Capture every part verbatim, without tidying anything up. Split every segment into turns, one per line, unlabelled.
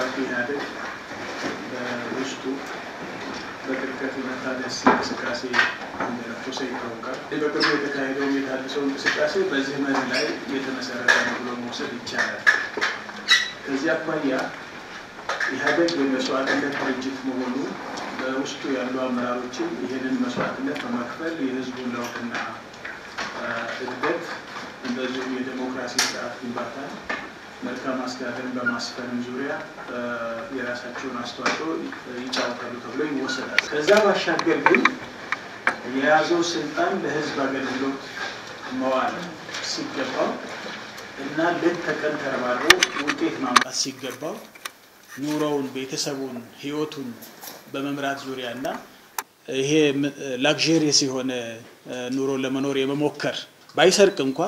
ፓርቲ ያደግ በውስጡ በጥልቀት የመታደስ እንቅስቃሴ እንደነፈሰ ይታወቃል። በቅርቡ የተካሄደው የታደሰው እንቅስቃሴ በዚህ መርህ ላይ የተመሰረተ ነው ብሎ መውሰድ ይቻላል። ከዚህ አኳያ ኢህአዴግ የመስዋዕትነት ድርጅት መሆኑ በውስጡ ያሉ አመራሮችን ይህንን መስዋዕትነት በመክፈል የህዝቡን ለውጥና እድገት እንደዚሁም የዲሞክራሲ ስርዓት ግንባታ መልካም አስተዳደርን በማስፈን ዙሪያ የራሳቸውን አስተዋጽኦ ይጫወታሉ ተብሎ ይወሰዳል። ከዛ ባሻገር ግን የያዘው ስልጣን ለህዝብ አገልግሎት መዋል ሲገባው እና ሌት ተቀን ተረባርቦ ውጤት ማምጣት ሲገባው ኑሮውን ቤተሰቡን ህይወቱን በመምራት ዙሪያና ይሄ ላክዠሪየስ የሆነ ኑሮ ለመኖር የመሞከር ባይሰርቅ እንኳን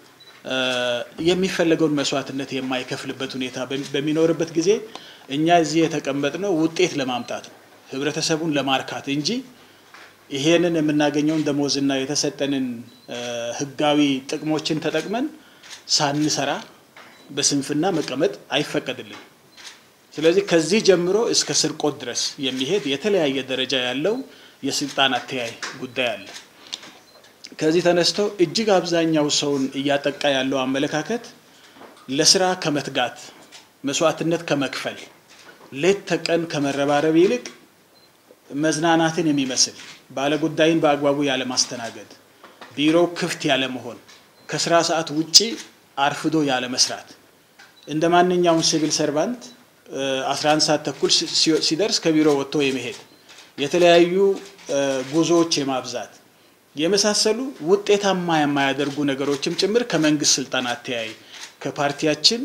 የሚፈልገውን መስዋዕትነት የማይከፍልበት ሁኔታ በሚኖርበት ጊዜ እኛ እዚህ የተቀመጥነው ውጤት ለማምጣት ነው ህብረተሰቡን ለማርካት እንጂ ይሄንን የምናገኘውን ደሞዝና የተሰጠንን ህጋዊ ጥቅሞችን ተጠቅመን ሳንሰራ በስንፍና መቀመጥ አይፈቀድልንም። ስለዚህ ከዚህ ጀምሮ እስከ ስርቆት ድረስ የሚሄድ የተለያየ ደረጃ ያለው የስልጣን አተያይ ጉዳይ አለ። ከዚህ ተነስቶ እጅግ አብዛኛው ሰውን እያጠቃ ያለው አመለካከት ለስራ ከመትጋት መስዋዕትነት ከመክፈል ሌት ተቀን ከመረባረብ ይልቅ መዝናናትን የሚመስል ባለጉዳይን በአግባቡ ያለ ማስተናገድ ቢሮ ክፍት ያለ መሆን ከስራ ሰዓት ውጪ አርፍዶ ያለ መስራት እንደማንኛውም ሲቪል ሰርቫንት አስራ አንድ ሰዓት ተኩል ሲደርስ ከቢሮ ወጥቶ የመሄድ የተለያዩ ጉዞዎች የማብዛት የመሳሰሉ ውጤታማ የማያደርጉ ነገሮችም ጭምር ከመንግስት ስልጣን አተያይ ከፓርቲያችን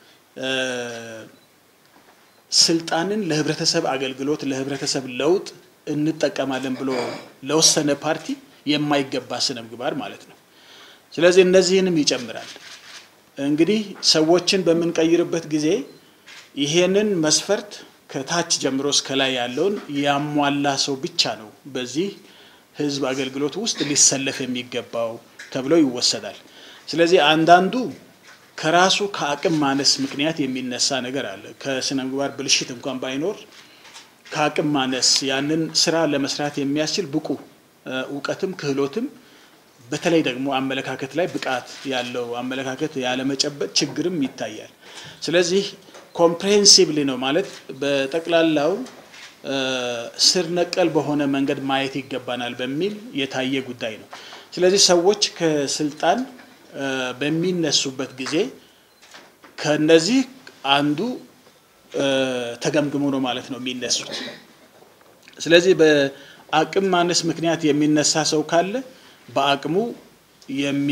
ስልጣንን ለህብረተሰብ አገልግሎት ለህብረተሰብ ለውጥ እንጠቀማለን ብሎ ለወሰነ ፓርቲ የማይገባ ስነ ምግባር ማለት ነው። ስለዚህ እነዚህንም ይጨምራል። እንግዲህ ሰዎችን በመንቀይርበት ጊዜ ይሄንን መስፈርት ከታች ጀምሮ እስከ ላይ ያለውን ያሟላ ሰው ብቻ ነው በዚህ ህዝብ አገልግሎት ውስጥ ሊሰለፍ የሚገባው ተብሎ ይወሰዳል። ስለዚህ አንዳንዱ ከራሱ ከአቅም ማነስ ምክንያት የሚነሳ ነገር አለ። ከስነ ምግባር ብልሽት እንኳን ባይኖር ከአቅም ማነስ ያንን ስራ ለመስራት የሚያስችል ብቁ ዕውቀትም ክህሎትም በተለይ ደግሞ አመለካከት ላይ ብቃት ያለው አመለካከት ያለ መጨበጥ ችግርም ይታያል። ስለዚህ ኮምፕሬሄንሲቭሊ ነው ማለት በጠቅላላው ስር ነቀል በሆነ መንገድ ማየት ይገባናል በሚል የታየ ጉዳይ ነው። ስለዚህ ሰዎች ከስልጣን በሚነሱበት ጊዜ ከነዚህ አንዱ ተገምግሞ ነው ማለት ነው የሚነሱት። ስለዚህ በአቅም ማነስ ምክንያት የሚነሳ ሰው ካለ በአቅሙ የሚ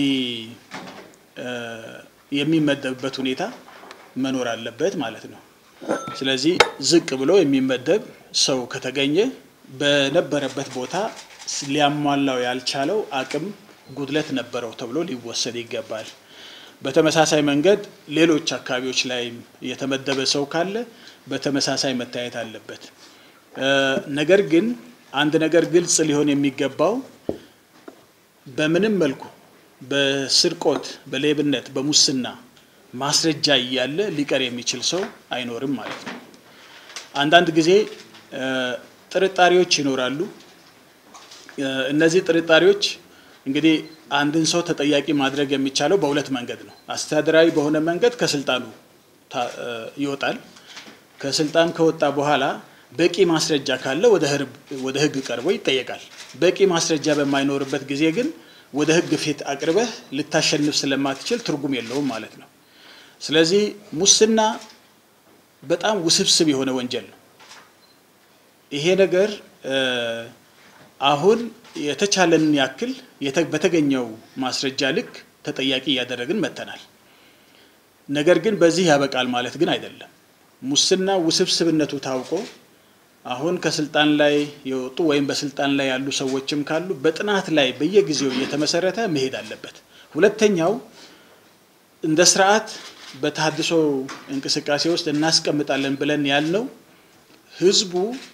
የሚመደብበት ሁኔታ መኖር አለበት ማለት ነው። ስለዚህ ዝቅ ብሎ የሚመደብ ሰው ከተገኘ በነበረበት ቦታ ሊያሟላው ያልቻለው አቅም ጉድለት ነበረው ተብሎ ሊወሰድ ይገባል። በተመሳሳይ መንገድ ሌሎች አካባቢዎች ላይ የተመደበ ሰው ካለ በተመሳሳይ መታየት አለበት። ነገር ግን አንድ ነገር ግልጽ ሊሆን የሚገባው በምንም መልኩ በስርቆት በሌብነት በሙስና ማስረጃ እያለ ሊቀር የሚችል ሰው አይኖርም ማለት ነው። አንዳንድ ጊዜ ጥርጣሬዎች ይኖራሉ። እነዚህ ጥርጣሬዎች እንግዲህ አንድን ሰው ተጠያቂ ማድረግ የሚቻለው በሁለት መንገድ ነው። አስተዳደራዊ በሆነ መንገድ ከስልጣኑ ይወጣል። ከስልጣን ከወጣ በኋላ በቂ ማስረጃ ካለ ወደ ህግ ወደ ህግ ቀርቦ ይጠየቃል። በቂ ማስረጃ በማይኖርበት ጊዜ ግን ወደ ህግ ፊት አቅርበህ ልታሸንፍ ስለማትችል ትርጉም የለውም ማለት ነው። ስለዚህ ሙስና በጣም ውስብስብ የሆነ ወንጀል ነው። ይሄ ነገር አሁን የተቻለን ያክል በተገኘው ማስረጃ ልክ ተጠያቂ ያደረግን መተናል። ነገር ግን በዚህ ያበቃል ማለት ግን አይደለም። ሙስና ውስብስብነቱ ታውቆ አሁን ከስልጣን ላይ የወጡ ወይም በስልጣን ላይ ያሉ ሰዎችም ካሉ በጥናት ላይ በየጊዜው እየተመሰረተ መሄድ አለበት። ሁለተኛው እንደ ስርዓት በተሐድሶ እንቅስቃሴ ውስጥ እናስቀምጣለን ብለን ያልነው ህዝቡ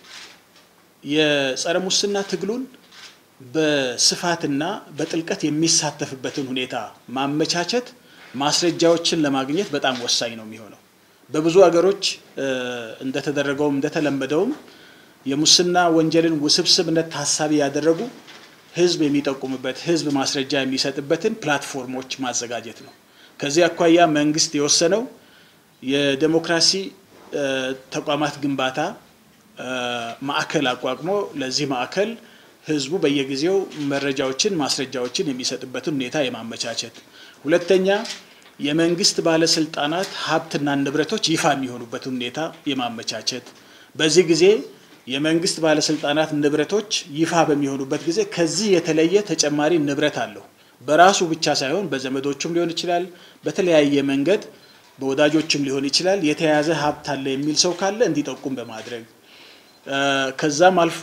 የጸረ ሙስና ትግሉን በስፋትና በጥልቀት የሚሳተፍበትን ሁኔታ ማመቻቸት ማስረጃዎችን ለማግኘት በጣም ወሳኝ ነው የሚሆነው። በብዙ ሀገሮች እንደተደረገውም እንደተለመደውም የሙስና ወንጀልን ውስብስብነት ታሳቢ ያደረጉ ህዝብ የሚጠቁምበት ህዝብ ማስረጃ የሚሰጥበትን ፕላትፎርሞች ማዘጋጀት ነው። ከዚህ አኳያ መንግስት የወሰነው የዲሞክራሲ ተቋማት ግንባታ ማዕከል አቋቁሞ ለዚህ ማዕከል ህዝቡ በየጊዜው መረጃዎችን ማስረጃዎችን የሚሰጥበትን ሁኔታ የማመቻቸት፣ ሁለተኛ የመንግስት ባለስልጣናት ሀብትና ንብረቶች ይፋ የሚሆኑበትን ሁኔታ የማመቻቸት። በዚህ ጊዜ የመንግስት ባለስልጣናት ንብረቶች ይፋ በሚሆኑበት ጊዜ ከዚህ የተለየ ተጨማሪ ንብረት አለው በራሱ ብቻ ሳይሆን በዘመዶቹም ሊሆን ይችላል፣ በተለያየ መንገድ በወዳጆችም ሊሆን ይችላል የተያዘ ሀብት አለ የሚል ሰው ካለ እንዲጠቁም በማድረግ ከዛም አልፎ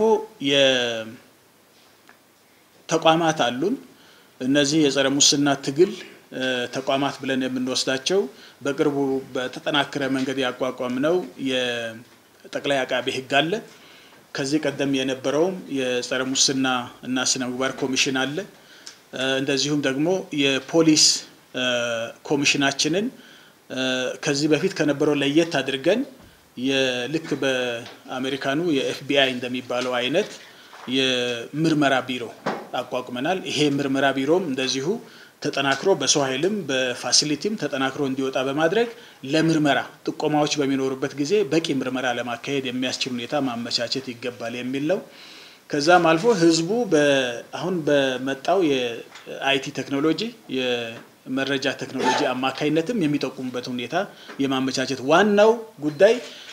የተቋማት አሉን እነዚህ የጸረ ሙስና ትግል ተቋማት ብለን የምንወስዳቸው በቅርቡ በተጠናከረ መንገድ ያቋቋምነው የጠቅላይ አቃቤ ህግ አለ። ከዚህ ቀደም የነበረው የጸረ ሙስና እና ስነ ምግባር ኮሚሽን አለ። እንደዚሁም ደግሞ የፖሊስ ኮሚሽናችንን ከዚህ በፊት ከነበረው ለየት አድርገን የልክ በአሜሪካኑ የኤፍቢአይ እንደሚባለው አይነት የምርመራ ቢሮ አቋቁመናል። ይሄ ምርመራ ቢሮም እንደዚሁ ተጠናክሮ በሰው ኃይልም በፋሲሊቲም ተጠናክሮ እንዲወጣ በማድረግ ለምርመራ ጥቆማዎች በሚኖሩበት ጊዜ በቂ ምርመራ ለማካሄድ የሚያስችል ሁኔታ ማመቻቸት ይገባል የሚል ነው። ከዛም አልፎ ህዝቡ በአሁን በመጣው የአይቲ ቴክኖሎጂ የመረጃ ቴክኖሎጂ አማካይነትም የሚጠቁምበት ሁኔታ የማመቻቸት ዋናው ጉዳይ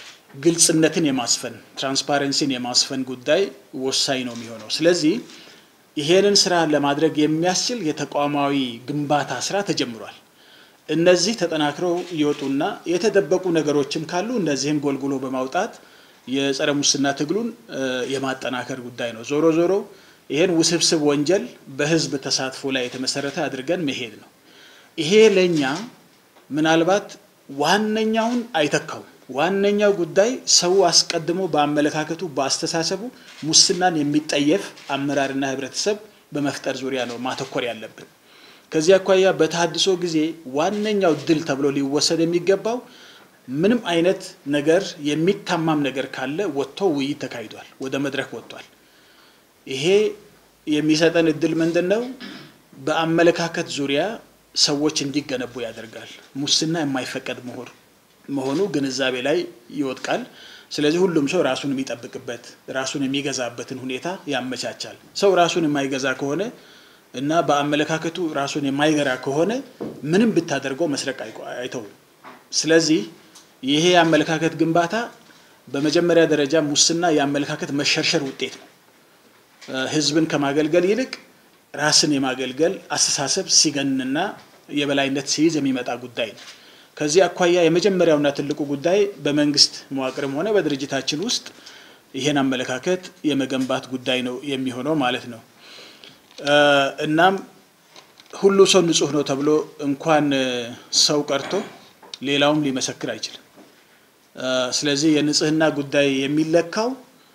ግልጽነትን የማስፈን ትራንስፓረንሲን የማስፈን ጉዳይ ወሳኝ ነው የሚሆነው። ስለዚህ ይሄንን ስራ ለማድረግ የሚያስችል የተቋማዊ ግንባታ ስራ ተጀምሯል። እነዚህ ተጠናክረው ይወጡና የተደበቁ ነገሮችም ካሉ እነዚህን ጎልጉሎ በማውጣት የጸረ ሙስና ትግሉን የማጠናከር ጉዳይ ነው። ዞሮ ዞሮ ይሄን ውስብስብ ወንጀል በህዝብ ተሳትፎ ላይ የተመሰረተ አድርገን መሄድ ነው። ይሄ ለኛ ምናልባት ዋነኛውን አይተካው ዋነኛው ጉዳይ ሰው አስቀድሞ በአመለካከቱ በአስተሳሰቡ ሙስናን የሚጠየፍ አመራርና ህብረተሰብ በመፍጠር ዙሪያ ነው ማተኮር ያለብን። ከዚህ አኳያ በተሐድሶ ጊዜ ዋነኛው ድል ተብሎ ሊወሰድ የሚገባው ምንም አይነት ነገር የሚታማም ነገር ካለ ወጥቶ ውይይት ተካሂዷል፣ ወደ መድረክ ወጥቷል። ይሄ የሚሰጠን እድል ምንድነው? በአመለካከት ዙሪያ ሰዎች እንዲገነቡ ያደርጋል። ሙስና የማይፈቀድ መሆር መሆኑ ግንዛቤ ላይ ይወጥቃል። ስለዚህ ሁሉም ሰው ራሱን የሚጠብቅበት ራሱን የሚገዛበትን ሁኔታ ያመቻቻል። ሰው ራሱን የማይገዛ ከሆነ እና በአመለካከቱ ራሱን የማይገራ ከሆነ ምንም ብታደርገው መስረቅ አይተው። ስለዚህ ይሄ የአመለካከት ግንባታ በመጀመሪያ ደረጃ ሙስና የአመለካከት መሸርሸር ውጤት ነው። ህዝብን ከማገልገል ይልቅ ራስን የማገልገል አስተሳሰብ ሲገንና የበላይነት ሲይዝ የሚመጣ ጉዳይ ነው። ከዚህ አኳያ የመጀመሪያውና ትልቁ ጉዳይ በመንግስት መዋቅርም ሆነ በድርጅታችን ውስጥ ይሄን አመለካከት የመገንባት ጉዳይ ነው የሚሆነው ማለት ነው። እናም ሁሉ ሰው ንጹህ ነው ተብሎ እንኳን ሰው ቀርቶ ሌላውም ሊመሰክር አይችልም። ስለዚህ የንጽህና ጉዳይ የሚለካው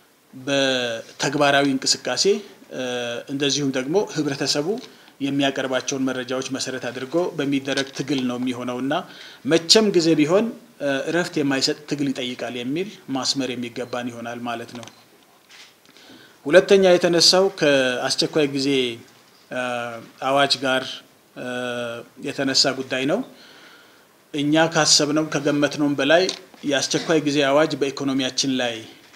በተግባራዊ እንቅስቃሴ እንደዚሁም ደግሞ ህብረተሰቡ የሚያቀርባቸውን መረጃዎች መሰረት አድርጎ በሚደረግ ትግል ነው የሚሆነውና መቼም ጊዜ ቢሆን እረፍት የማይሰጥ ትግል ይጠይቃል የሚል ማስመር የሚገባን ይሆናል ማለት ነው። ሁለተኛ የተነሳው ከአስቸኳይ ጊዜ አዋጅ ጋር የተነሳ ጉዳይ ነው። እኛ ካሰብነው ከገመትነው በላይ የአስቸኳይ ጊዜ አዋጅ በኢኮኖሚያችን ላይ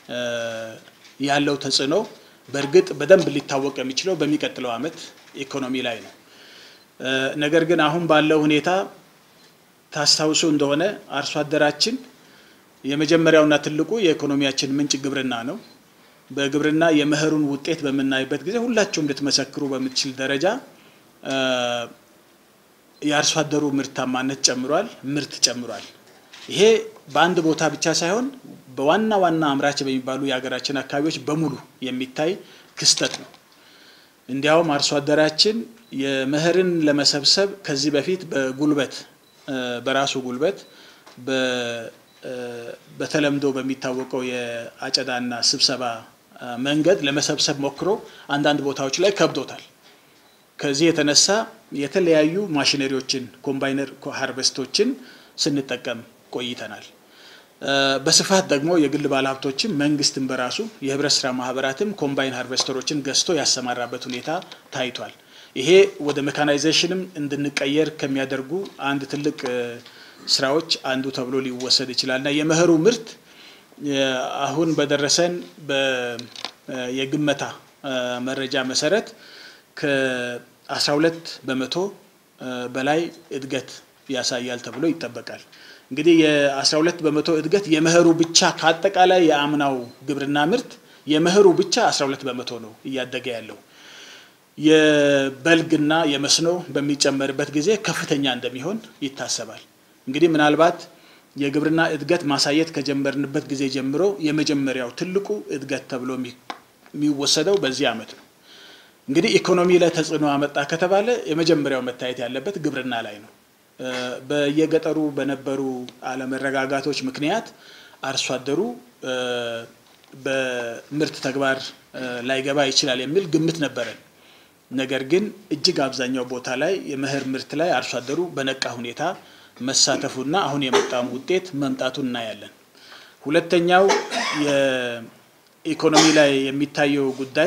ያለው ተጽዕኖ በእርግጥ በደንብ ሊታወቅ የሚችለው በሚቀጥለው አመት ኢኮኖሚ ላይ ነው። ነገር ግን አሁን ባለው ሁኔታ ታስታውሱ እንደሆነ አርሶ አደራችን የመጀመሪያውና ትልቁ የኢኮኖሚያችን ምንጭ ግብርና ነው። በግብርና የመኸሩን ውጤት በመናይበት ጊዜ ሁላችሁም ልትመሰክሩ በምትችል ደረጃ የአርሶ አደሩ ምርታማነት ጨምሯል፣ ምርት ጨምሯል። ይሄ በአንድ ቦታ ብቻ ሳይሆን በዋና ዋና አምራች በሚባሉ የሀገራችን አካባቢዎች በሙሉ የሚታይ ክስተት ነው። እንዲያውም አርሶ አደራችን የመኸርን ለመሰብሰብ ከዚህ በፊት በጉልበት በራሱ ጉልበት በተለምዶ በሚታወቀው የአጨዳና ስብሰባ መንገድ ለመሰብሰብ ሞክሮ አንዳንድ ቦታዎች ላይ ከብዶታል። ከዚህ የተነሳ የተለያዩ ማሽነሪዎችን ኮምባይነር ሃርቨስቶችን ስንጠቀም ቆይተናል። በስፋት ደግሞ የግል ባለሀብቶችም መንግስትም በራሱ የህብረት ስራ ማህበራትም ኮምባይን ሃርቨስተሮችን ገዝቶ ያሰማራበት ሁኔታ ታይቷል። ይሄ ወደ ሜካናይዜሽንም እንድንቀየር ከሚያደርጉ አንድ ትልቅ ስራዎች አንዱ ተብሎ ሊወሰድ ይችላልና የመኸሩ ምርት አሁን በደረሰን የግመታ መረጃ መሰረት ከ12 በመቶ በላይ እድገት ያሳያል ተብሎ ይጠበቃል። እንግዲህ የ12 በመቶ እድገት የመኸሩ ብቻ ካጠቃላይ የአምናው ግብርና ምርት የመኸሩ ብቻ 12 በመቶ ነው እያደገ ያለው። የበልግና የመስኖ በሚጨመርበት ጊዜ ከፍተኛ እንደሚሆን ይታሰባል። እንግዲህ ምናልባት የግብርና እድገት ማሳየት ከጀመርንበት ጊዜ ጀምሮ የመጀመሪያው ትልቁ እድገት ተብሎ የሚወሰደው በዚህ አመት ነው። እንግዲህ ኢኮኖሚ ላይ ተጽዕኖ አመጣ ከተባለ የመጀመሪያው መታየት ያለበት ግብርና ላይ ነው። በየገጠሩ በነበሩ አለመረጋጋቶች ምክንያት አርሶ አደሩ በምርት ተግባር ላይ ገባ ይችላል የሚል ግምት ነበረን። ነገር ግን እጅግ አብዛኛው ቦታ ላይ የመኸር ምርት ላይ አርሶ አደሩ በነቃ ሁኔታ መሳተፉና አሁን የመጣው ውጤት መምጣቱን እናያለን። ሁለተኛው የኢኮኖሚ ላይ የሚታየው ጉዳይ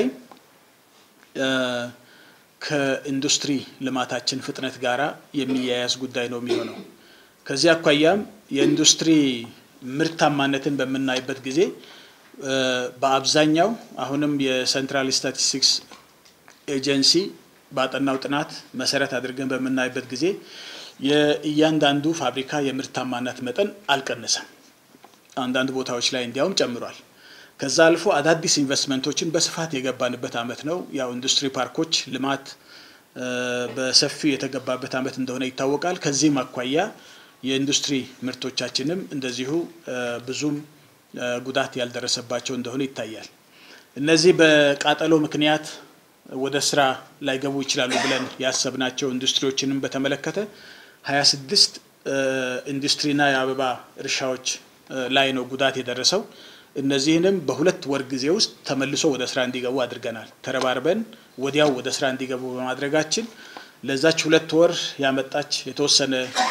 ከኢንዱስትሪ ልማታችን ፍጥነት ጋራ የሚያያዝ ጉዳይ ነው የሚሆነው። ከዚህ አኳያም የኢንዱስትሪ ምርታማነትን በመናይበት ጊዜ በአብዛኛው አሁንም የሴንትራል ስታቲስቲክስ ኤጀንሲ ባጠናው ጥናት መሰረት አድርገን በመናይበት ጊዜ የእያንዳንዱ ፋብሪካ የምርታማነት መጠን አልቀነሰም። አንዳንድ ቦታዎች ላይ እንዲያውም ጨምሯል። ከዛ አልፎ አዳዲስ ኢንቨስትመንቶችን በስፋት የገባንበት አመት ነው። ያው ኢንዱስትሪ ፓርኮች ልማት በሰፊው የተገባበት አመት እንደሆነ ይታወቃል። ከዚህም አኳያ የኢንዱስትሪ ምርቶቻችንም እንደዚሁ ብዙም ጉዳት ያልደረሰባቸው እንደሆነ ይታያል። እነዚህ በቃጠሎ ምክንያት ወደ ስራ ላይ ገቡ ይችላሉ ብለን ያሰብናቸው ኢንዱስትሪዎችንም በተመለከተ ሃያ ስድስት ኢንዱስትሪና የአበባ እርሻዎች ላይ ነው ጉዳት የደረሰው። እነዚህንም በሁለት ወር ጊዜ ውስጥ ተመልሶ ወደ ስራ እንዲገቡ አድርገናል። ተረባርበን ወዲያው ወደ ስራ እንዲገቡ በማድረጋችን ለዛች ሁለት ወር ያመጣች የተወሰነ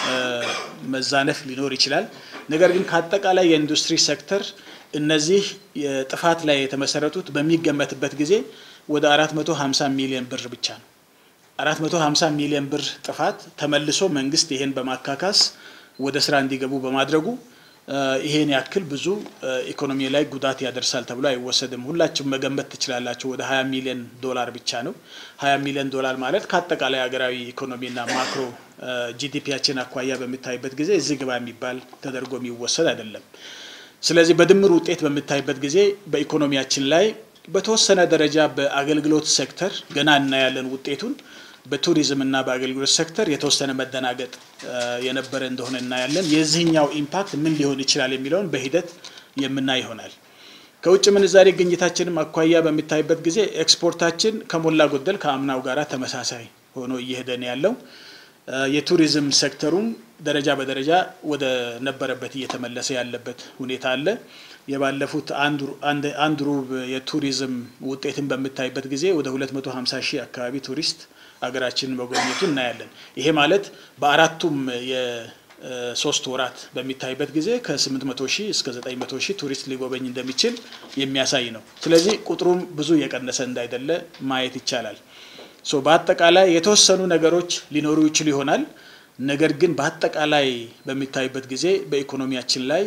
መዛነፍ ሊኖር ይችላል። ነገር ግን ከአጠቃላይ የኢንዱስትሪ ሴክተር እነዚህ የጥፋት ላይ የተመሰረቱት በሚገመትበት ጊዜ ወደ አራት መቶ ሃምሳ ሚሊዮን ብር ብቻ ነው። አራት መቶ ሃምሳ ሚሊዮን ብር ጥፋት ተመልሶ መንግስት ይሄን በማካካስ ወደ ስራ እንዲገቡ በማድረጉ ይሄን ያክል ብዙ ኢኮኖሚ ላይ ጉዳት ያደርሳል ተብሎ አይወሰድም። ሁላችሁም መገመት ትችላላችሁ። ወደ ሃያ ሚሊዮን ዶላር ብቻ ነው። ሃያ ሚሊዮን ዶላር ማለት ከአጠቃላይ ሀገራዊ ኢኮኖሚና ማክሮ ጂዲፒያችን አኳያ በሚታይበት ጊዜ እዚህ ግባ የሚባል ተደርጎ የሚወሰድ አይደለም። ስለዚህ በድምር ውጤት በሚታይበት ጊዜ በኢኮኖሚያችን ላይ በተወሰነ ደረጃ በአገልግሎት ሴክተር ገና እናያለን ውጤቱን። በቱሪዝም እና በአገልግሎት ሴክተር የተወሰነ መደናገጥ የነበረ እንደሆነ እናያለን። የዚህኛው ኢምፓክት ምን ሊሆን ይችላል የሚለውን በሂደት የምናይ ይሆናል። ከውጭ ምንዛሪ ግኝታችንም አኳያ በሚታይበት ጊዜ ኤክስፖርታችን ከሞላ ጎደል ከአምናው ጋራ ተመሳሳይ ሆኖ እየሄደ ነው ያለው። የቱሪዝም ሴክተሩም ደረጃ በደረጃ ወደ ነበረበት እየተመለሰ ያለበት ሁኔታ አለ። የባለፉት አንድ አንድ ሩብ የቱሪዝም ውጤትን በሚታይበት ጊዜ ወደ ሁለት መቶ ሃምሳ ሺህ አካባቢ ቱሪስት አገራችንን መጎብኘቱ እናያለን። ይሄ ማለት በአራቱም የሶስት ወራት በሚታይበት ጊዜ ከስምንት መቶ ሺህ እስከ ዘጠኝ መቶ ሺህ ቱሪስት ሊጎበኝ እንደሚችል የሚያሳይ ነው። ስለዚህ ቁጥሩም ብዙ የቀነሰ እንዳይደለ ማየት ይቻላል። ሶ በአጠቃላይ የተወሰኑ ነገሮች ሊኖሩ ይችላል ይሆናል። ነገር ግን በአጠቃላይ በሚታይበት ጊዜ በኢኮኖሚያችን ላይ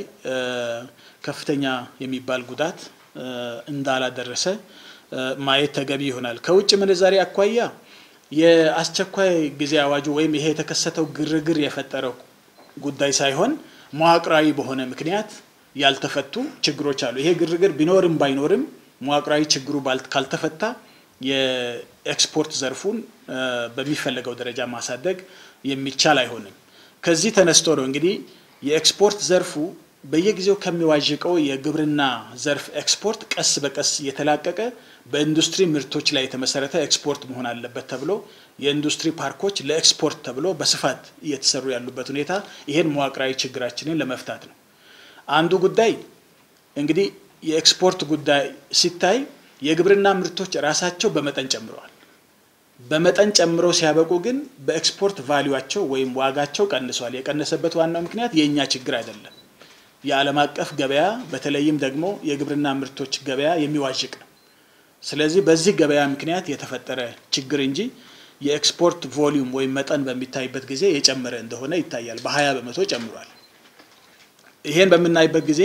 ከፍተኛ የሚባል ጉዳት እንዳላደረሰ ማየት ተገቢ ይሆናል። ከውጭ ምንዛሪ አኳያ የአስቸኳይ ጊዜ አዋጁ ወይም ይሄ የተከሰተው ግርግር የፈጠረው ጉዳይ ሳይሆን መዋቅራዊ በሆነ ምክንያት ያልተፈቱ ችግሮች አሉ። ይሄ ግርግር ቢኖርም ባይኖርም መዋቅራዊ ችግሩ ካልተፈታ የኤክስፖርት ዘርፉን በሚፈልገው ደረጃ ማሳደግ የሚቻል አይሆንም። ከዚህ ተነስቶ ነው እንግዲህ የኤክስፖርት ዘርፉ በየጊዜው ከሚዋዥቀው የግብርና ዘርፍ ኤክስፖርት ቀስ በቀስ የተላቀቀ በኢንዱስትሪ ምርቶች ላይ የተመሰረተ ኤክስፖርት መሆን አለበት ተብሎ የኢንዱስትሪ ፓርኮች ለኤክስፖርት ተብሎ በስፋት እየተሰሩ ያሉበት ሁኔታ ይሄን መዋቅራዊ ችግራችንን ለመፍታት ነው። አንዱ ጉዳይ እንግዲህ የኤክስፖርት ጉዳይ ሲታይ የግብርና ምርቶች ራሳቸው በመጠን ጨምረዋል። በመጠን ጨምረው ሲያበቁ ግን በኤክስፖርት ቫልዩአቸው ወይም ዋጋቸው ቀንሷል። የቀነሰበት ዋናው ምክንያት የኛ ችግር አይደለም። የዓለም አቀፍ ገበያ በተለይም ደግሞ የግብርና ምርቶች ገበያ የሚዋዥቅ ነው። ስለዚህ በዚህ ገበያ ምክንያት የተፈጠረ ችግር እንጂ የኤክስፖርት ቮሊዩም ወይም መጠን በሚታይበት ጊዜ የጨመረ እንደሆነ ይታያል። በ20 በመቶ ጨምሯል። ይሄን በምናይበት ጊዜ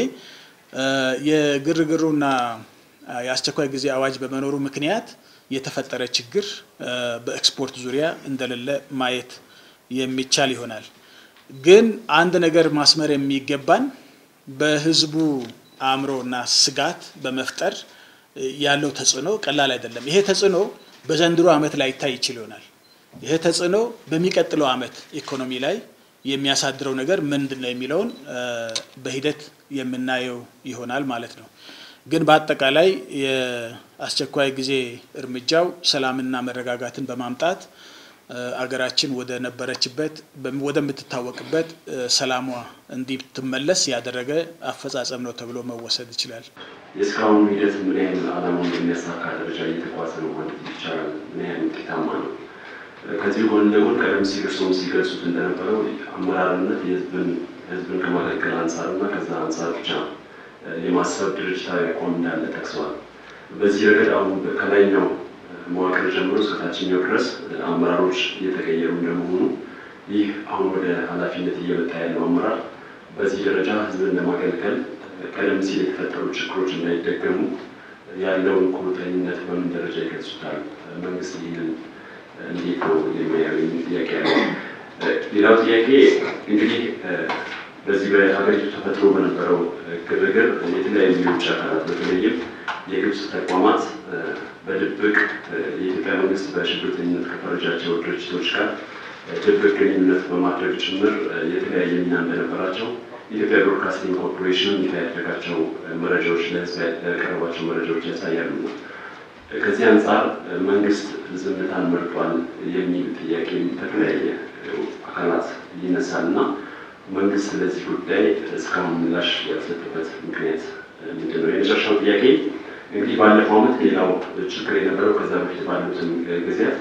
የግርግሩና የአስቸኳይ ጊዜ አዋጅ በመኖሩ ምክንያት የተፈጠረ ችግር በኤክስፖርት ዙሪያ እንደሌለ ማየት የሚቻል ይሆናል። ግን አንድ ነገር ማስመር የሚገባን በህዝቡ አእምሮና ስጋት በመፍጠር ያለው ተጽዕኖ ቀላል አይደለም። ይሄ ተጽዕኖ በዘንድሮ ዓመት ላይ ይታይ ይችል ይሆናል። ይሄ ተጽዕኖ በሚቀጥለው ዓመት ኢኮኖሚ ላይ የሚያሳድረው ነገር ምንድነው የሚለውን በሂደት የምናየው ይሆናል ማለት ነው። ግን በአጠቃላይ የአስቸኳይ ጊዜ እርምጃው ሰላምና መረጋጋትን በማምጣት አገራችን ወደ ነበረችበት ወደ ምትታወቅበት ሰላሟ እንዲትመለስ ያደረገ አፈጻጸም ነው ተብሎ መወሰድ ይችላል።
የስካውን ሂደት ምን ያህል ዓላማውን እንደሚያሳካ ደረጃ እየተጓዘ ነው ማለት ይቻላል? ምን ያህል ውጤታማ ነው? ከዚህ ጎን ለጎን ቀደም ሲል እርስዎም ሲገልጹት እንደነበረው አመራርነት የህዝብን ህዝብን ከማገልገል አንጻርና ከዛ አንጻር ብቻ የማሰብ ድርጅታዊ አቋም እንዳለ ጠቅሰዋል። በዚህ ረገድ አሁን ከላይኛው መዋቅር ጀምሮ እስከ ታችኛው ድረስ አመራሮች እየተቀየሩ እንደመሆኑ ይህ አሁን ወደ ኃላፊነት እየመጣ ያለው አመራር በዚህ ደረጃ ህዝብን ለማገልገል ቀደም ሲል የተፈጠሩ ችግሮች እንዳይደገሙ ያለውን ቁርጠኝነት በምን ደረጃ ይገልጹታል? መንግስት ይህንን እንዴት ነው የሚያየው? ጥያቄ ያለው። ሌላው ጥያቄ እንግዲህ በዚህ በሀገሪቱ ተፈጥሮ በነበረው ግርግር የተለያዩ የውጭ አካላት በተለይም የግብጽ ተቋማት በድብቅ የኢትዮጵያ መንግስት በሽብርተኝነት ከፈረጃቸው ድርጅቶች ጋር ድብቅ ግንኙነት በማድረግ ጭምር የተለያየ ሚና እንደነበራቸው የኢትዮጵያ ብሮድካስቲንግ ኮርፖሬሽን ይፋ ያደረጋቸው መረጃዎች ለህዝብ ያቀረባቸው መረጃዎች ያሳያሉ። ከዚህ አንጻር መንግስት ዝምታን መርጧል የሚል ጥያቄ ከተለያየ አካላት ይነሳልና መንግስት ለዚህ ጉዳይ እስካሁን ምላሽ ያልሰጠበት ምክንያት ምንድን ነው? የመጨረሻው ጥያቄ እንግዲህ ባለፈው ዓመት ሌላው ችግር የነበረው ከዛ በፊት ባሉትን ጊዜያት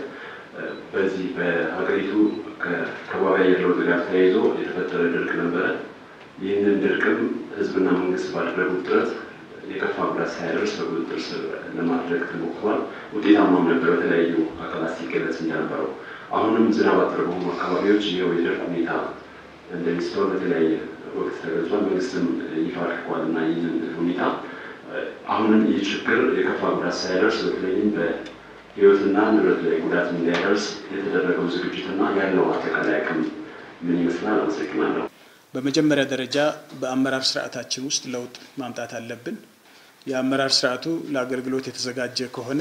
በዚህ በሀገሪቱ ከከባቢ አየር ለውጥ ጋር ተያይዞ የተፈጠረ ድርቅ ነበረ። ይህንን ድርቅም ህዝብና መንግስት ባደረጉት ጥረት የከፋ ጉዳት ሳያደርስ በቁጥጥር ስር ለማድረግ ተሞክሯል። ውጤታማም ነበር በተለያዩ አካላት ሲገለጽ እንደነበረው። አሁንም ዝናብ አጠር በሆኑ አካባቢዎች ይኸው የድርቅ ሁኔታ እንደሚስተዋል በተለያየ ወቅት ተገልጿል። መንግስትም ይፋ አድርጓል እና ይህንን ሁኔታ አሁንም ይህ ችግር የከፋ ጉዳት ሳያደርስ በተለይም በህይወትና ንብረት ላይ ጉዳት እንዳያደርስ የተደረገው ዝግጅትና ያለው አጠቃላይ አቅም ምን ይመስላል? አመሰግናለሁ።
በመጀመሪያ ደረጃ በአመራር ስርዓታችን ውስጥ ለውጥ ማምጣት አለብን። የአመራር ስርዓቱ ለአገልግሎት የተዘጋጀ ከሆነ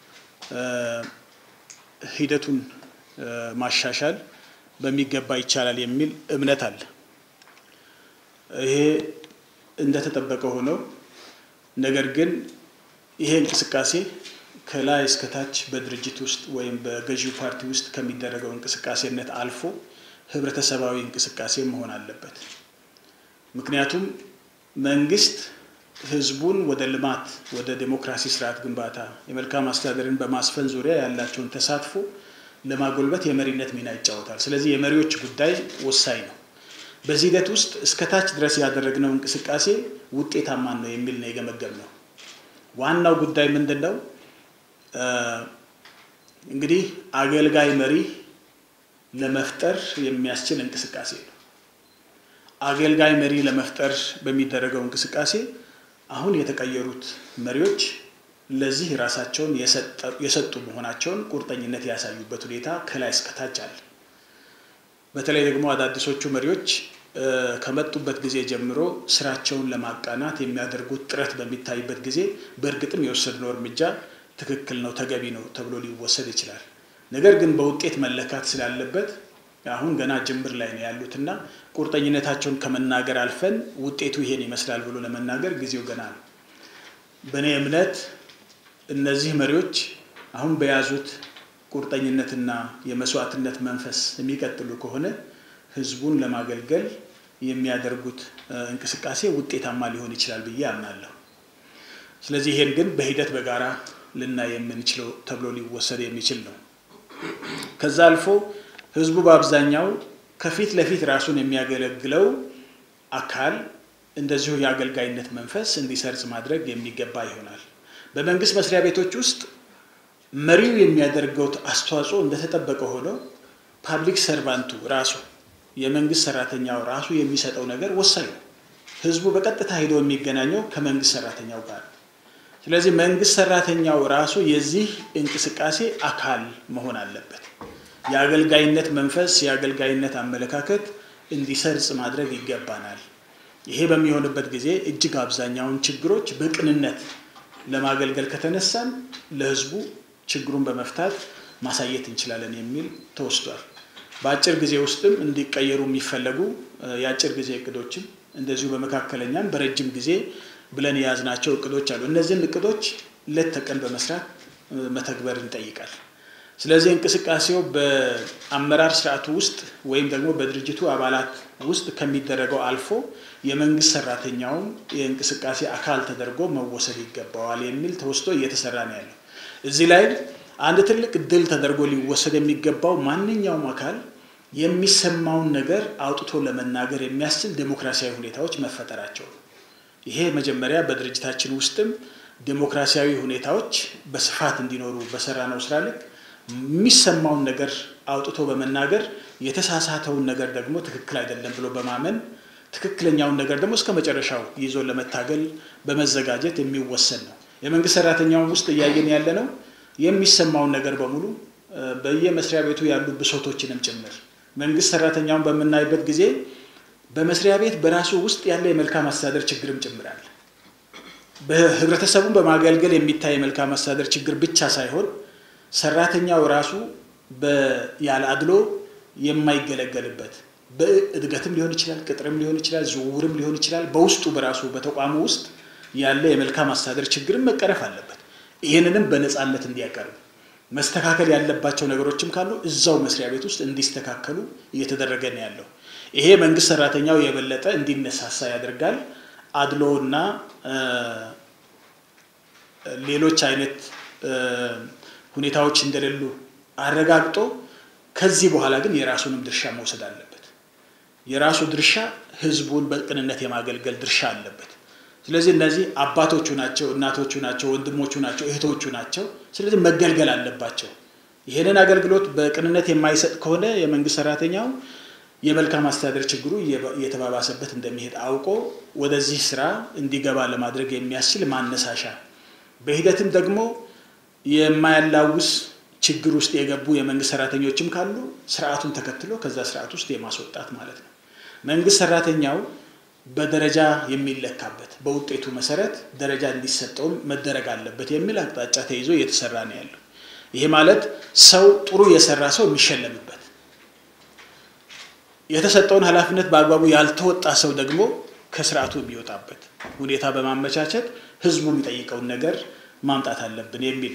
ሂደቱን ማሻሻል በሚገባ ይቻላል የሚል እምነት አለ። ይሄ እንደተጠበቀ ሆኖ ነገር ግን ይሄ እንቅስቃሴ ከላይ እስከ ታች በድርጅት ውስጥ ወይም በገዢው ፓርቲ ውስጥ ከሚደረገው እንቅስቃሴነት አልፎ ህብረተሰባዊ እንቅስቃሴ መሆን አለበት። ምክንያቱም መንግስት ህዝቡን ወደ ልማት ወደ ዲሞክራሲ ስርዓት ግንባታ የመልካም አስተዳደርን በማስፈን ዙሪያ ያላቸውን ተሳትፎ ለማጎልበት የመሪነት ሚና ይጫወታል። ስለዚህ የመሪዎች ጉዳይ ወሳኝ ነው። በዚህ ሂደት ውስጥ እስከ ታች ድረስ ያደረግነው እንቅስቃሴ ውጤታማ ነው የሚል ነው የገመገምነው። ዋናው ጉዳይ ምንድነው? እንግዲህ አገልጋይ መሪ ለመፍጠር የሚያስችል እንቅስቃሴ ነው። አገልጋይ መሪ ለመፍጠር በሚደረገው እንቅስቃሴ አሁን የተቀየሩት መሪዎች ለዚህ ራሳቸውን የሰጡ መሆናቸውን ቁርጠኝነት ያሳዩበት ሁኔታ ከላይ እስከ ታች አለ። በተለይ ደግሞ አዳዲሶቹ መሪዎች ከመጡበት ጊዜ ጀምሮ ስራቸውን ለማቃናት የሚያደርጉት ጥረት በሚታይበት ጊዜ በእርግጥም የወሰድነው እርምጃ ትክክል ነው ተገቢ ነው ተብሎ ሊወሰድ ይችላል። ነገር ግን በውጤት መለካት ስላለበት አሁን ገና ጅምር ላይ ነው ያሉትና ቁርጠኝነታቸውን ከመናገር አልፈን ውጤቱ ይሄን ይመስላል ብሎ ለመናገር ጊዜው ገና ነው። በእኔ እምነት እነዚህ መሪዎች አሁን በያዙት ቁርጠኝነትና የመስዋዕትነት መንፈስ የሚቀጥሉ ከሆነ ህዝቡን ለማገልገል የሚያደርጉት እንቅስቃሴ ውጤታማ ሊሆን ይችላል ብዬ አምናለሁ። ስለዚህ ይሄን ግን በሂደት በጋራ ልናይ የምንችለው ተብሎ ሊወሰድ የሚችል ነው። ከዛ አልፎ ህዝቡ በአብዛኛው ከፊት ለፊት ራሱን የሚያገለግለው አካል እንደዚሁ የአገልጋይነት መንፈስ እንዲሰርጽ ማድረግ የሚገባ ይሆናል። በመንግስት መስሪያ ቤቶች ውስጥ መሪው የሚያደርገው አስተዋጽኦ እንደተጠበቀ ሆኖ ፓብሊክ ሰርቫንቱ ራሱ የመንግስት ሰራተኛው ራሱ የሚሰጠው ነገር ወሳኝ ነው። ህዝቡ በቀጥታ ሄዶ የሚገናኘው ከመንግስት ሰራተኛው ጋር። ስለዚህ መንግስት ሰራተኛው ራሱ የዚህ እንቅስቃሴ አካል መሆን አለበት። የአገልጋይነት መንፈስ የአገልጋይነት አመለካከት እንዲሰርጽ ማድረግ ይገባናል። ይሄ በሚሆንበት ጊዜ እጅግ አብዛኛውን ችግሮች በቅንነት ለማገልገል ከተነሳን ለህዝቡ ችግሩን በመፍታት ማሳየት እንችላለን የሚል ተወስዷል። በአጭር ጊዜ ውስጥም እንዲቀየሩ የሚፈልጉ የአጭር ጊዜ እቅዶችም እንደዚሁ በመካከለኛም በረጅም ጊዜ ብለን ያዝናቸው እቅዶች አሉ። እነዚህን እቅዶች ለተቀን በመስራት መተግበር እንጠይቃለን። ስለዚህ እንቅስቃሴው በአመራር ስርዓቱ ውስጥ ወይም ደግሞ በድርጅቱ አባላት ውስጥ ከሚደረገው አልፎ የመንግስት ሰራተኛው የእንቅስቃሴ አካል ተደርጎ መወሰድ ይገባዋል የሚል ተወስዶ እየተሰራ ነው ያለው። እዚህ ላይ አንድ ትልቅ ድል ተደርጎ ሊወሰድ የሚገባው ማንኛውም አካል የሚሰማውን ነገር አውጥቶ ለመናገር የሚያስችል ዲሞክራሲያዊ ሁኔታዎች መፈጠራቸው ነው። ይሄ መጀመሪያ በድርጅታችን ውስጥም ዲሞክራሲያዊ ሁኔታዎች በስፋት እንዲኖሩ በሰራነው ስራ ልክ የሚሰማውን ነገር አውጥቶ በመናገር የተሳሳተውን ነገር ደግሞ ትክክል አይደለም ብሎ በማመን ትክክለኛውን ነገር ደግሞ እስከ መጨረሻው ይዞ ለመታገል በመዘጋጀት የሚወሰን ነው። የመንግስት ሰራተኛውን ውስጥ ያያየን ያለ ነው የሚሰማውን ነገር በሙሉ በየመስሪያ ቤቱ ያሉ ብሶቶችንም ጭምር መንግስት ሰራተኛውን በመናይበት ጊዜ በመስሪያ ቤት በራሱ ውስጥ ያለ የመልካም አስተዳደር ችግርም ጭምራል። በህብረተሰቡን በማገልገል የሚታይ የመልካም አስተዳደር ችግር ብቻ ሳይሆን ሰራተኛው ራሱ በያለ አድሎ የማይገለገልበት በእድገትም ሊሆን ይችላል ቅጥርም ሊሆን ይችላል ዝውውርም ሊሆን ይችላል በውስጡ በራሱ በተቋሙ ውስጥ ያለ የመልካም አስተዳደር ችግርም መቀረፍ አለበት። ይሄንንም በነጻነት እንዲያቀርብ መስተካከል ያለባቸው ነገሮችም ካሉ እዛው መስሪያ ቤት ውስጥ እንዲስተካከሉ እየተደረገ ነው ያለው። ይሄ መንግስት ሰራተኛው የበለጠ እንዲነሳሳ ያደርጋል። አድሎና ሌሎች አይነት ሁኔታዎች እንደሌሉ አረጋግጦ ከዚህ በኋላ ግን የራሱንም ድርሻ መውሰድ አለበት። የራሱ ድርሻ ህዝቡን በቅንነት የማገልገል ድርሻ አለበት። ስለዚህ እነዚህ አባቶቹ ናቸው እናቶቹ ናቸው ወንድሞቹ ናቸው እህቶቹ ናቸው። ስለዚህ መገልገል አለባቸው። ይሄንን አገልግሎት በቅንነት የማይሰጥ ከሆነ የመንግስት ሰራተኛው የመልካም አስተዳደር ችግሩ እየተባባሰበት እንደሚሄድ አውቆ ወደዚህ ስራ እንዲገባ ለማድረግ የሚያስችል ማነሳሻ በሂደትም ደግሞ የማያላውስ ችግር ውስጥ የገቡ የመንግስት ሰራተኞችም ካሉ ስርዓቱን ተከትሎ ከዛ ስርዓት ውስጥ የማስወጣት ማለት ነው። መንግስት ሰራተኛው በደረጃ የሚለካበት በውጤቱ መሰረት ደረጃ እንዲሰጠው መደረግ አለበት የሚል አቅጣጫ ተይዞ እየተሰራ ነው ያለው። ይሄ ማለት ሰው ጥሩ የሰራ ሰው የሚሸለምበት የተሰጠውን ኃላፊነት በአግባቡ ያልተወጣ ሰው ደግሞ ከስርዓቱ የሚወጣበት ሁኔታ በማመቻቸት ህዝቡ የሚጠይቀውን ነገር ማምጣት አለብን የሚል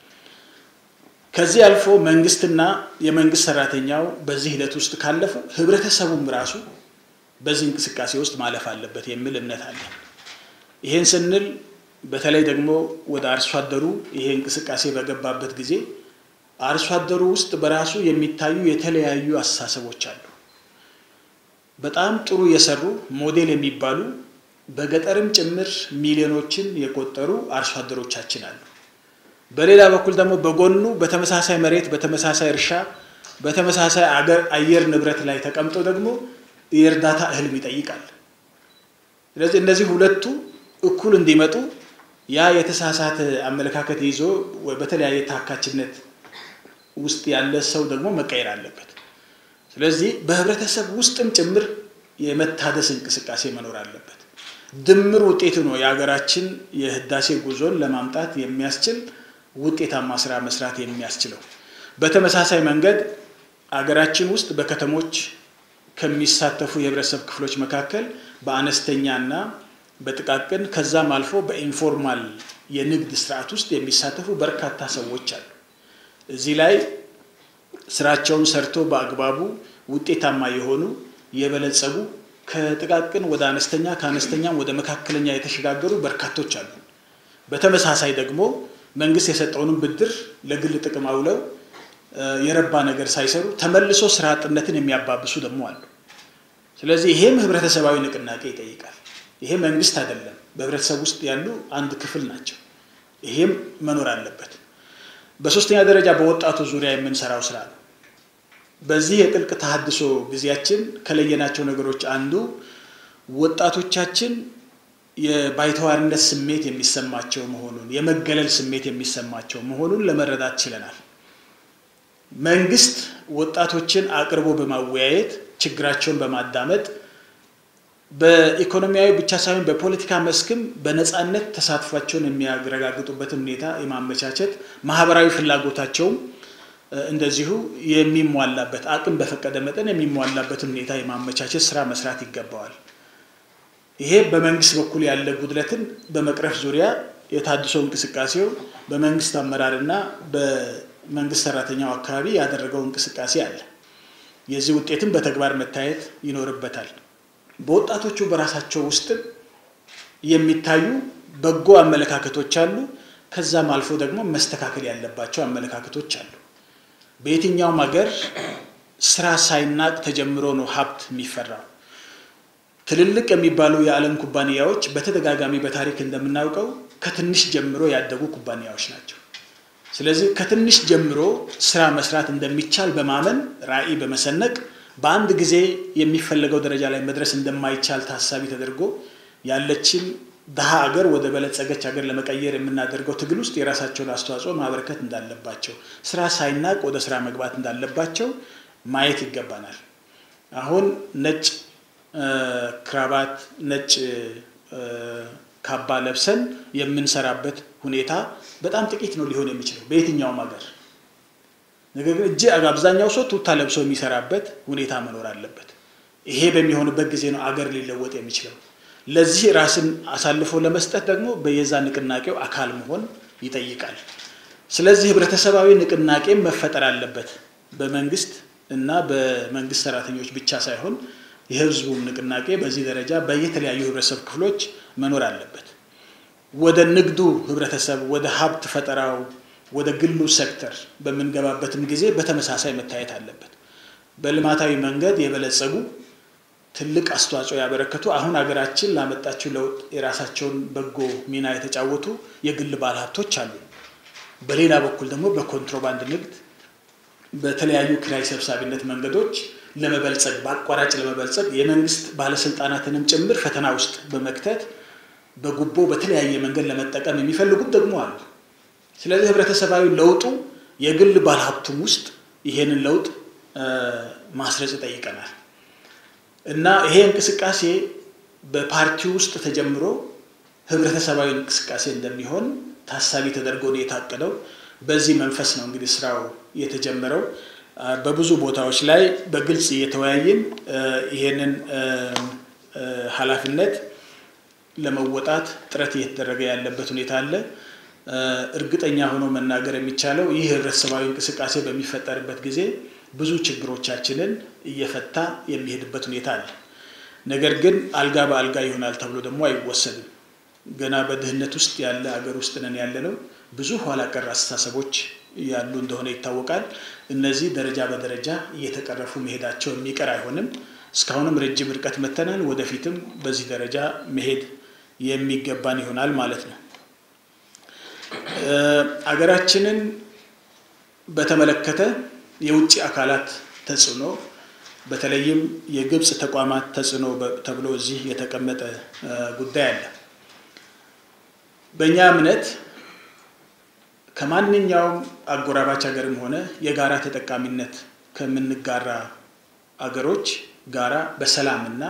ከዚህ አልፎ መንግስትና የመንግስት ሰራተኛው በዚህ ሂደት ውስጥ ካለፈ ህብረተሰቡም ራሱ በዚህ እንቅስቃሴ ውስጥ ማለፍ አለበት የሚል እምነት አለ። ይሄን ስንል በተለይ ደግሞ ወደ አርሶ አደሩ ይሄ እንቅስቃሴ በገባበት ጊዜ አርሶ አደሩ ውስጥ በራሱ የሚታዩ የተለያዩ አስተሳሰቦች አሉ። በጣም ጥሩ የሰሩ ሞዴል የሚባሉ በገጠርም ጭምር ሚሊዮኖችን የቆጠሩ አርሶ አደሮቻችን አሉ። በሌላ በኩል ደግሞ በጎኑ በተመሳሳይ መሬት በተመሳሳይ እርሻ በተመሳሳይ አገር አየር ንብረት ላይ ተቀምጦ ደግሞ የእርዳታ እህልም ይጠይቃል። ስለዚህ እነዚህ ሁለቱ እኩል እንዲመጡ ያ የተሳሳተ አመለካከት ይዞ በተለያየ ታካችነት ውስጥ ያለ ሰው ደግሞ መቀየር አለበት። ስለዚህ በህብረተሰብ ውስጥም ጭምር የመታደስ እንቅስቃሴ መኖር አለበት። ድምር ውጤቱ ነው የሀገራችን የህዳሴ ጉዞን ለማምጣት የሚያስችል ውጤታማ ስራ መስራት የሚያስችለው። በተመሳሳይ መንገድ አገራችን ውስጥ በከተሞች ከሚሳተፉ የህብረተሰብ ክፍሎች መካከል በአነስተኛና በጥቃቅን ከዛም አልፎ በኢንፎርማል የንግድ ስርዓት ውስጥ የሚሳተፉ በርካታ ሰዎች አሉ። እዚህ ላይ ስራቸውን ሰርቶ በአግባቡ ውጤታማ የሆኑ የበለጸጉ ከጥቃቅን ወደ አነስተኛ ከአነስተኛም ወደ መካከለኛ የተሸጋገሩ በርካቶች አሉ። በተመሳሳይ ደግሞ መንግስት የሰጠውን ብድር ለግል ጥቅም አውለው የረባ ነገር ሳይሰሩ ተመልሶ ስራ አጥነትን የሚያባብሱ ደግሞ አሉ። ስለዚህ ይሄም ህብረተሰባዊ ንቅናቄ ይጠይቃል። ይሄ መንግስት አይደለም በህብረተሰብ ውስጥ ያሉ አንድ ክፍል ናቸው ይሄም መኖር አለበት በሶስተኛ ደረጃ በወጣቱ ዙሪያ የምንሰራው ስራ ነው በዚህ የጥልቅ ተሐድሶ ግዚያችን ከለየናቸው ነገሮች አንዱ ወጣቶቻችን የባይተዋርነት ስሜት የሚሰማቸው መሆኑን የመገለል ስሜት የሚሰማቸው መሆኑን ለመረዳት ችለናል መንግስት ወጣቶችን አቅርቦ በማወያየት ችግራቸውን በማዳመጥ በኢኮኖሚያዊ ብቻ ሳይሆን በፖለቲካ መስክም በነጻነት ተሳትፏቸውን የሚያረጋግጡበት ሁኔታ የማመቻቸት ማህበራዊ ፍላጎታቸው እንደዚሁ የሚሟላበት አቅም በፈቀደ መጠን የሚሟላበት ሁኔታ የማመቻቸት ስራ መስራት ይገባዋል ይሄ በመንግስት በኩል ያለ ጉድለትን በመቅረፍ ዙሪያ የታድሶ እንቅስቃሴው በመንግስት አመራርና በመንግስት ሰራተኛው አካባቢ ያደረገው እንቅስቃሴ አለ የዚህ ውጤትን በተግባር መታየት ይኖርበታል በወጣቶቹ በራሳቸው ውስጥ የሚታዩ በጎ አመለካከቶች አሉ ከዛም አልፎ ደግሞ መስተካከል ያለባቸው አመለካከቶች አሉ በየትኛው ሀገር ስራ ሳይናቅ ተጀምሮ ነው ሀብት የሚፈራው ትልልቅ የሚባሉ የዓለም ኩባንያዎች በተደጋጋሚ በታሪክ እንደምናውቀው ከትንሽ ጀምሮ ያደጉ ኩባንያዎች ናቸው ስለዚህ ከትንሽ ጀምሮ ስራ መስራት እንደሚቻል በማመን ራዕይ በመሰነቅ በአንድ ጊዜ የሚፈልገው ደረጃ ላይ መድረስ እንደማይቻል ታሳቢ ተደርጎ ያለችን ደሃ ሀገር ወደ በለጸገች ሀገር ለመቀየር የምናደርገው ትግል ውስጥ የራሳቸውን አስተዋጽኦ ማበርከት እንዳለባቸው ስራ ሳይናቅ ወደ ስራ መግባት እንዳለባቸው ማየት ይገባናል አሁን ነጭ ክራባት ነጭ ካባ ለብሰን የምንሰራበት ሁኔታ በጣም ጥቂት ነው ሊሆን የሚችለው በየትኛው ሀገር ነገር ግን እጅ አብዛኛው ሰው ቱታ ለብሶ የሚሰራበት ሁኔታ መኖር አለበት ይሄ በሚሆንበት ጊዜ ነው አገር ሊለወጥ የሚችለው ለዚህ ራስን አሳልፎ ለመስጠት ደግሞ በየዛ ንቅናቄው አካል መሆን ይጠይቃል ስለዚህ ህብረተሰባዊ ንቅናቄ መፈጠር አለበት በመንግስት እና በመንግስት ሰራተኞች ብቻ ሳይሆን የህዝቡ ንቅናቄ በዚህ ደረጃ በየተለያዩ ህብረተሰብ ክፍሎች መኖር አለበት ወደ ንግዱ ህብረተሰብ ወደ ሀብት ፈጠራው ወደ ግሉ ሴክተር በመንገባበትም ጊዜ በተመሳሳይ መታየት አለበት በልማታዊ መንገድ የበለጸጉ ትልቅ አስተዋጽኦ ያበረከቱ አሁን ሀገራችን ላመጣችው ለውጥ የራሳቸውን በጎ ሚና የተጫወቱ የግል ባለሀብቶች አሉ በሌላ በኩል ደግሞ በኮንትሮባንድ ንግድ በተለያዩ ክራይ ሰብሳቢነት መንገዶች ለመበልጸግ ባቋራጭ ለመበልጸግ የመንግስት ባለስልጣናትንም ጭምር ፈተና ውስጥ በመክተት በጉቦ በተለያየ መንገድ ለመጠቀም የሚፈልጉት ደግሞ አሉ ስለዚህ ህብረተሰባዊ ለውጡ የግል ባለሀብቱም ውስጥ ይሄንን ለውጥ ማስረጽ ይጠይቀናል እና ይሄ እንቅስቃሴ በፓርቲው ውስጥ ተጀምሮ ህብረተሰባዊ እንቅስቃሴ እንደሚሆን ታሳቢ ተደርጎ ነው የታቀደው በዚህ መንፈስ ነው እንግዲህ ስራው የተጀመረው በብዙ ቦታዎች ላይ በግልጽ እየተወያየን ይሄንን ኃላፊነት ለመወጣት ጥረት እየተደረገ ያለበት ሁኔታ አለ እርግጠኛ ሆኖ መናገር የሚቻለው ይህ ህብረተሰባዊ እንቅስቃሴ በሚፈጠርበት ጊዜ ብዙ ችግሮቻችንን እየፈታ የሚሄድበት ሁኔታ አለ ነገር ግን አልጋ በአልጋ ይሆናል ተብሎ ደግሞ አይወሰድም ገና በድህነት ውስጥ ያለ አገር ውስጥ ነን ያለነው ብዙ ኋላ ቀር አስተሳሰቦች ያሉ እንደሆነ ይታወቃል እነዚህ ደረጃ በደረጃ እየተቀረፉ መሄዳቸው የሚቀር አይሆንም እስካሁንም ረጅም ርቀት መተናል ወደፊትም በዚህ ደረጃ መሄድ የሚገባን ይሆናል ማለት ነው አገራችንን በተመለከተ የውጭ አካላት ተጽዕኖ በተለይም የግብጽ ተቋማት ተጽዕኖ ተብሎ እዚህ የተቀመጠ ጉዳይ አለ በእኛ እምነት ከማንኛውም አጎራባች ሀገርም ሆነ የጋራ ተጠቃሚነት ከምንጋራ አገሮች ጋራ በሰላምና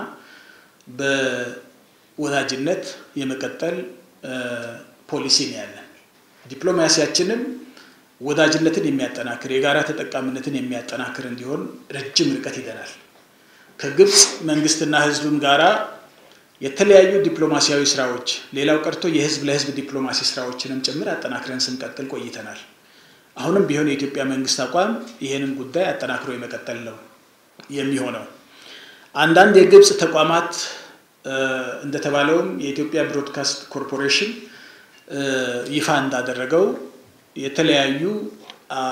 በወዳጅነት የመቀጠል ፖሊሲ ነው ያለን ዲፕሎማሲያችንም ወዳጅነትን የሚያጠናክር የጋራ ተጠቃሚነትን የሚያጠናክር እንዲሆን ረጅም ርቀት ይደናል ከግብጽ መንግስትና ህዝብም ጋራ የተለያዩ ዲፕሎማሲያዊ ስራዎች ሌላው ቀርቶ የህዝብ ለህዝብ ዲፕሎማሲ ስራዎችንም ጭምር አጠናክረን ስንቀጥል ቆይተናል አሁንም ቢሆን የኢትዮጵያ መንግስት አቋም ይሄንን ጉዳይ አጠናክሮ የመቀጠል ነው የሚሆነው አንዳንድ የግብጽ ተቋማት እንደተባለውም የኢትዮጵያ ብሮድካስት ኮርፖሬሽን ይፋ እንዳደረገው የተለያዩ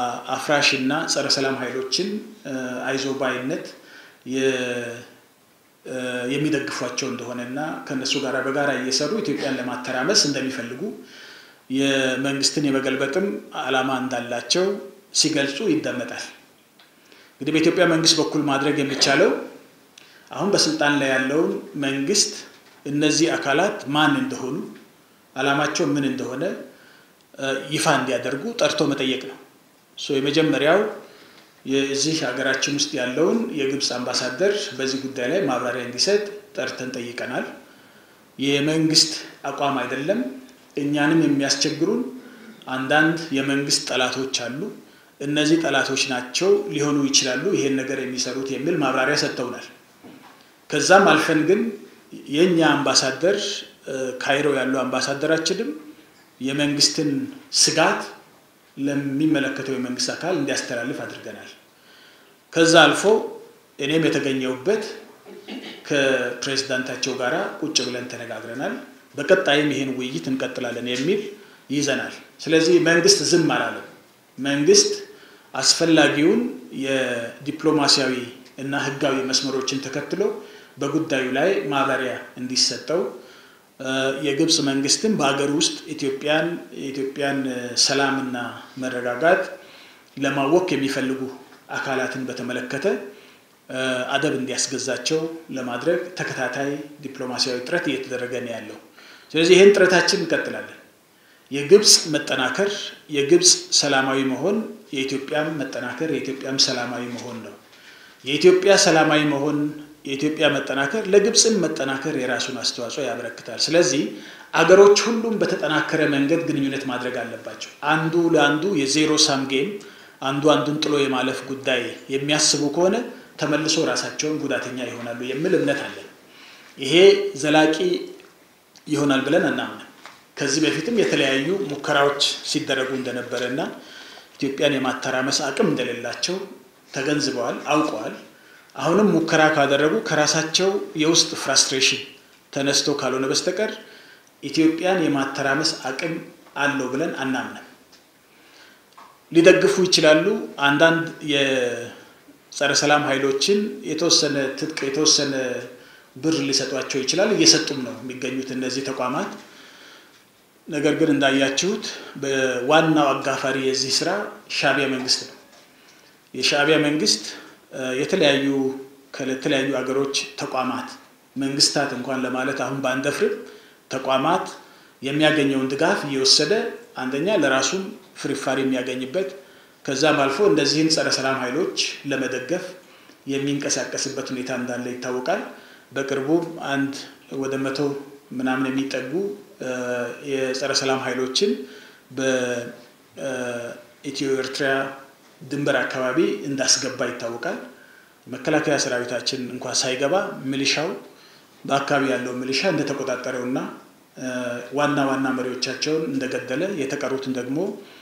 አፍራሽና ጸረ ሰላም ኃይሎችን አይዞባይነት የሚደግፏቸው እንደሆነና ከነሱ ጋር በጋራ እየሰሩ ኢትዮጵያን ለማተራመስ እንደሚፈልጉ የመንግስትን የመገልበጥም ዓላማ እንዳላቸው ሲገልጹ ይደመጣል። እንግዲህ በኢትዮጵያ መንግስት በኩል ማድረግ የሚቻለው አሁን በስልጣን ላይ ያለውን መንግስት እነዚህ አካላት ማን እንደሆኑ ዓላማቸው ምን እንደሆነ ይፋ እንዲያደርጉ ጠርቶ መጠየቅ ነው። ሶ የመጀመሪያው የዚህ ሀገራችን ውስጥ ያለውን የግብጽ አምባሳደር በዚህ ጉዳይ ላይ ማብራሪያ እንዲሰጥ ጠርተን ጠይቀናል። የመንግስት አቋም አይደለም፣ እኛንም የሚያስቸግሩን አንዳንድ የመንግስት ጠላቶች አሉ፣ እነዚህ ጠላቶች ናቸው ሊሆኑ ይችላሉ ይሄን ነገር የሚሰሩት የሚል ማብራሪያ ሰጥተውናል። ከዛም አልፈን ግን የኛ አምባሳደር ካይሮ ያለው አምባሳደራችንም የመንግስትን ስጋት ለሚመለከተው የመንግስት አካል እንዲያስተላልፍ አድርገናል። ከዛ አልፎ እኔም የተገኘውበት ከፕሬዝዳንታቸው ጋራ ቁጭ ብለን ተነጋግረናል። በቀጣይም ይሄን ውይይት እንቀጥላለን የሚል ይዘናል። ስለዚህ መንግስት ዝም አላለም። መንግስት አስፈላጊውን የዲፕሎማሲያዊ እና ህጋዊ መስመሮችን ተከትሎ በጉዳዩ ላይ ማብራሪያ እንዲሰጠው የግብጽ መንግስትም በአገር ውስጥ ኢትዮጵያን የኢትዮጵያን ሰላምና መረጋጋት ለማወክ የሚፈልጉ አካላትን በተመለከተ አደብ እንዲያስገዛቸው ለማድረግ ተከታታይ ዲፕሎማሲያዊ ጥረት እየተደረገ ነው ያለው። ስለዚህ ይሄን ጥረታችን እንቀጥላለን። የግብጽ መጠናከር የግብጽ ሰላማዊ መሆን የኢትዮጵያም መጠናከር የኢትዮጵያም ሰላማዊ መሆን ነው። የኢትዮጵያ ሰላማዊ መሆን የኢትዮጵያ መጠናከር ለግብጽም መጠናከር የራሱን አስተዋጽኦ ያበረክታል። ስለዚህ አገሮች ሁሉም በተጠናከረ መንገድ ግንኙነት ማድረግ አለባቸው። አንዱ ለአንዱ የዜሮ ሳም ጌም አንዱ አንዱን ጥሎ የማለፍ ጉዳይ የሚያስቡ ከሆነ ተመልሶ ራሳቸውን ጉዳተኛ ይሆናሉ የሚል እምነት አለን። ይሄ ዘላቂ ይሆናል ብለን እናምናለን። ከዚህ በፊትም የተለያዩ ሙከራዎች ሲደረጉ እንደነበረና ኢትዮጵያን የማተራመስ አቅም እንደሌላቸው ተገንዝበዋል፣ አውቀዋል። አሁንም ሙከራ ካደረጉ ከራሳቸው የውስጥ ፍራስትሬሽን ተነስቶ ካልሆነ በስተቀር ኢትዮጵያን የማተራመስ አቅም አለው ብለን አናምንም። ሊደግፉ ይችላሉ። አንዳንድ የጸረ ሰላም ኃይሎችን የተወሰነ ትጥቅ የተወሰነ ብር ሊሰጧቸው ይችላል፣ እየሰጡም ነው የሚገኙት እነዚህ ተቋማት። ነገር ግን እንዳያችሁት በዋናው አጋፋሪ የዚህ ስራ ሻዕቢያ መንግስት ነው። የሻዕቢያ መንግስት የተለያዩ ከተለያዩ አገሮች ተቋማት መንግስታት እንኳን ለማለት አሁን ባንደፍርም ተቋማት የሚያገኘውን ድጋፍ እየወሰደ አንደኛ ለራሱም ፍሪፋሪ የሚያገኝበት ከዛም አልፎ እንደዚህን ጸረ ሰላም ኃይሎች ለመደገፍ የሚንቀሳቀስበት ሁኔታ እንዳለ ይታወቃል። በቅርቡ አንድ ወደ መቶ ምናምን የሚጠጉ የጸረ ሰላም ኃይሎችን በኢትዮ ኤርትራ ድንበር አካባቢ እንዳስገባ ይታወቃል። መከላከያ ሰራዊታችን እንኳን ሳይገባ ሚሊሻው በአካባቢ ያለው ሚሊሻ እንደተቆጣጠረውና ዋና ዋና መሪዎቻቸውን እንደገደለ የተቀሩትን ደግሞ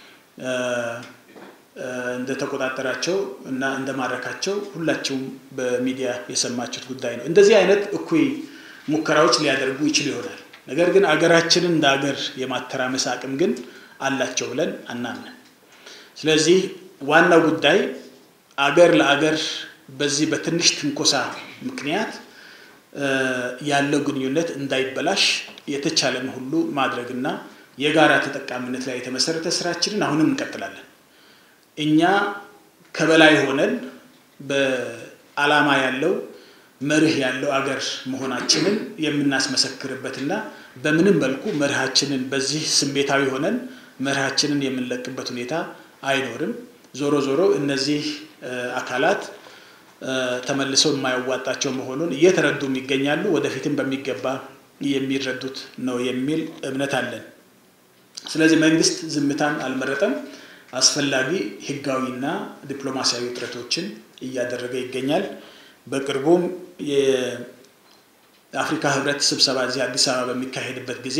እንደተቆጣጠራቸው እና እንደማረካቸው ሁላችሁም በሚዲያ የሰማችሁት ጉዳይ ነው። እንደዚህ አይነት እኩይ ሙከራዎች ሊያደርጉ ይችላል ይሆናል። ነገር ግን አገራችንን እንደ አገር የማተራመስ አቅም ግን አላቸው ብለን አናምንም። ስለዚህ ዋናው ጉዳይ አገር ለአገር በዚህ በትንሽ ትንኮሳ ምክንያት ያለው ግንኙነት እንዳይበላሽ የተቻለን ሁሉ ማድረግና የጋራ ተጠቃሚነት ላይ የተመሰረተ ስራችንን አሁንም እንቀጥላለን። እኛ ከበላይ ሆነን በአላማ ያለው መርህ ያለው አገር መሆናችንን የምናስመሰክርበትና በምንም መልኩ መርሃችንን በዚህ ስሜታዊ ሆነን መርሃችንን የምንለቅበት ሁኔታ አይኖርም። ዞሮ ዞሮ እነዚህ አካላት ተመልሰው የማያዋጣቸው መሆኑን እየተረዱም ይገኛሉ። ወደፊትም በሚገባ የሚረዱት ነው የሚል እምነት አለን። ስለዚህ መንግስት ዝምታን አልመረጠም። አስፈላጊ ህጋዊና ዲፕሎማሲያዊ ጥረቶችን እያደረገ ይገኛል። በቅርቡም የአፍሪካ ህብረት ስብሰባ እዚህ አዲስ አበባ በሚካሄድበት ጊዜ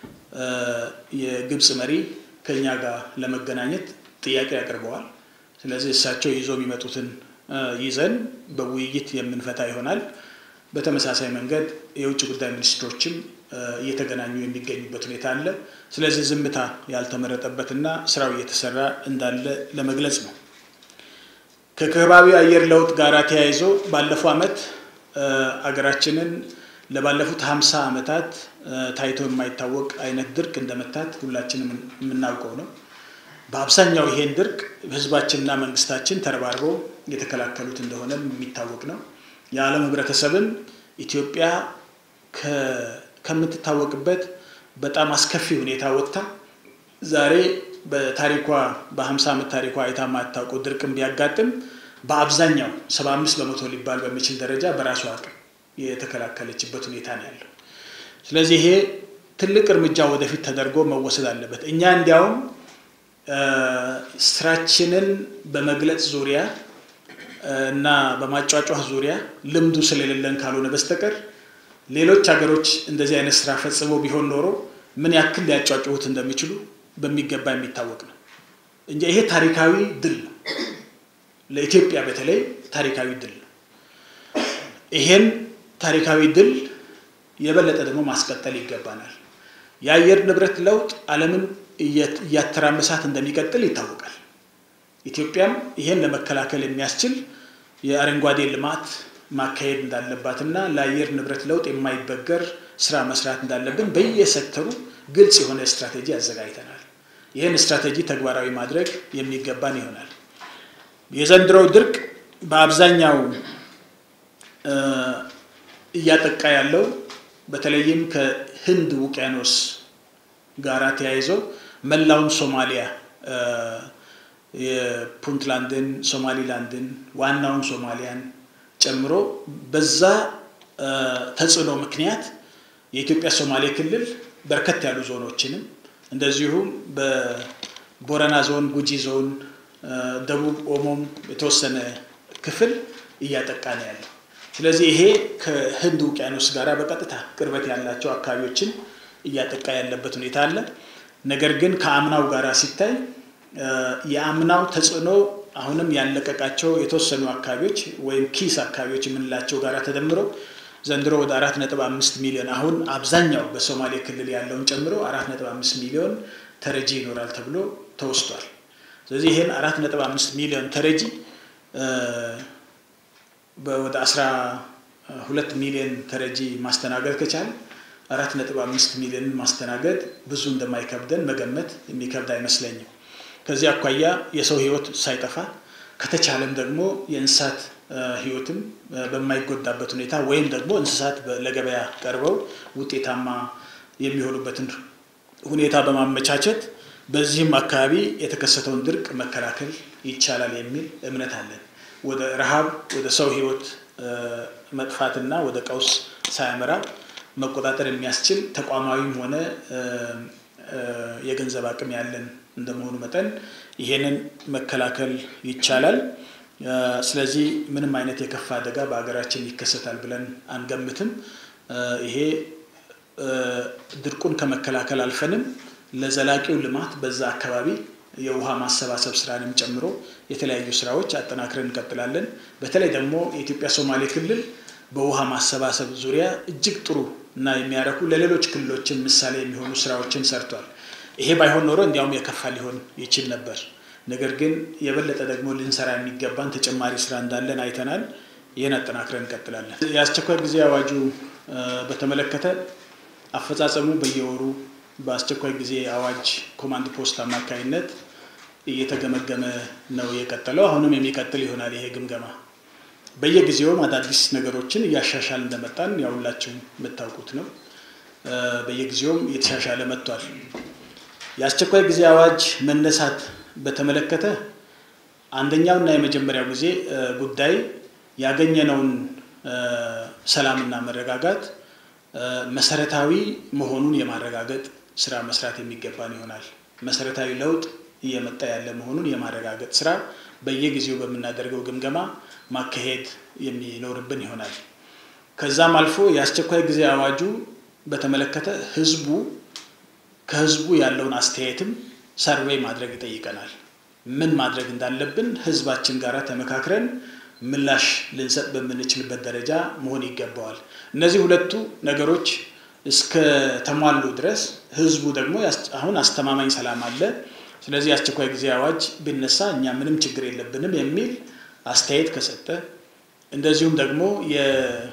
የግብጽ መሪ ከኛ ጋር ለመገናኘት ጥያቄ ያቀርበዋል። ስለዚህ እሳቸው ይዞ የሚመጡትን ይዘን በውይይት የምንፈታ ይሆናል። በተመሳሳይ መንገድ የውጭ ጉዳይ ሚኒስትሮችም እየተገናኙ የሚገኙበት ሁኔታ አለ። ስለዚህ ዝምታ ያልተመረጠበትና ስራው እየተሰራ እንዳለ ለመግለጽ ነው። ከከባቢ አየር ለውጥ ጋር ተያይዞ ባለፈው አመት አገራችንን ለባለፉት ሃምሳ ዓመታት ታይቶ የማይታወቅ አይነት ድርቅ እንደመታት ሁላችንም የምናውቀው ነው። በአብዛኛው ይሄን ድርቅ ህዝባችንና መንግስታችን ተረባርበው የተከላከሉት እንደሆነ የሚታወቅ ነው። የዓለም ህብረተሰብም ኢትዮጵያ ከምትታወቅበት በጣም አስከፊ ሁኔታ ወጥታ ዛሬ በታሪኳ በ50 ዓመት ታሪኳ አይታ ማታውቀው ድርቅም ቢያጋጥም በአብዛኛው ሰባ አምስት በመቶ ሊባል በሚችል ደረጃ በራሷ አቅም የተከላከለችበት ሁኔታ ነው ያለው። ስለዚህ ይሄ ትልቅ እርምጃ ወደፊት ተደርጎ መወሰድ አለበት። እኛ እንዲያውም ስራችንን በመግለጽ ዙሪያ እና በማጫጫህ ዙሪያ ልምዱ ስለሌለን ካልሆነ በስተቀር ሌሎች ሀገሮች እንደዚህ አይነት ስራ ፈጽመው ቢሆን ኖሮ ምን ያክል ሊያጫጫሁት እንደሚችሉ በሚገባ የሚታወቅ ነው እንጂ ይሄ ታሪካዊ ድል ነው። ለኢትዮጵያ በተለይ ታሪካዊ ድል ነው። ይሄን ታሪካዊ ድል የበለጠ ደግሞ ማስቀጠል ይገባናል። የአየር ንብረት ለውጥ ዓለምን እያተራመሳት እንደሚቀጥል ይታወቃል። ኢትዮጵያም ይሄን ለመከላከል የሚያስችል የአረንጓዴ ልማት ማካሄድ እንዳለባትና ለአየር ንብረት ለውጥ የማይበገር ስራ መስራት እንዳለብን በየሴክተሩ ግልጽ የሆነ ስትራቴጂ አዘጋጅተናል። ይሄን ስትራቴጂ ተግባራዊ ማድረግ የሚገባን ይሆናል። የዘንድሮው ድርቅ በአብዛኛው እያጠቃ ያለው በተለይም ከህንድ ውቅያኖስ ጋራ ተያይዞ መላውን ሶማሊያ የፑንትላንድን ሶማሊላንድን ዋናውን ሶማሊያን ጨምሮ በዛ ተጽዕኖ ምክንያት የኢትዮጵያ ሶማሌ ክልል በርከት ያሉ ዞኖችንም እንደዚሁም በቦረና ዞን ጉጂ ዞን ደቡብ ኦሞም የተወሰነ ክፍል እያጠቃ ነው ያለው። ስለዚህ ይሄ ከህንድ ውቅያኖስ ጋራ በቀጥታ ቅርበት ያላቸው አካባቢዎችን እያጠቃ ያለበት ሁኔታ አለ። ነገር ግን ከአምናው ጋራ ሲታይ የአምናው ተጽዕኖ አሁንም ያለቀቃቸው የተወሰኑ አካባቢዎች ወይም ኪስ አካባቢዎች የምንላቸው ጋራ ተደምሮ ዘንድሮ ወደ አራት ነጥብ አምስት ሚሊዮን አሁን አብዛኛው በሶማሌ ክልል ያለውን ጨምሮ አራት ነጥብ አምስት ሚሊዮን ተረጂ ይኖራል ተብሎ ተወስቷል። ስለዚህ ይሄን አራት ነጥብ አምስት ሚሊዮን ተረጂ በወደ አስራ ሁለት ሚሊዮን ተረጂ ማስተናገድ ከቻለ አራት ነጥብ አምስት ሚሊዮን ማስተናገድ ብዙ እንደማይከብደን መገመት የሚከብድ አይመስለኝም። ከዚህ አኳያ የሰው ህይወት ሳይጠፋ ከተቻለም ደግሞ የእንስሳት ህይወትም በማይጎዳበት ሁኔታ ወይም ደግሞ እንስሳት ለገበያ ቀርበው ውጤታማ የሚሆኑበትን ሁኔታ በማመቻቸት በዚህም አካባቢ የተከሰተውን ድርቅ መከላከል ይቻላል የሚል እምነት አለን። ወደ ረሃብ ወደ ሰው ህይወት መጥፋትና ወደ ቀውስ ሳይመራ መቆጣጠር የሚያስችል ተቋማዊም ሆነ የገንዘብ አቅም ያለን እንደመሆኑ መጠን ይሄንን መከላከል ይቻላል። ስለዚህ ምንም አይነት የከፋ አደጋ በአገራችን ይከሰታል ብለን አንገምትም። ይሄ ድርቁን ከመከላከል አልፈንም ለዘላቂው ልማት በዛ አካባቢ የውሃ ማሰባሰብ ስራንም ጨምሮ የተለያዩ ስራዎች አጠናክረን እንቀጥላለን። በተለይ ደግሞ የኢትዮጵያ ሶማሌ ክልል በውሃ ማሰባሰብ ዙሪያ እጅግ ጥሩ እና የሚያረኩ ለሌሎች ክልሎችን ምሳሌ የሚሆኑ ስራዎችን ሰርቷል። ይሄ ባይሆን ኖሮ እንዲያውም የከፋ ሊሆን ይችል ነበር። ነገር ግን የበለጠ ደግሞ ልንሰራ የሚገባን ተጨማሪ ስራ እንዳለን አይተናል። ይሄን አጠናክረን እንቀጥላለን። የአስቸኳይ ጊዜ አዋጁ በተመለከተ አፈጻጸሙ በየወሩ በአስቸኳይ ጊዜ አዋጅ ኮማንድ ፖስት አማካይነት እየተገመገመ ነው የቀጠለው። አሁንም የሚቀጥል ይሆናል። ይሄ ግምገማ በየጊዜው አዳዲስ ነገሮችን እያሻሻል እንደመጣን ያውላችሁ የምታውቁት ነው። በየጊዜው እየተሻሻለ መጥቷል። የአስቸኳይ ጊዜ አዋጅ መነሳት በተመለከተ አንደኛውና የመጀመሪያው ጊዜ ጉዳይ ያገኘነውን ሰላምና መረጋጋት መሰረታዊ መሆኑን የማረጋገጥ ስራ መስራት የሚገባን ይሆናል። መሰረታዊ ለውጥ እየመጣ ያለ መሆኑን የማረጋገጥ ስራ በየጊዜው በመናደርገው ግምገማ ማካሄድ የሚኖርብን ይሆናል። ከዛም አልፎ የአስቸኳይ ጊዜ አዋጁ በተመለከተ ህዝቡ ከህዝቡ ያለውን አስተያየትም ሰርቬይ ማድረግ ይጠይቀናል። ምን ማድረግ እንዳለብን ህዝባችን ጋራ ተመካክረን ምላሽ ልንሰጥ በምንችልበት ደረጃ መሆን ይገባዋል። እነዚህ ሁለቱ ነገሮች እስከ ተሟሉ ድረስ ህዝቡ ደግሞ አሁን አስተማማኝ ሰላም አለ፣ ስለዚህ አስቸኳይ ጊዜ አዋጅ ቢነሳ እኛ ምንም ችግር የለብንም የሚል አስተያየት ከሰጠ እንደዚሁም ደግሞ የ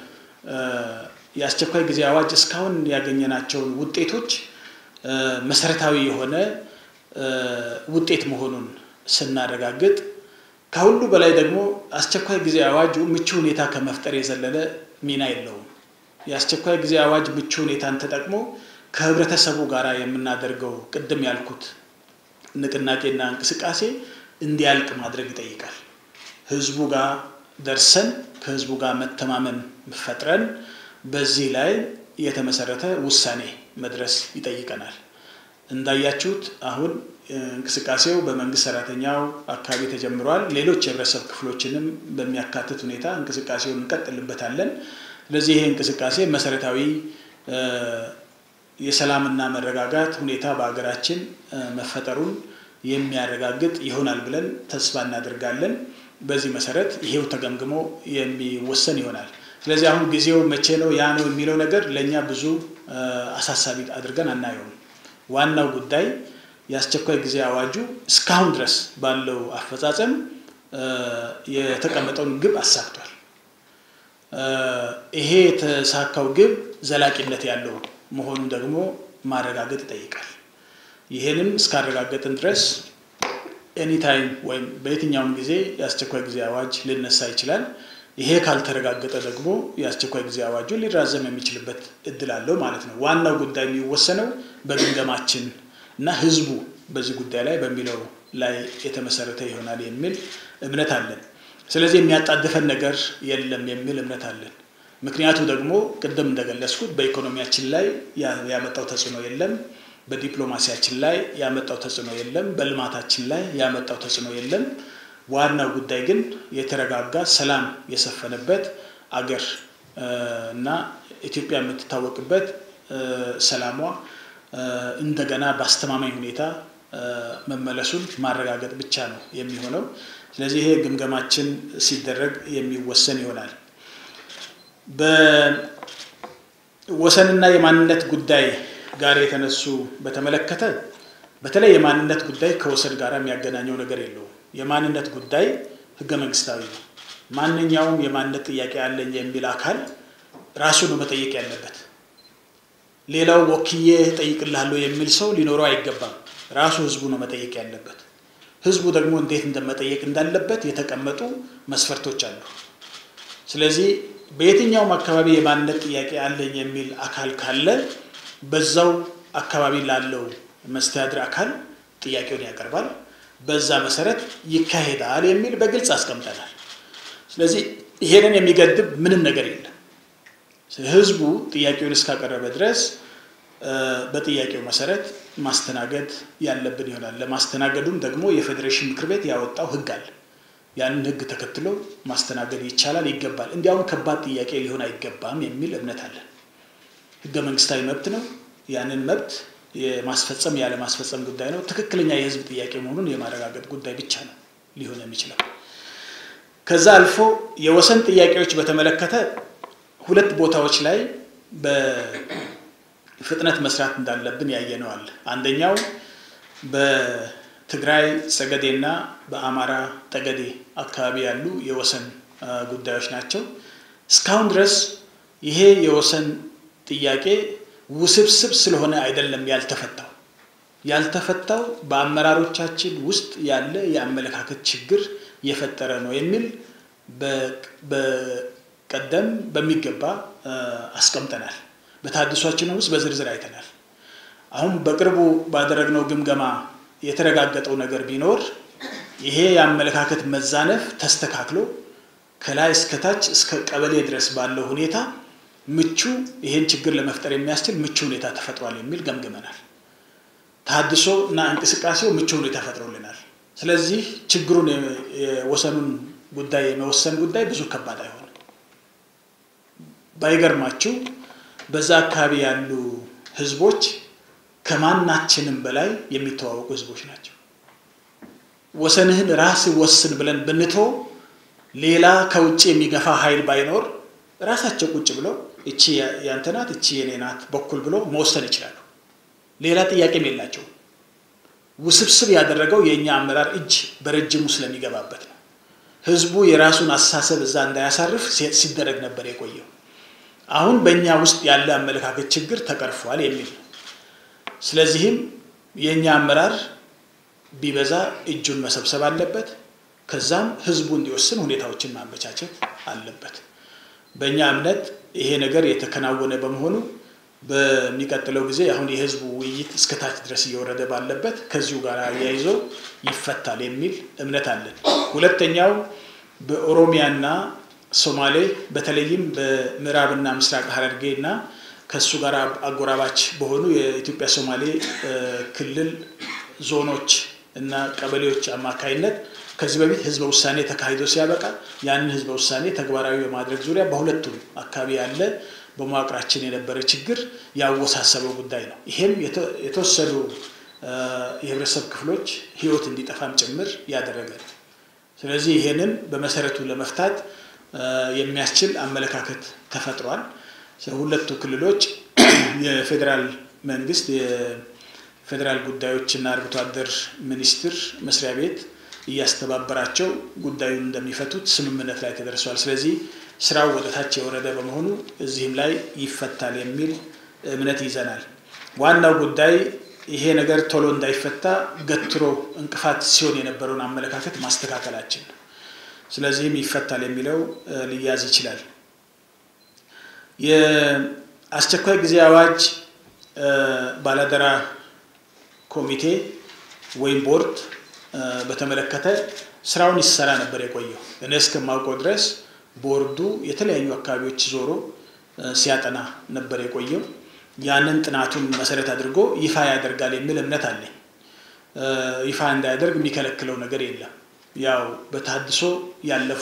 የአስቸኳይ ጊዜ አዋጅ እስካሁን ያገኘናቸው ውጤቶች መሰረታዊ የሆነ ውጤት መሆኑን ስናረጋግጥ ከሁሉ በላይ ደግሞ አስቸኳይ ጊዜ አዋጁ ምቹ ሁኔታ ከመፍጠር የዘለለ ሚና የለውም። የአስቸኳይ ጊዜ አዋጅ ምቹ ሁኔታን ተጠቅሞ ከህብረተሰቡ ጋራ የምናደርገው ቅድም ያልኩት ንቅናቄና እንቅስቃሴ እንዲያልቅ ማድረግ ይጠይቃል። ህዝቡ ጋር ደርሰን ከህዝቡ ጋር መተማመን ፈጥረን በዚህ ላይ የተመሰረተ ውሳኔ መድረስ ይጠይቀናል። እንዳያችሁት አሁን እንቅስቃሴው በመንግስት ሰራተኛው አካባቢ ተጀምሯል። ሌሎች የህብረተሰብ ክፍሎችንም በሚያካትት ሁኔታ እንቅስቃሴውን እንቀጥልበታለን። ስለዚህ ይሄ እንቅስቃሴ መሰረታዊ የሰላምና መረጋጋት ሁኔታ በአገራችን መፈጠሩን የሚያረጋግጥ ይሆናል ብለን ተስፋ እናደርጋለን። በዚህ መሰረት ይሄው ተገምግሞ የሚወሰን ይሆናል። ስለዚህ አሁን ጊዜው መቼ ነው ያ ነው የሚለው ነገር ለኛ ብዙ አሳሳቢ አድርገን አናየውም። ዋናው ጉዳይ የአስቸኳይ ጊዜ አዋጁ እስካሁን ድረስ ባለው አፈጻጸም የተቀመጠውን ግብ አሳክቷል። ይሄ የተሳካው ግብ ዘላቂነት ያለው መሆኑን ደግሞ ማረጋገጥ ይጠይቃል። ይሄንን እስካረጋገጥን ድረስ ኤኒ ታይም ወይም በየትኛውም ጊዜ የአስቸኳይ ጊዜ አዋጅ ሊነሳ ይችላል። ይሄ ካልተረጋገጠ ደግሞ የአስቸኳይ ጊዜ አዋጁ ሊራዘም የሚችልበት እድል አለው ማለት ነው። ዋናው ጉዳይ የሚወሰነው በግምገማችን እና ህዝቡ በዚህ ጉዳይ ላይ በሚለው ላይ የተመሰረተ ይሆናል የሚል እምነት አለን። ስለዚህ የሚያጣድፈን ነገር የለም የሚል እምነት አለን። ምክንያቱ ደግሞ ቅድም እንደገለጽኩት በኢኮኖሚያችን ላይ ያመጣው ተጽዕኖ የለም፣ በዲፕሎማሲያችን ላይ ያመጣው ተጽዕኖ የለም፣ በልማታችን ላይ ያመጣው ተጽዕኖ የለም። ዋናው ጉዳይ ግን የተረጋጋ ሰላም የሰፈነበት አገር እና ኢትዮጵያ የምትታወቅበት ሰላሟ እንደገና በአስተማማኝ ሁኔታ መመለሱን ማረጋገጥ ብቻ ነው የሚሆነው። ስለዚህ ይሄ ግምገማችን ሲደረግ የሚወሰን ይሆናል። በወሰንና የማንነት ጉዳይ ጋር የተነሱ በተመለከተ በተለይ የማንነት ጉዳይ ከወሰን ጋር የሚያገናኘው ነገር የለውም። የማንነት ጉዳይ ህገ መንግስታዊ ነው። ማንኛውም የማንነት ጥያቄ አለኝ የሚል አካል ራሱ ነው መጠየቅ ያለበት። ሌላው ወክዬ ጠይቅልሃለሁ የሚል ሰው ሊኖረው አይገባም። ራሱ ህዝቡ ነው መጠየቅ ያለበት። ህዝቡ ደግሞ እንዴት እንደመጠየቅ እንዳለበት የተቀመጡ መስፈርቶች አሉ። ስለዚህ በየትኛውም አካባቢ የማንነት ጥያቄ አለኝ የሚል አካል ካለ በዛው አካባቢ ላለው መስተዳድር አካል ጥያቄውን ያቀርባል። በዛ መሰረት ይካሄዳል የሚል በግልጽ አስቀምጠናል። ስለዚህ ይሄንን የሚገድብ ምንም ነገር የለም። ህዝቡ ጥያቄውን እስካቀረበ ድረስ በጥያቄው መሰረት ማስተናገድ ያለብን ይሆናል። ለማስተናገዱም ደግሞ የፌዴሬሽን ምክር ቤት ያወጣው ህግ አለ። ያንን ህግ ተከትሎ ማስተናገድ ይቻላል፣ ይገባል። እንዲያውም ከባድ ጥያቄ ሊሆን አይገባም የሚል እምነት አለ። ህገ መንግስታዊ መብት ነው። ያንን መብት የማስፈጸም ያለ ማስፈጸም ጉዳይ ነው። ትክክለኛ የህዝብ ጥያቄ መሆኑን የማረጋገጥ ጉዳይ ብቻ ነው ሊሆን የሚችለው። ከዛ አልፎ የወሰን ጥያቄዎች በተመለከተ ሁለት ቦታዎች ላይ በፍጥነት መስራት እንዳለብን ያየነው አለ። አንደኛው በትግራይ ጸገዴና በአማራ ጠገዴ አካባቢ ያሉ የወሰን ጉዳዮች ናቸው። እስካሁን ድረስ ይሄ የወሰን ጥያቄ ውስብስብ ስለሆነ አይደለም ያልተፈታው ያልተፈታው በአመራሮቻችን ውስጥ ያለ የአመለካከት ችግር የፈጠረ ነው የሚል በቀደም በሚገባ አስቀምጠናል። በታድሷችን ውስጥ በዝርዝር አይተናል። አሁን በቅርቡ ባደረግነው ግምገማ የተረጋገጠው ነገር ቢኖር ይሄ የአመለካከት መዛነፍ ተስተካክሎ ከላይ እስከ ታች እስከ ቀበሌ ድረስ ባለው ሁኔታ ምቹ ይሄን ችግር ለመፍጠር የሚያስችል ምቹ ሁኔታ ተፈጥሯል የሚል ገምግመናል። ታድሶ እና እንቅስቃሴው ምቹ ሁኔታ ፈጥሮልናል። ስለዚህ ችግሩን የወሰኑን ጉዳይ የመወሰን ጉዳይ ብዙ ከባድ አይሆንም። ባይገርማችሁ በዛ አካባቢ ያሉ ህዝቦች ከማናችንም በላይ የሚተዋወቁ ህዝቦች ናቸው። ወሰንህን ራስ ወስን ብለን ብንተው ሌላ ከውጭ የሚገፋ ኃይል ባይኖር ራሳቸው ቁጭ ብለው እቺ ያንተ ናት እቺ የኔ ናት በኩል ብሎ መወሰን ይችላሉ። ሌላ ጥያቄም የላቸው። ውስብስብ ያደረገው የኛ አመራር እጅ በረጅሙ ስለሚገባበት ነው። ህዝቡ የራሱን አሳሰብ እዛ እንዳያሳርፍ ሲደረግ ነበር የቆየው። አሁን በእኛ ውስጥ ያለ አመለካከት ችግር ተቀርፏል የሚል ስለዚህም የኛ አመራር ቢበዛ እጁን መሰብሰብ አለበት ከዛም ህዝቡ እንዲወስን ሁኔታዎችን ማመቻቸት አለበት በእኛ እምነት ይሄ ነገር የተከናወነ በመሆኑ በሚቀጥለው ጊዜ አሁን የህዝቡ ውይይት እስከታች ድረስ እየወረደ ባለበት ከዚሁ ጋር ያይዞ ይፈታል የሚል እምነት አለን ሁለተኛው በኦሮሚያና ሶማሌ በተለይም በምዕራብና ምስራቅ ሐረርጌና ከሱ ጋር አጎራባች በሆኑ የኢትዮጵያ ሶማሌ ክልል ዞኖች እና ቀበሌዎች አማካይነት ከዚህ በፊት ህዝበ ውሳኔ ተካሂዶ ሲያበቃ ያንን ህዝበ ውሳኔ ተግባራዊ በማድረግ ዙሪያ በሁለቱም አካባቢ ያለ በመዋቅራችን የነበረ ችግር ያወሳሰበው ጉዳይ ነው ይሄም የተወሰኑ የህብረተሰብ ክፍሎች ህይወት እንዲጠፋም ጭምር ያደረገ ስለዚህ ይሄንን በመሰረቱ ለመፍታት የሚያስችል አመለካከት ተፈጥሯል ሁለቱ ክልሎች የፌደራል መንግስት የፌደራል ጉዳዮችና አርብቶ አደር ሚኒስትር መስሪያ ቤት ያስተባበራቸው ጉዳዩን እንደሚፈቱት ስምምነት ላይ ተደርሷል ስለዚህ ስራው ወደታች የወረደ በመሆኑ እዚህም ላይ ይፈታል የሚል እምነት ይዘናል ዋናው ጉዳይ ይሄ ነገር ቶሎ እንዳይፈታ ገትሮ እንቅፋት ሲሆን የነበረውን አመለካከት ማስተካከላችን ስለዚህም ይፈታል የሚለው ሊያዝ ይችላል የአስቸኳይ ጊዜ አዋጅ ባላደራ ኮሚቴ ወይም ቦርድ በተመለከተ ስራውን ይሰራ ነበር የቆየው እኔ እስከማውቀው ድረስ ቦርዱ የተለያዩ አካባቢዎች ዞሮ ሲያጠና ነበር የቆየው ያንን ጥናቱን መሰረት አድርጎ ይፋ ያደርጋል የሚል እምነት አለኝ ይፋ እንዳያደርግ የሚከለክለው ነገር የለም ያው በታድሶ ያለፉ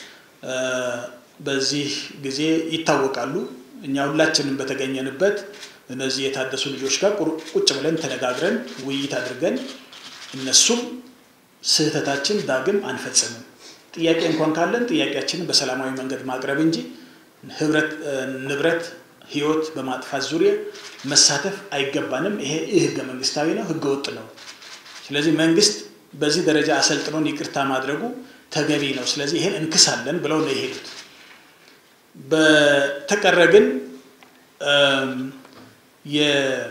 በዚህ ጊዜ ይታወቃሉ እኛ ሁላችንም በተገኘንበት እነዚህ የታደሱ ልጆች ጋር ቁጭ ብለን ተነጋግረን ውይይት አድርገን እነሱም ስህተታችን ዳግም አንፈጽምም ጥያቄ እንኳን ካለን ጥያቄያችንን በሰላማዊ መንገድ ማቅረብ እንጂ ህብረት ንብረት ህይወት በማጥፋት ዙሪያ መሳተፍ አይገባንም ይሄ ህገ መንግስታዊ ነው ህገ ወጥ ነው ስለዚህ መንግስት በዚህ ደረጃ አሰልጥኖን ይቅርታ ማድረጉ ተገቢ ነው ስለዚህ ይሄን እንክሳለን ብለው ነው ይሄዱት በተቀረግን የ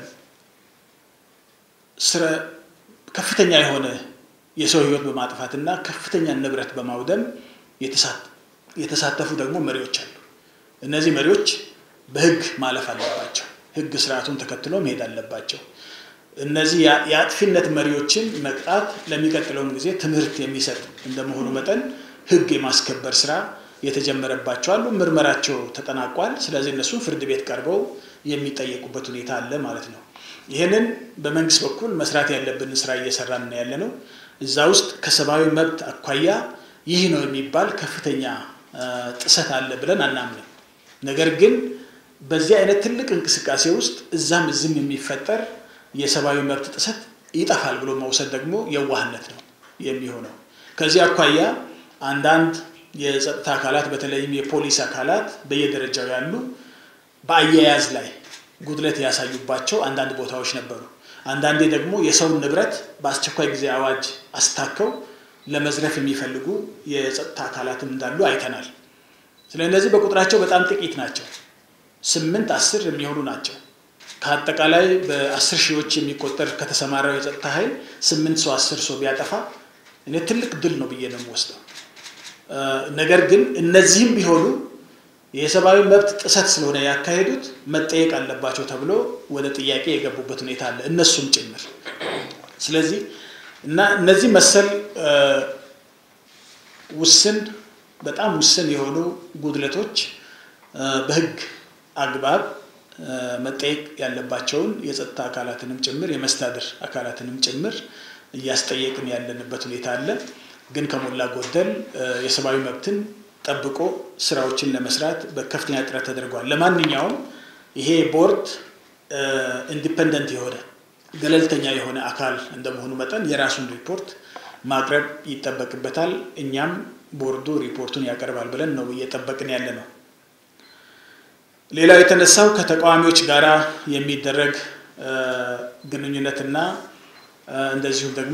ስራ ከፍተኛ የሆነ የሰው ህይወት በማጥፋትና ከፍተኛ ንብረት በማውደም የተሳተፉ ደግሞ መሪዎች አሉ እነዚህ መሪዎች በህግ ማለፍ አለባቸው ህግ ስርዓቱን ተከትሎ መሄድ አለባቸው እነዚህ ያጥፊነት መሪዎችን መቅጣት ለሚቀጥለው ጊዜ ትምህርት የሚሰጥ እንደመሆኑ መጠን ህግ የማስከበር ስራ የተጀመረባቸው አሉ ምርመራቸው ተጠናቋል ስለዚህ እነሱ ፍርድ ቤት ቀርበው የሚጠየቁበት ሁኔታ አለ ማለት ነው ይሄንን በመንግስት በኩል መስራት ያለብን ስራ እየሰራን ነው ያለነው እዛ ውስጥ ከሰባዊ መብት አኳያ ይህ ነው የሚባል ከፍተኛ ጥሰት አለ ብለን አናምንም ነገር ግን በዚህ አይነት ትልቅ እንቅስቃሴ ውስጥ እዛም እዚህም የሚፈጠር የሰባዊ መብት ጥሰት ይጣፋል ብሎ መውሰድ ደግሞ የዋህነት ነው የሚሆነው ከዚህ አኳያ አንዳንድ የጸጥታ አካላት በተለይም የፖሊስ አካላት በየደረጃው ያሉ በአያያዝ ላይ ጉድለት ያሳዩባቸው አንዳንድ ቦታዎች ነበሩ አንዳንዴ ደግሞ የሰው ንብረት በአስቸኳይ ጊዜ አዋጅ አስታከው ለመዝረፍ የሚፈልጉ የጸጥታ አካላትም እንዳሉ አይተናል ስለዚህ በቁጥራቸው በጣም ጥቂት ናቸው ስምንት አስር የሚሆኑ ናቸው ከአጠቃላይ በ10 ሺዎች የሚቆጠር ከተሰማራው የጸጥታ ኃይል ስምንት ሰው አስር ሰው ቢያጠፋ እኔ ትልቅ ድል ነው ብዬ ነው የምወስደው ነገር ግን እነዚህም ቢሆኑ የሰባዊ መብት ጥሰት ስለሆነ ያካሄዱት መጠየቅ አለባቸው ተብሎ ወደ ጥያቄ የገቡበት ሁኔታ አለ እነሱም ጭምር ስለዚህ እና እነዚህ መሰል ውስን በጣም ውስን የሆኑ ጉድለቶች በህግ አግባብ መጠየቅ ያለባቸውን የጸጥታ አካላትንም ጭምር የመስተዳድር አካላትንም ጭምር እያስጠየቅን ያለንበት ሁኔታ አለ ግን ከሞላ ጎደል የሰባዊ መብትን ጠብቆ ስራዎችን ለመስራት በከፍተኛ ጥረት ተደርጓል ለማንኛውም ይሄ ቦርድ ኢንዲፔንደንት የሆነ ገለልተኛ የሆነ አካል እንደመሆኑ መጠን የራሱን ሪፖርት ማቅረብ ይተበቅበታል እኛም ቦርዱ ሪፖርቱን ያቀርባል ብለን ነው እየተጠበቅን ያለነው ሌላው የተነሳው ከተቃዋሚዎች ጋራ የሚደረግ ግንኙነትና እንደዚሁም ደግሞ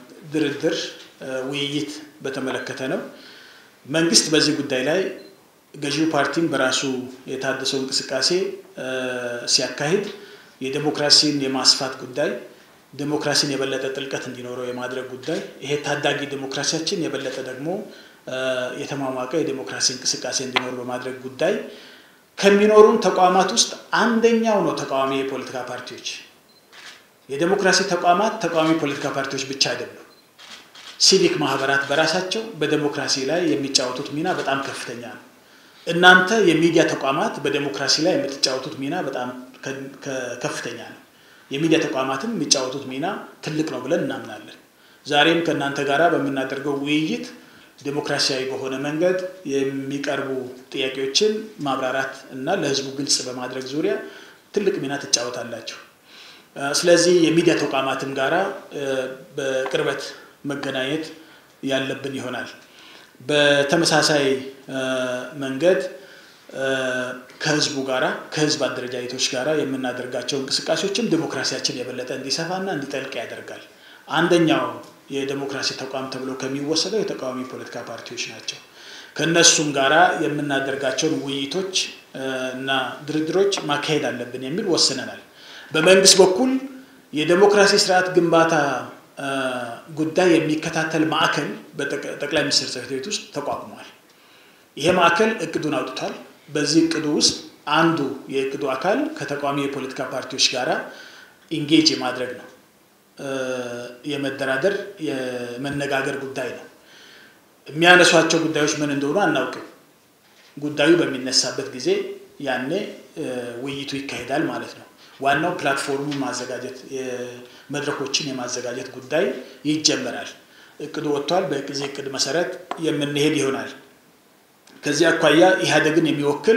ድርድር ውይይት በተመለከተ ነው መንግስት በዚህ ጉዳይ ላይ ገዢው ፓርቲም በራሱ የታደሰው እንቅስቃሴ ሲያካሂድ የዲሞክራሲን የማስፋት ጉዳይ ዲሞክራሲን የበለጠ ጥልቀት እንዲኖረው የማድረግ ጉዳይ ይሄ ታዳጊ ዲሞክራሲያችን የበለጠ ደግሞ የተማማቀ የዲሞክራሲ እንቅስቃሴ እንዲኖር በማድረግ ጉዳይ ከሚኖሩን ተቋማት ውስጥ አንደኛው ነው ተቃዋሚ የፖለቲካ ፓርቲዎች የዲሞክራሲ ተቋማት ተቃዋሚ ፖለቲካ ፓርቲዎች ብቻ አይደሉም ሲቪክ ማህበራት በራሳቸው በዲሞክራሲ ላይ የሚጫወቱት ሚና በጣም ከፍተኛ ነው እናንተ የሚዲያ ተቋማት በዲሞክራሲ ላይ የምትጫወቱት ሚና በጣም ከፍተኛ ነው የሚዲያ ተቋማትም የሚጫወቱት ሚና ትልቅ ነው ብለን እናምናለን ዛሬም ከእናንተ ጋራ በመናደርገው ውይይት ዲሞክራሲያዊ በሆነ መንገድ የሚቀርቡ ጥያቄዎችን ማብራራት እና ለህዝቡ ግልጽ በማድረግ ዙሪያ ትልቅ ሚና ተጫወታላችሁ ስለዚህ የሚዲያ ተቋማትም ጋራ በቅርበት መገናኘት ያለብን ይሆናል በተመሳሳይ መንገድ ከህዝቡ ጋራ ከህዝብ አደረጃጀቶች ጋራ የምናደርጋቸው እንቅስቃሴዎችም ዲሞክራሲያችን የበለጠ እንዲሰፋና እንዲጠልቅ ያደርጋል አንደኛው የዲሞክራሲ ተቋም ተብሎ ከሚወሰደው የተቃዋሚ ፖለቲካ ፓርቲዎች ናቸው ከነሱም ጋራ የምናደርጋቸው ውይይቶች እና ድርድሮች ማካሄድ አለብን የሚል ወሰነናል በመንግስት በኩል የዲሞክራሲ ስርዓት ግንባታ ጉዳይ የሚከታተል ማዕከል በጠቅላይ ሚኒስትር ጽሕፈት ቤት ውስጥ ተቋቁሟል ይሄ ማዕከል እቅዱን አውጥቷል በዚህ እቅዱ ውስጥ አንዱ የእቅዱ አካል ከተቃዋሚ የፖለቲካ ፓርቲዎች ጋራ ኢንጌጅ ማድረግ ነው የመደራደር የመነጋገር ጉዳይ ነው የሚያነሷቸው ጉዳዮች ምን እንደሆኑ አናውቅም ጉዳዩ በሚነሳበት ጊዜ ያኔ ውይይቱ ይካሄዳል ማለት ነው ዋናው ፕላትፎርሙን ማዘጋጀት የመድረኮችን የማዘጋጀት ጉዳይ ይጀመራል እቅዱ ወጥቷል በዚህ እቅድ መሰረት የምንሄድ ይሆናል ከዚህ አኳያ ኢህአዴግን የሚወክል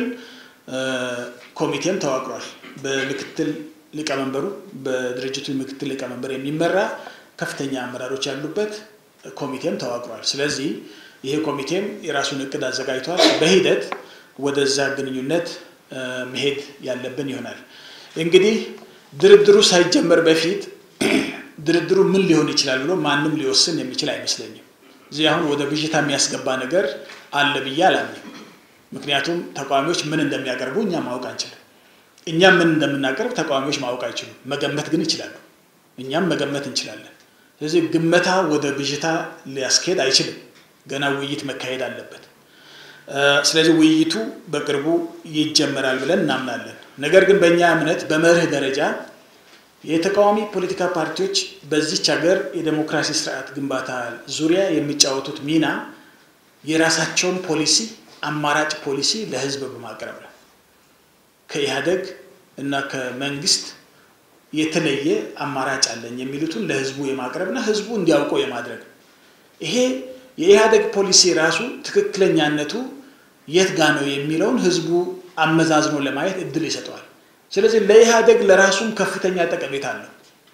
ኮሚቴም ተዋቅሯል በምክትል ሊቀመንበሩ በድርጅቱ ምክትል ሊቀመንበር የሚመራ ከፍተኛ አመራሮች ያሉበት ኮሚቴም ተዋቅሯል ስለዚህ ይሄ ኮሚቴም የራሱን እቅድ አዘጋጅቷል በሂደት ወደዛ ግንኙነት መሄድ ያለብን ይሆናል እንግዲህ ድርድሩ ሳይጀመር በፊት ድርድሩ ምን ሊሆን ይችላል ብሎ ማንንም ሊወስን የሚችል አይመስለኝም እዚህ አሁን ወደ ብዥታ የሚያስገባ ነገር አለ ብያለሁ ምክንያቱም ተቋሚዎች ምን እንደሚያቀርቡ እኛ ማወቅ አንችልም እኛም ምን እንደምናቀርብ ተቋሚዎች ማወቅ አይችሉም መገመት ግን ይችላሉ እኛም መገመት እንችላለን ስለዚህ ግመታ ወደ ብዥታ ሊያስኬድ አይችልም ገና ውይይት መካሄድ አለበት ስለዚህ ውይይቱ በቅርቡ ይጀመራል ብለን እናምናለን ነገር ግን በእኛ እምነት በመርህ ደረጃ የተቃዋሚ ፖለቲካ ፓርቲዎች በዚህ ሀገር የዲሞክራሲ ስርዓት ግንባታ ዙሪያ የሚጫወቱት ሚና የራሳቸውን ፖሊሲ አማራጭ ፖሊሲ ለህዝብ በማቅረብ ነው ከኢህአዴግ እና ከመንግስት የተለየ አማራጭ አለኝ የሚሉትን ለህዝቡ የማቅረብና ህዝቡ እንዲያውቀው የማድረግ ይሄ የኢህአዴግ ፖሊሲ ራሱ ትክክለኛነቱ የት ጋር ነው የሚለውን ህዝቡ አመዛዝኖ ለማየት እድል ይሰጣል ስለዚህ ለኢህአዴግ ለራሱም ከፍተኛ ጠቀሜታ አለው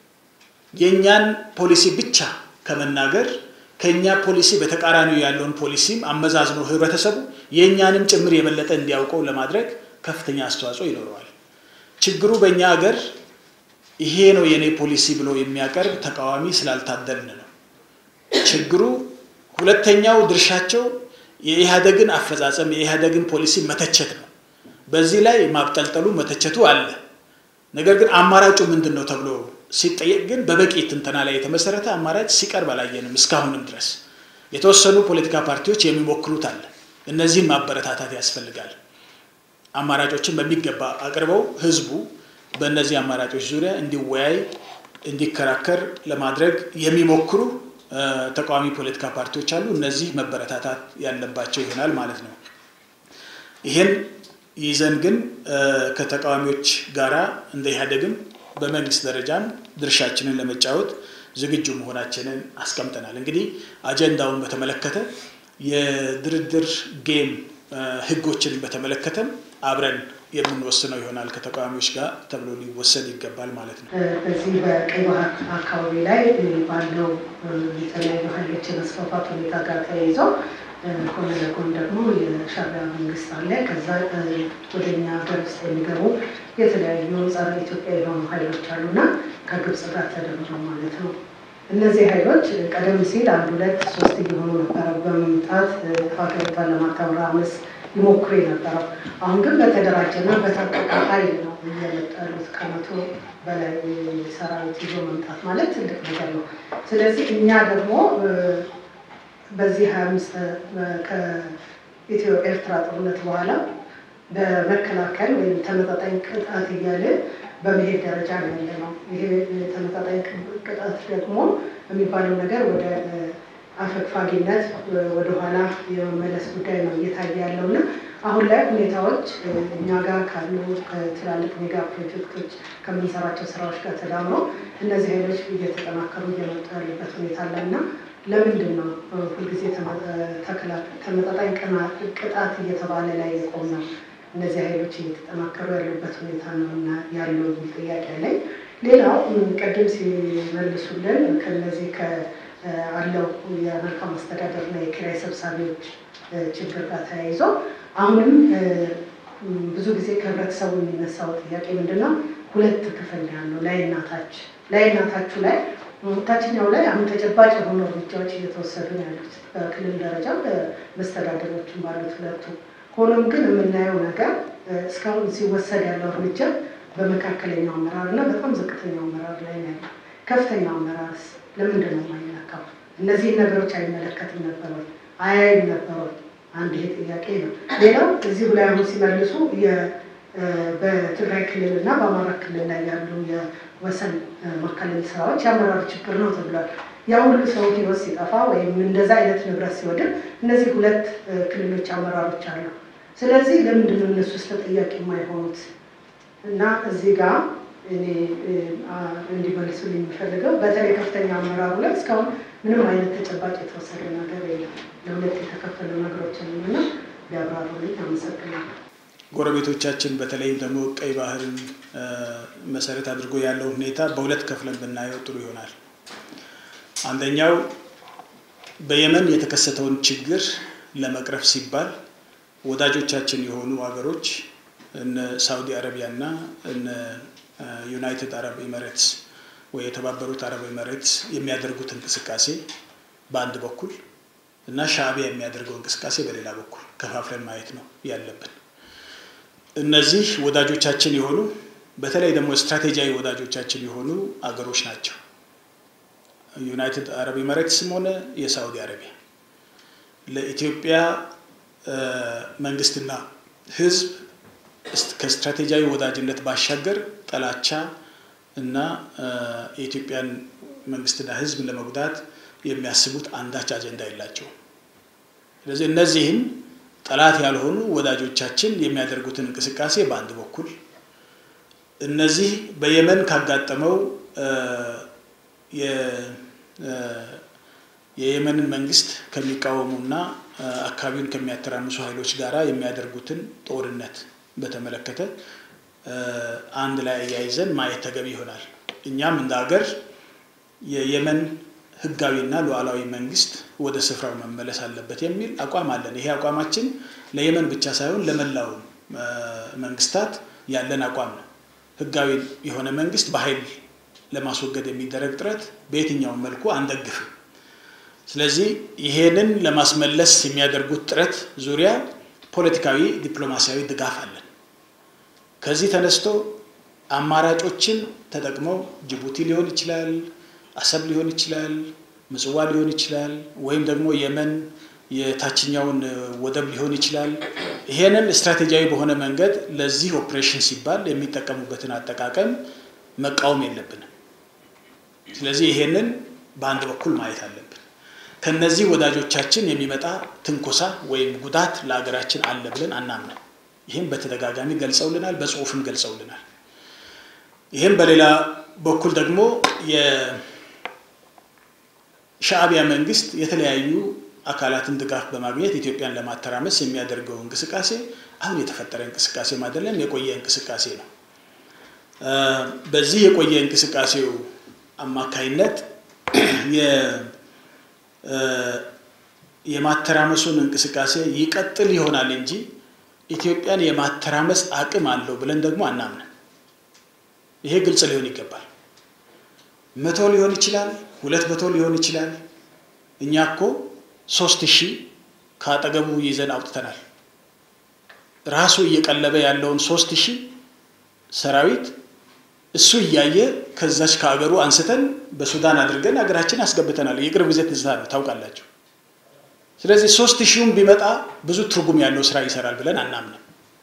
የኛን ፖሊሲ ብቻ ከመናገር ከኛ ፖሊሲ በተቃራኒው ያለውን ፖሊሲም አመዛዝኖ ህብረተሰቡ የኛንም ጭምር የበለጠ እንዲያውቀው ለማድረግ ከፍተኛ አስተዋጽኦ ይኖረዋል ችግሩ በእኛ ሀገር ይሄ ነው የኔ ፖሊሲ ብሎ የሚያቀርብ ተቃዋሚ ስላልታደልን ነው ችግሩ ሁለተኛው ድርሻቸው የኢህአዴግን አፈጻጸም የኢህአዴግን ፖሊሲ መተቸት ነው በዚህ ላይ ማብጠልጠሉ መተቸቱ አለ ነገር ግን አማራጩ ምንድነው ተብሎ ሲጠየቅ ግን በበቂ ትንተና ላይ የተመሰረተ አማራጭ ሲቀርብ አላየንም እስካሁንም ድረስ የተወሰኑ ፖለቲካ ፓርቲዎች የሚሞክሩት አለ እነዚህን ማበረታታት ያስፈልጋል አማራጮችን በሚገባ አቅርበው ህዝቡ በእነዚህ አማራጮች ዙሪያ እንዲወያይ እንዲከራከር ለማድረግ የሚሞክሩ ተቃዋሚ ፖለቲካ ፓርቲዎች አሉ እነዚህ መበረታታት ያለባቸው ይሆናል ማለት ነው ይሄን ይዘን ግን ከተቃዋሚዎች ጋራ እንደ ኢህአዴግም በመንግስት ደረጃም ድርሻችንን ለመጫወት ዝግጁ መሆናችንን አስቀምጠናል እንግዲህ አጀንዳውን በተመለከተ የድርድር ጌም ህጎችን በተመለከተም አብረን የምንወስነው ይሆናል ከተቃዋሚዎች ጋር ተብሎ ሊወሰድ ይገባል ማለት ነው
በዚህ በቀይ ባህር አካባቢ ላይ ባለው የተለያዩ ኃይሎች መስፋፋት ሁኔታ ጋር ተያይዞ ጎን ለጎን ደግሞ የሻዕቢያ መንግስት አለ ከዛ ወደኛ ሀገር ውስጥ የሚገቡ የተለያዩ ጸረ ኢትዮጵያ የሆኑ ኃይሎች አሉና ከግብጽ ጋር ተደምሮ ማለት ነው እነዚህ ኃይሎች ቀደም ሲል አንድ ሁለት ሶስት እየሆኑ ነበር በመምጣት ሀገሪቷን ለማተራመስ ይሞክሩ የነበረው። አሁን ግን በተደራጀና በታጠቀ ኃይል ነው እየመጡ ያሉት። ከመቶ በላይ ሰራዊት ይዞ መምጣት ማለት ትልቅ ነገር ነው። ስለዚህ እኛ ደግሞ በዚህ ሀያ አምስት ከኢትዮ ኤርትራ ጦርነት በኋላ በመከላከል ወይም ተመጣጣኝ ቅጣት እያለ በመሄድ ደረጃ ነው ያለነው። ይሄ ተመጣጣኝ ቅጣት ደግሞ የሚባለው ነገር ወደ አፈግፋጊነት ወደ ኋላ የመመለስ ጉዳይ ነው እየታየ ያለውና አሁን ላይ ሁኔታዎች እኛ ጋር ካሉ ከትላልቅ ሜጋ ፕሮጀክቶች ከምንሰራቸው ስራዎች ጋር ተዳምሮ እነዚህ ኃይሎች እየተጠናከሩ እየመጡ ያለበት ሁኔታ አለና ለምንድን ነው ሁልጊዜ ተመጣጣኝ ቅጣት እየተባለ ላይ የቆመው? እነዚህ ኃይሎች እየተጠናከሩ ያሉበት ሁኔታ ነውና ያለው ጥያቄ ላይ ሌላው ቀደም ሲመልሱልን ከነዚህ ከአለው የመልካም አስተዳደርና የኪራይ ሰብሳቢዎች ችግር ጋር ተያይዞ አሁንም ብዙ ጊዜ ከህብረተሰቡ የሚነሳው ጥያቄ ምንድነው? ሁለት ክፍል ያለው ላይና ታች። ላይና ታቹ ላይ ታችኛው ላይ አሁን ተጨባጭ የሆኑ እርምጃዎች እየተወሰዱ ነው ያሉት በክልል ደረጃ በመስተዳደሮችም ባሉት ሁለቱ። ሆኖም ግን የምናየው ነገር እስካሁን ሲወሰድ ያለው እርምጃ በመካከለኛው አመራር እና በጣም ዝቅተኛው አመራር ላይ ነው ያለው። ከፍተኛው አመራርስ ለምንድን ነው የማይነካው? እነዚህ ነገሮች አይመለከትም ነበር ወይ አያይም ነበር ወይ? አንድ ይሄ ጥያቄ ነው። ሌላው እዚሁ ላይ አሁን ሲመልሱ በትግራይ ክልል እና በአማራ ክልል ላይ ያሉ የወሰን ማካለል ስራዎች የአመራር ችግር ነው ተብሏል። ያ ሁሉ ሰው ህይወት ሲጠፋ ወይም እንደዛ አይነት ንብረት ሲወድም እነዚህ ሁለት ክልሎች አመራሮች አሉ። ስለዚህ ለምንድን ነው እነሱ ተጠያቂ የማይሆኑት? እና እዚህ ጋር እኔ እንዲመልሱልኝ የሚፈልገው በተለይ ከፍተኛ አመራሩ ላይ እስካሁን ምንም አይነት ተጨባጭ የተወሰደ ነገር የለም። ለሁለት የተከፈሉ ነገሮችን እና ቢያብራሩልኝ አመሰግናለሁ።
ጎረቤቶቻችን በተለይም ደግሞ ቀይ ባህርን መሰረት አድርጎ ያለው ሁኔታ በሁለት ከፍለን ብናየው ጥሩ ይሆናል። አንደኛው በየመን የተከሰተውን ችግር ለመቅረፍ ሲባል ወዳጆቻችን የሆኑ ሀገሮች እነ ሳውዲ አረቢያ እና እነ ዩናይትድ አረብ ኤሚሬትስ ወይ የተባበሩት አረብ ኤሚሬትስ የሚያደርጉት እንቅስቃሴ በአንድ በኩል እና ሻዕቢያ የሚያደርገው እንቅስቃሴ በሌላ በኩል ከፋፍለን ማየት ነው ያለብን። እነዚህ ወዳጆቻችን የሆኑ በተለይ ደግሞ ስትራቴጂያዊ ወዳጆቻችን የሆኑ አገሮች ናቸው። ዩናይትድ አረብ ኤሚሬትስም ሆነ የሳውዲ አረቢያ ለኢትዮጵያ መንግስትና ህዝብ ከስትራቴጂያዊ ወዳጅነት ባሻገር ጠላቻ እና የኢትዮጵያን መንግስትና ህዝብ ለመጉዳት የሚያስቡት አንዳች አጀንዳ የላቸውም። ስለዚህ እነዚህን ጠላት ያልሆኑ ወዳጆቻችን የሚያደርጉትን እንቅስቃሴ በአንድ በኩል እነዚህ በየመን ካጋጠመው የየመንን መንግስት ከሚቃወሙና አካባቢውን ከሚያተራምሱ ኃይሎች ጋራ የሚያደርጉትን ጦርነት በተመለከተ አንድ ላይ ያይዘን ማየት ተገቢ ይሆናል። እኛም እንደ ሀገር የየመን ህጋዊና ሉዓላዊ መንግስት ወደ ስፍራው መመለስ አለበት የሚል አቋም አለን። ይሄ አቋማችን ለየመን ብቻ ሳይሆን ለመላው መንግስታት ያለን አቋም ነው። ህጋዊ የሆነ መንግስት በኃይል ለማስወገድ የሚደረግ ጥረት በየትኛው መልኩ አንደግፍም። ስለዚህ ይሄንን ለማስመለስ የሚያደርጉት ጥረት ዙሪያ ፖለቲካዊ ዲፕሎማሲያዊ ድጋፍ አለን። ከዚህ ተነስቶ አማራጮችን ተጠቅመው ጅቡቲ ሊሆን ይችላል፣ አሰብ ሊሆን ይችላል፣ ምጽዋ ሊሆን ይችላል፣ ወይም ደግሞ የመን የታችኛውን ወደብ ሊሆን ይችላል። ይሄንን ስትራቴጂያዊ በሆነ መንገድ ለዚህ ኦፕሬሽን ሲባል የሚጠቀሙበትን አጠቃቀም መቃወም የለብንም። ስለዚህ ይሄንን በአንድ በኩል ማየት አለብን። ከነዚህ ወዳጆቻችን የሚመጣ ትንኮሳ ወይም ጉዳት ለሀገራችን አለ ብለን አናምንም። ይሄን በተደጋጋሚ ገልጸውልናል፣ በጽሁፍም ገልጸውልናል። ይሄን በሌላ በኩል ደግሞ የሻዕቢያ መንግስት የተለያዩ አካላትን ድጋፍ በማግኘት ኢትዮጵያን ለማተራመስ የሚያደርገው እንቅስቃሴ አሁን የተፈጠረ እንቅስቃሴ አይደለም፣ የቆየ እንቅስቃሴ ነው። በዚህ የቆየ እንቅስቃሴው አማካይነት የ የማተራመሱን እንቅስቃሴ ይቀጥል ይሆናል እንጂ ኢትዮጵያን የማተራመስ አቅም አለው ብለን ደግሞ አናምንም። ይሄ ግልጽ ሊሆን ይገባል። መቶ ሊሆን ይችላል፣ ሁለት መቶ ሊሆን ይችላል። እኛ እኮ ሶስት ሺህ ካጠገቡ ይዘን አውጥተናል። ራሱ እየቀለበ ያለውን ሶስት ሺህ ሰራዊት እሱ እያየ ከዛች ከሀገሩ አንስተን በሱዳን አድርገን ሀገራችን አስገብተናል። የቅርብ ጊዜ ትዝታ ነው ታውቃላችሁ። ስለዚህ ሶስት ሺህም ቢመጣ ብዙ ትርጉም ያለው ስራ ይሰራል ብለን አናምንም።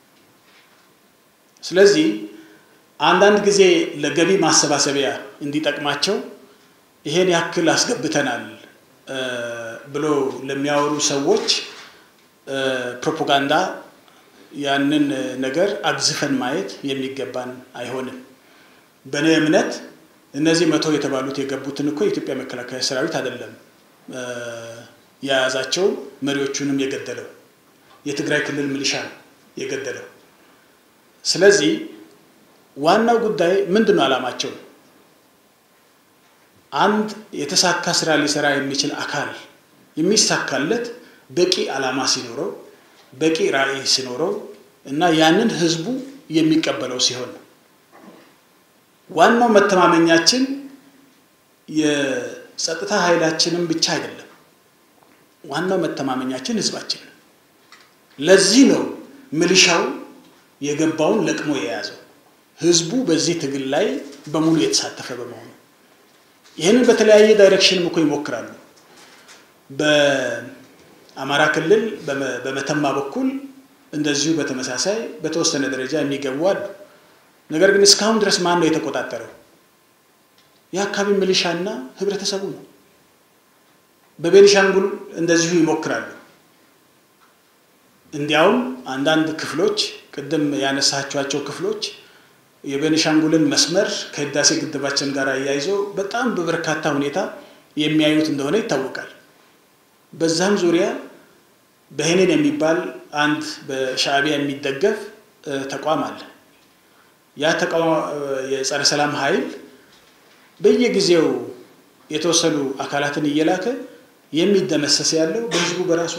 ስለዚህ አንዳንድ ጊዜ ለገቢ ማሰባሰቢያ እንዲጠቅማቸው ይሄን ያክል አስገብተናል ብሎ ለሚያወሩ ሰዎች ፕሮፓጋንዳ ያንን ነገር አግዝፈን ማየት የሚገባን አይሆንም። በእኔ እምነት እነዚህ መቶ የተባሉት የገቡትን እኮ የኢትዮጵያ መከላከያ ሰራዊት አይደለም ያያዛቸው፣ መሪዎቹንም የገደለው የትግራይ ክልል ሚሊሻ ነው የገደለው። ስለዚህ ዋናው ጉዳይ ምንድነው? ዓላማቸው አንድ የተሳካ ስራ ሊሰራ የሚችል አካል የሚሳካለት በቂ ዓላማ ሲኖረው በቂ ራዕይ ሲኖረው እና ያንን ህዝቡ የሚቀበለው ሲሆን ነው። ዋናው መተማመኛችን የጸጥታ ኃይላችንን ብቻ አይደለም። ዋናው መተማመኛችን ህዝባችን ነው። ለዚህ ነው ሚሊሻው የገባውን ለቅሞ የያዘው ህዝቡ በዚህ ትግል ላይ በሙሉ የተሳተፈ በመሆኑ። ይሄንን በተለያየ ዳይሬክሽን እኮ ይሞክራሉ። በአማራ ክልል በመተማ በኩል እንደዚሁ በተመሳሳይ በተወሰነ ደረጃ የሚገቡ አሉ። ነገር ግን እስካሁን ድረስ ማን ነው የተቆጣጠረው? የአካባቢ ሚሊሻና ህብረተሰቡ ነው። በቤኒሻንጉል እንደዚሁ ይሞክራሉ። እንዲያውም አንዳንድ ክፍሎች ቅድም ያነሳቸዋቸው ክፍሎች የቤኒሻንጉልን መስመር ከህዳሴ ግድባችን ጋር ያያይዞ በጣም በበርካታ ሁኔታ የሚያዩት እንደሆነ ይታወቃል። በዛም ዙሪያ በሄኔን የሚባል አንድ በሻዕቢያ የሚደገፍ ተቋም አለ። ያ ተቋም የጸረ ሰላም ኃይል በየጊዜው የተወሰኑ አካላትን እየላከ የሚደመሰስ ያለው በህዝቡ በራሱ።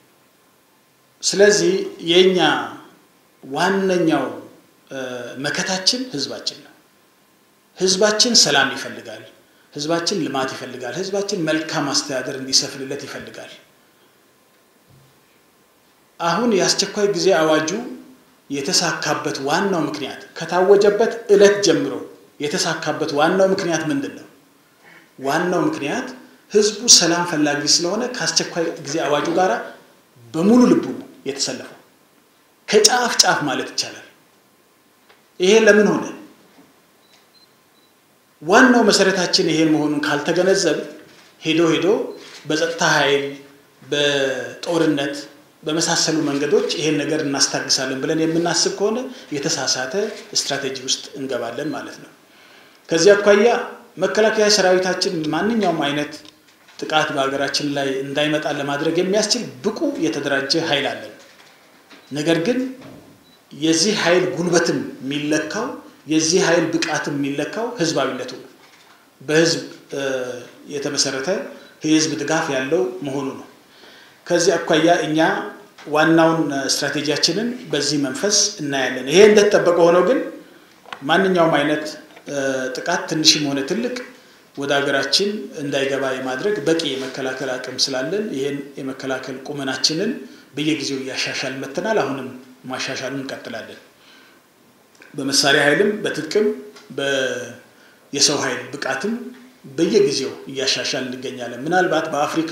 ስለዚህ የኛ ዋነኛው መከታችን ህዝባችን ነው። ህዝባችን ሰላም ይፈልጋል። ህዝባችን ልማት ይፈልጋል። ህዝባችን መልካም አስተዳደር እንዲሰፍንለት ይፈልጋል። አሁን የአስቸኳይ ጊዜ አዋጁ የተሳካበት ዋናው ምክንያት ከታወጀበት ዕለት ጀምሮ የተሳካበት ዋናው ምክንያት ምንድነው? ዋናው ምክንያት ህዝቡ ሰላም ፈላጊ ስለሆነ ከአስቸኳይ ጊዜ አዋጁ ጋር በሙሉ ልቡ የተሰለፈው ከጫፍ ጫፍ ማለት ይቻላል። ይሄ ለምን ሆነ? ዋናው መሰረታችን ይሄ መሆኑን ካልተገነዘብ ሄዶ ሄዶ በጸጥታ ኃይል በጦርነት በመሳሰሉ መንገዶች ይሄን ነገር እናስታግሳለን ብለን የምናስብ ከሆነ የተሳሳተ ስትራቴጂ ውስጥ እንገባለን ማለት ነው። ከዚህ አኳያ መከላከያ ሰራዊታችን ማንኛውም አይነት ጥቃት በአገራችን ላይ እንዳይመጣ ለማድረግ የሚያስችል ብቁ የተደራጀ ኃይል አለን። ነገር ግን የዚህ ኃይል ጉልበትም የሚለካው የዚህ ኃይል ብቃትም የሚለካው ህዝባዊነቱ በህዝብ የተመሰረተ የህዝብ ድጋፍ ያለው መሆኑ ነው። ከዚህ አኳያ እኛ ዋናውን ስትራቴጂያችንን በዚህ መንፈስ እናያለን። ይሄ እንደተጠበቀ ሆኖ ግን ማንኛውም አይነት ጥቃት ትንሽም ሆነ ትልቅ ወደ ሀገራችን እንዳይገባ የማድረግ በቂ የመከላከል አቅም ስላለን ይሄን የመከላከል ቁመናችንን በየጊዜው ያሻሻል መተናል። አሁንም ማሻሻሉን እንቀጥላለን። በመሳሪያ ኃይልም በትጥቅም በየሰው ኃይል ብቃትም በየጊዜው ያሻሻል እንገኛለን። ምናልባት በአፍሪካ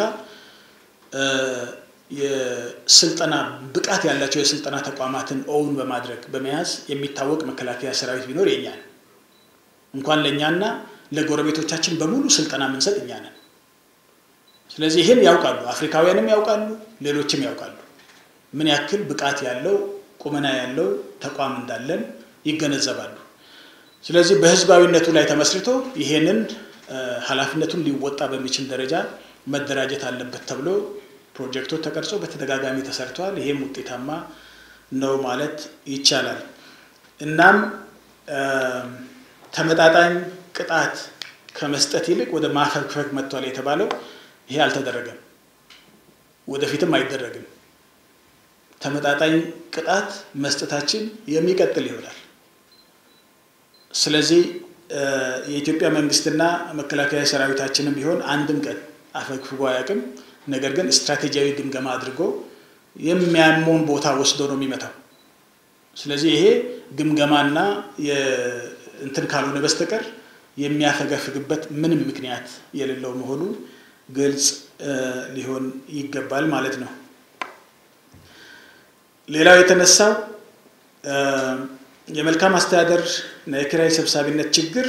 የስልጠና ብቃት ያላቸው የስልጠና ተቋማትን ኦውን በማድረግ በመያዝ የሚታወቅ መከላከያ ሰራዊት ቢኖር የኛ ነው። እንኳን ለኛና ለጎረቤቶቻችን በሙሉ ስልጠና ምንሰጥ እኛ ነን። ስለዚህ ይሄን ያውቃሉ፣ አፍሪካውያንም ያውቃሉ፣ ሌሎችም ያውቃሉ ምን ያክል ብቃት ያለው ቁመና ያለው ተቋም እንዳለን ይገነዘባሉ። ስለዚህ በህዝባዊነቱ ላይ ተመስርቶ ይሄንን ኃላፊነቱን ሊወጣ በሚችል ደረጃ መደራጀት አለበት ተብሎ ፕሮጀክቶች ተቀርጾ በተደጋጋሚ ተሰርቷል። ይሄም ውጤታማ ነው ማለት ይቻላል። እናም ተመጣጣኝ ቅጣት ከመስጠት ይልቅ ወደ ማፈግፈግ መጥቷል የተባለው ይሄ አልተደረገም፣ ወደፊትም አይደረግም። ተመጣጣኝ ቅጣት መስጠታችን የሚቀጥል ይሆናል። ስለዚህ የኢትዮጵያ መንግስትና መከላከያ ሰራዊታችንም ቢሆን አንድም ቀን አፈግፍጎ አያውቅም። ነገር ግን ስትራቴጂያዊ ግምገማ አድርጎ የሚያመውን ቦታ ወስዶ ነው የሚመታው። ስለዚህ ይሄ ግምገማና የእንትን ካልሆነ በስተቀር የሚያፈገፍግበት ምንም ምክንያት የሌለው መሆኑ ግልጽ ሊሆን ይገባል ማለት ነው። ሌላው የተነሳው የመልካም አስተዳደር እና የኪራይ ሰብሳቢነት ችግር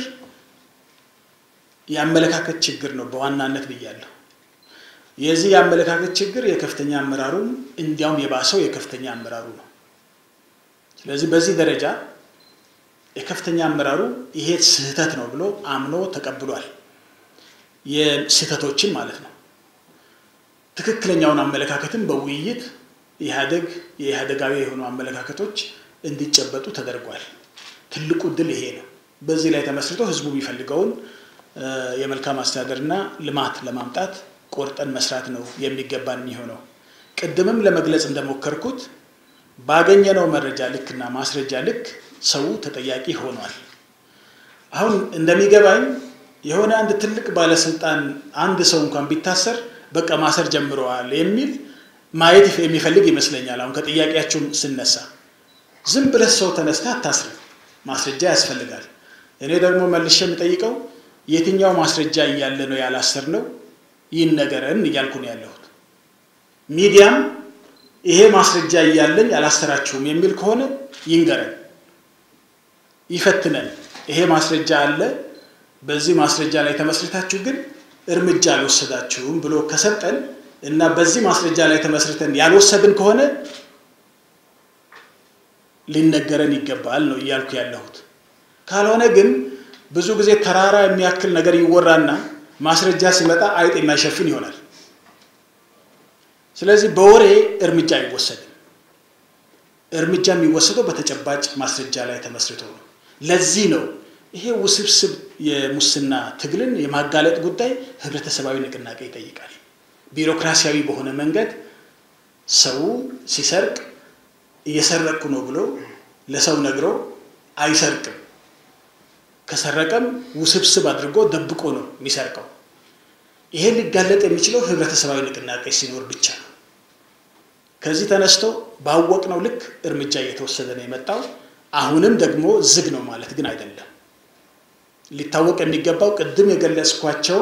ያመለካከት ችግር ነው በዋናነት ብያለሁ። የዚህ ያመለካከት ችግር የከፍተኛ አመራሩ እንዲያውም የባሰው የከፍተኛ አመራሩ ነው። ስለዚህ በዚህ ደረጃ የከፍተኛ አመራሩ ይሄ ስህተት ነው ብሎ አምኖ ተቀብሏል። የስህተቶችን ማለት ነው። ትክክለኛውን አመለካከትን በውይይት ኢህአደግ የኢህአደጋዊ የሆኑ አመለካከቶች እንዲጨበጡ ተደርጓል። ትልቁ ድል ይሄ ነው። በዚህ ላይ ተመስርቶ ህዝቡ የሚፈልገውን የመልካም አስተዳደርና ልማት ለማምጣት ቆርጠን መስራት ነው የሚገባን የሚሆነው። ቅድምም ለመግለጽ እንደሞከርኩት ባገኘነው መረጃ ልክና ማስረጃ ልክ ሰው ተጠያቂ ሆኗል። አሁን እንደሚገባኝ የሆነ አንድ ትልቅ ባለስልጣን አንድ ሰው እንኳን ቢታሰር በቃ ማሰር ጀምረዋል የሚል ማየት የሚፈልግ ይመስለኛል። አሁን ከጥያቄያችሁ ስነሳ ዝም ብለህ ሰው ተነስታ አታስር፣ ማስረጃ ያስፈልጋል። እኔ ደግሞ መልሼ የምጠይቀው የትኛው ማስረጃ እያለ ነው ያላሰርነው ይነገረን እያልኩ ነው ያለሁት። ሚዲያም ይሄ ማስረጃ እያለኝ ያላሰራችሁም የሚል ከሆነ ይንገረን፣ ይፈትነን። ይሄ ማስረጃ አለ፣ በዚህ ማስረጃ ላይ ተመስርታችሁ ግን እርምጃ አልወሰዳችሁም ብሎ ከሰጠን እና በዚህ ማስረጃ ላይ ተመስርተን ያልወሰድን ከሆነ ሊነገረን ይገባል ነው እያልኩ ያለሁት። ካልሆነ ግን ብዙ ጊዜ ተራራ የሚያክል ነገር ይወራና ማስረጃ ሲመጣ አይጥ የማይሸፍን ይሆናል። ስለዚህ በወሬ እርምጃ አይወሰድም። እርምጃ የሚወሰደው በተጨባጭ ማስረጃ ላይ ተመስርቶ ነው። ለዚህ ነው ይሄ ውስብስብ የሙስና ትግልን የማጋለጥ ጉዳይ ህብረተሰባዊ ንቅናቄ ይጠይቃል። ቢሮክራሲያዊ በሆነ መንገድ ሰው ሲሰርቅ እየሰረቁ ነው ብሎ ለሰው ነግሮ አይሰርቅም። ከሰረቀም ውስብስብ አድርጎ ደብቆ ነው የሚሰርቀው። ይሄ ሊጋለጥ የሚችለው ህብረተሰባዊ ንቅናቄ ሲኖር ብቻ ነው። ከዚህ ተነስቶ ባወቅነው ልክ እርምጃ እየተወሰደ ነው የመጣው። አሁንም ደግሞ ዝግ ነው ማለት ግን አይደለም። ሊታወቅ የሚገባው ቅድም የገለጽኳቸው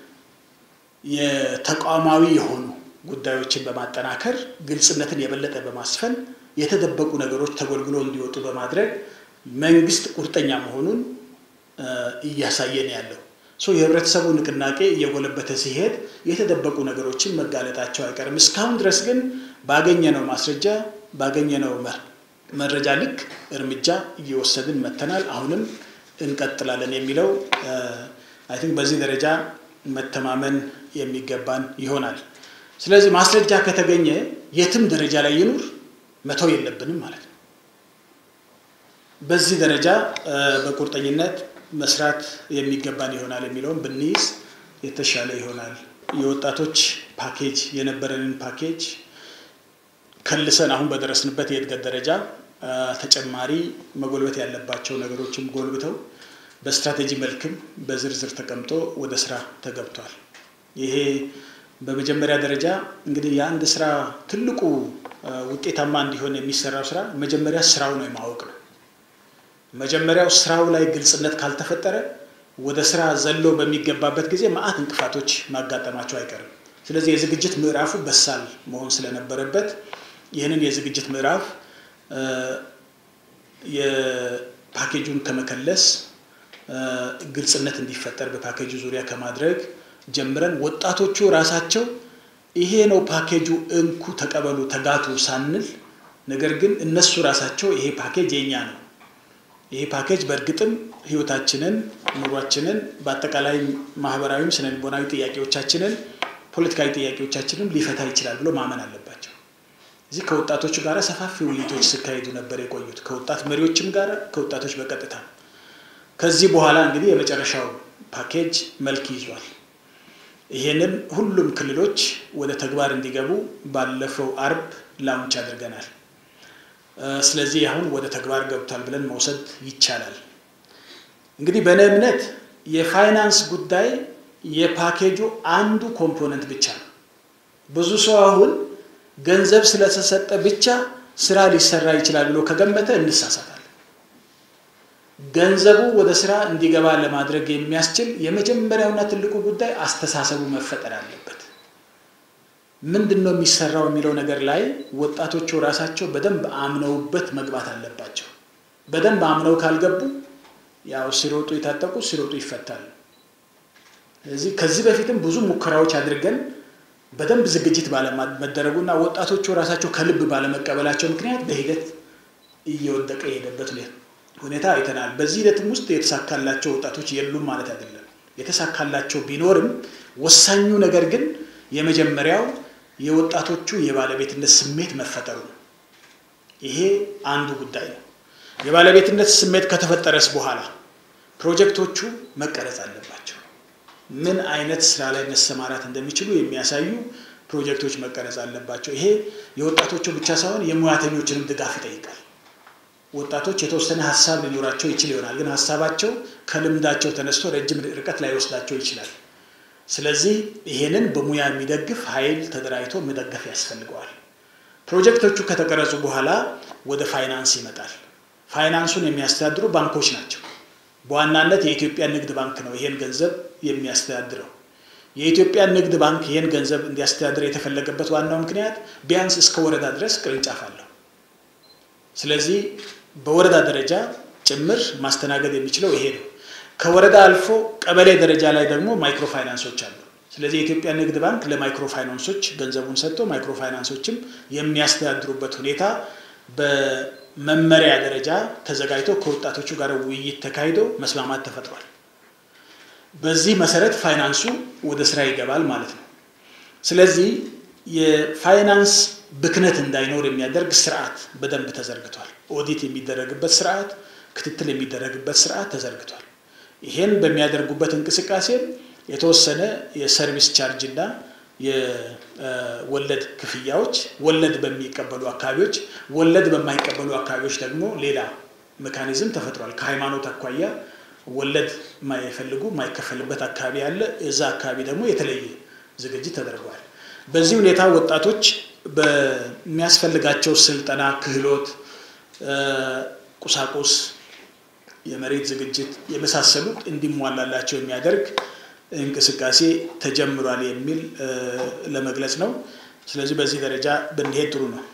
የተቋማዊ የሆኑ ጉዳዮችን በማጠናከር ግልጽነትን የበለጠ በማስፈን የተደበቁ ነገሮች ተጎልግሎ እንዲወጡ በማድረግ መንግስት ቁርጠኛ መሆኑን እያሳየን ያለው ሶ የህብረተሰቡ ንቅናቄ እየጎለበተ ሲሄድ የተደበቁ ነገሮችን መጋለጣቸው አይቀርም። እስካሁን ድረስ ግን ባገኘነው ማስረጃ ባገኘነው መረጃ ልክ እርምጃ እየወሰድን መተናል። አሁንም እንቀጥላለን የሚለው አይ ቲንክ በዚህ ደረጃ መተማመን የሚገባን ይሆናል። ስለዚህ ማስረጃ ከተገኘ የትም ደረጃ ላይ ይኑር መተው የለብንም ማለት ነው። በዚህ ደረጃ በቁርጠኝነት መስራት የሚገባን ይሆናል የሚለውን ብንይዝ የተሻለ ይሆናል። የወጣቶች ፓኬጅ የነበረንን ፓኬጅ ከልሰን አሁን በደረስንበት የእድገት ደረጃ ተጨማሪ መጎልበት ያለባቸው ነገሮችም ጎልብተው በስትራቴጂ መልክም በዝርዝር ተቀምጦ ወደ ስራ ተገብቷል። ይሄ በመጀመሪያ ደረጃ እንግዲህ የአንድ ስራ ትልቁ ውጤታማ እንዲሆን የሚሰራው ስራ መጀመሪያ ስራው ነው የማወቅ ነው። መጀመሪያው ስራው ላይ ግልጽነት ካልተፈጠረ ወደ ስራ ዘሎ በሚገባበት ጊዜ ማአት እንቅፋቶች ማጋጠማቸው አይቀርም። ስለዚህ የዝግጅት ምዕራፉ በሳል መሆን ስለነበረበት ይህንን የዝግጅት ምዕራፍ የፓኬጁን ከመከለስ ግልጽነት እንዲፈጠር በፓኬጁ ዙሪያ ከማድረግ ጀምረን ወጣቶቹ ራሳቸው ይሄ ነው ፓኬጁ እንኩ ተቀበሉ ተጋቱ ሳንል ነገር ግን እነሱ ራሳቸው ይሄ ፓኬጅ የኛ ነው፣ ይሄ ፓኬጅ በእርግጥም ህይወታችንን ኑሯችንን በአጠቃላይ ማህበራዊም ስነልቦናዊ ጥያቄዎቻችንን ፖለቲካዊ ጥያቄዎቻችንን ሊፈታ ይችላል ብሎ ማመን አለባቸው። እዚህ ከወጣቶቹ ጋር ሰፋፊ ውይይቶች ሲካሄዱ ነበር የቆዩት ከወጣት መሪዎችም ጋር ከወጣቶች በቀጥታ። ከዚህ በኋላ እንግዲህ የመጨረሻው ፓኬጅ መልክ ይዟል። ይሄንን ሁሉም ክልሎች ወደ ተግባር እንዲገቡ ባለፈው አርብ ላውንች አድርገናል። ስለዚህ አሁን ወደ ተግባር ገብቷል ብለን መውሰድ ይቻላል። እንግዲህ በእኔ እምነት የፋይናንስ ጉዳይ የፓኬጁ አንዱ ኮምፖነንት ብቻ ነው። ብዙ ሰው አሁን ገንዘብ ስለተሰጠ ብቻ ስራ ሊሰራ ይችላል ብሎ ከገመተ እንሳሳታለን። ገንዘቡ ወደ ስራ እንዲገባ ለማድረግ የሚያስችል የመጀመሪያውና ትልቁ ጉዳይ አስተሳሰቡ መፈጠር አለበት። ምንድነው የሚሰራው የሚለው ነገር ላይ ወጣቶቹ ራሳቸው በደንብ አምነውበት መግባት አለባቸው። በደንብ አምነው ካልገቡ ያው ሲሮጡ ይታጠቁ ሲሮጡ ይፈታሉ። ስለዚህ ከዚህ በፊትም ብዙ ሙከራዎች አድርገን በደንብ ዝግጅት ባለመደረጉና ወጣቶቹ ራሳቸው ከልብ ባለመቀበላቸው ምክንያት በሂደት እየወደቀ የሄደበት ሁኔታ አይተናል። በዚህ ሂደትም ውስጥ የተሳካላቸው ወጣቶች የሉም ማለት አይደለም። የተሳካላቸው ቢኖርም ወሳኙ ነገር ግን የመጀመሪያው የወጣቶቹ የባለቤትነት ስሜት መፈጠሩ ነው። ይሄ አንዱ ጉዳይ ነው። የባለቤትነት ስሜት ከተፈጠረስ በኋላ ፕሮጀክቶቹ መቀረጽ አለባቸው። ምን አይነት ስራ ላይ መሰማራት እንደሚችሉ የሚያሳዩ ፕሮጀክቶች መቀረጽ አለባቸው። ይሄ የወጣቶቹ ብቻ ሳይሆን የሙያተኞችንም ድጋፍ ይጠይቃል። ወጣቶች የተወሰነ ሐሳብ ሊኖራቸው ይችል ይሆናል፣ ግን ሐሳባቸው ከልምዳቸው ተነስቶ ረጅም ርቀት ላይ ወስዳቸው ይችላል። ስለዚህ ይሄንን በሙያ የሚደግፍ ኃይል ተደራጅቶ መደገፍ ያስፈልጋል። ፕሮጀክቶቹ ከተቀረጹ በኋላ ወደ ፋይናንስ ይመጣል። ፋይናንሱን የሚያስተዳድሩ ባንኮች ናቸው። በዋናነት የኢትዮጵያ ንግድ ባንክ ነው ይሄን ገንዘብ የሚያስተዳድረው። የኢትዮጵያ ንግድ ባንክ ይሄን ገንዘብ እንዲያስተዳድር የተፈለገበት ዋናው ምክንያት ቢያንስ እስከ ወረዳ ድረስ ቅርንጫፍ አለው። ስለዚህ በወረዳ ደረጃ ጭምር ማስተናገድ የሚችለው ይሄ ነው። ከወረዳ አልፎ ቀበሌ ደረጃ ላይ ደግሞ ማይክሮ ፋይናንሶች አሉ። ስለዚህ የኢትዮጵያ ንግድ ባንክ ለማይክሮ ፋይናንሶች ገንዘቡን ሰጥቶ ማይክሮ ፋይናንሶችም የሚያስተዳድሩበት ሁኔታ በመመሪያ ደረጃ ተዘጋጅቶ ከወጣቶቹ ጋር ውይይት ተካሂዶ መስማማት ተፈጥሯል። በዚህ መሰረት ፋይናንሱ ወደ ስራ ይገባል ማለት ነው። ስለዚህ የፋይናንስ ብክነት እንዳይኖር የሚያደርግ ስርዓት በደንብ ተዘርግቷል። ኦዲት የሚደረግበት ስርዓት፣ ክትትል የሚደረግበት ስርዓት ተዘርግቷል። ይሄን በሚያደርጉበት እንቅስቃሴ የተወሰነ የሰርቪስ ቻርጅ እና የወለድ ክፍያዎች ወለድ በሚቀበሉ አካባቢዎች ወለድ በማይቀበሉ አካባቢዎች ደግሞ ሌላ ሜካኒዝም ተፈጥሯል። ከሃይማኖት አኳያ ወለድ ማይፈልጉ ማይከፈልበት አካባቢ አለ። እዛ አካባቢ ደግሞ የተለየ ዝግጅት ተደርጓል። በዚህ ሁኔታ ወጣቶች በሚያስፈልጋቸው ስልጠና፣ ክህሎት፣ ቁሳቁስ፣ የመሬት ዝግጅት የመሳሰሉት እንዲሟላላቸው የሚያደርግ እንቅስቃሴ ተጀምሯል የሚል ለመግለጽ ነው። ስለዚህ በዚህ ደረጃ ብንሄድ ጥሩ ነው።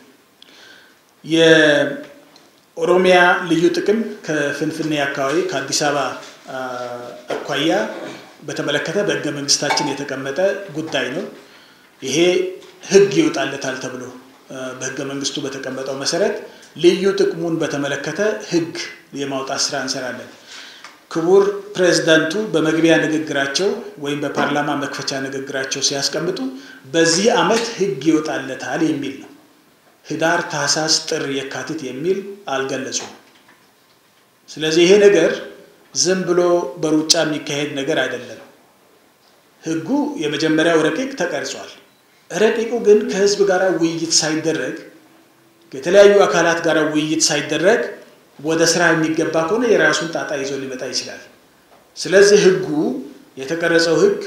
የኦሮሚያ ልዩ ጥቅም ከፍንፍኔ አካባቢ ከአዲስ አበባ አኳያ በተመለከተ በሕገ መንግስታችን የተቀመጠ ጉዳይ ነው። ይሄ ህግ ይወጣለታል ተብሎ በሕገ መንግስቱ በተቀመጠው መሰረት ልዩ ጥቅሙን በተመለከተ ህግ የማውጣት ስራ እንሰራለን። ክቡር ፕሬዝዳንቱ በመግቢያ ንግግራቸው ወይም በፓርላማ መክፈቻ ንግግራቸው ሲያስቀምጡ በዚህ አመት ህግ ይወጣለታል የሚል ነው። ህዳር፣ ታህሳስ፣ ጥር፣ የካቲት የሚል አልገለጹም። ስለዚህ ይሄ ነገር ዝም ብሎ በሩጫ የሚካሄድ ነገር አይደለም። ህጉ የመጀመሪያው ረቂቅ ተቀርጿል። ረቂቁ ግን ከህዝብ ጋር ውይይት ሳይደረግ ከተለያዩ አካላት ጋር ውይይት ሳይደረግ ወደ ስራ የሚገባ ከሆነ የራሱን ጣጣ ይዞ ሊመጣ ይችላል። ስለዚህ ህጉ የተቀረጸው ህግ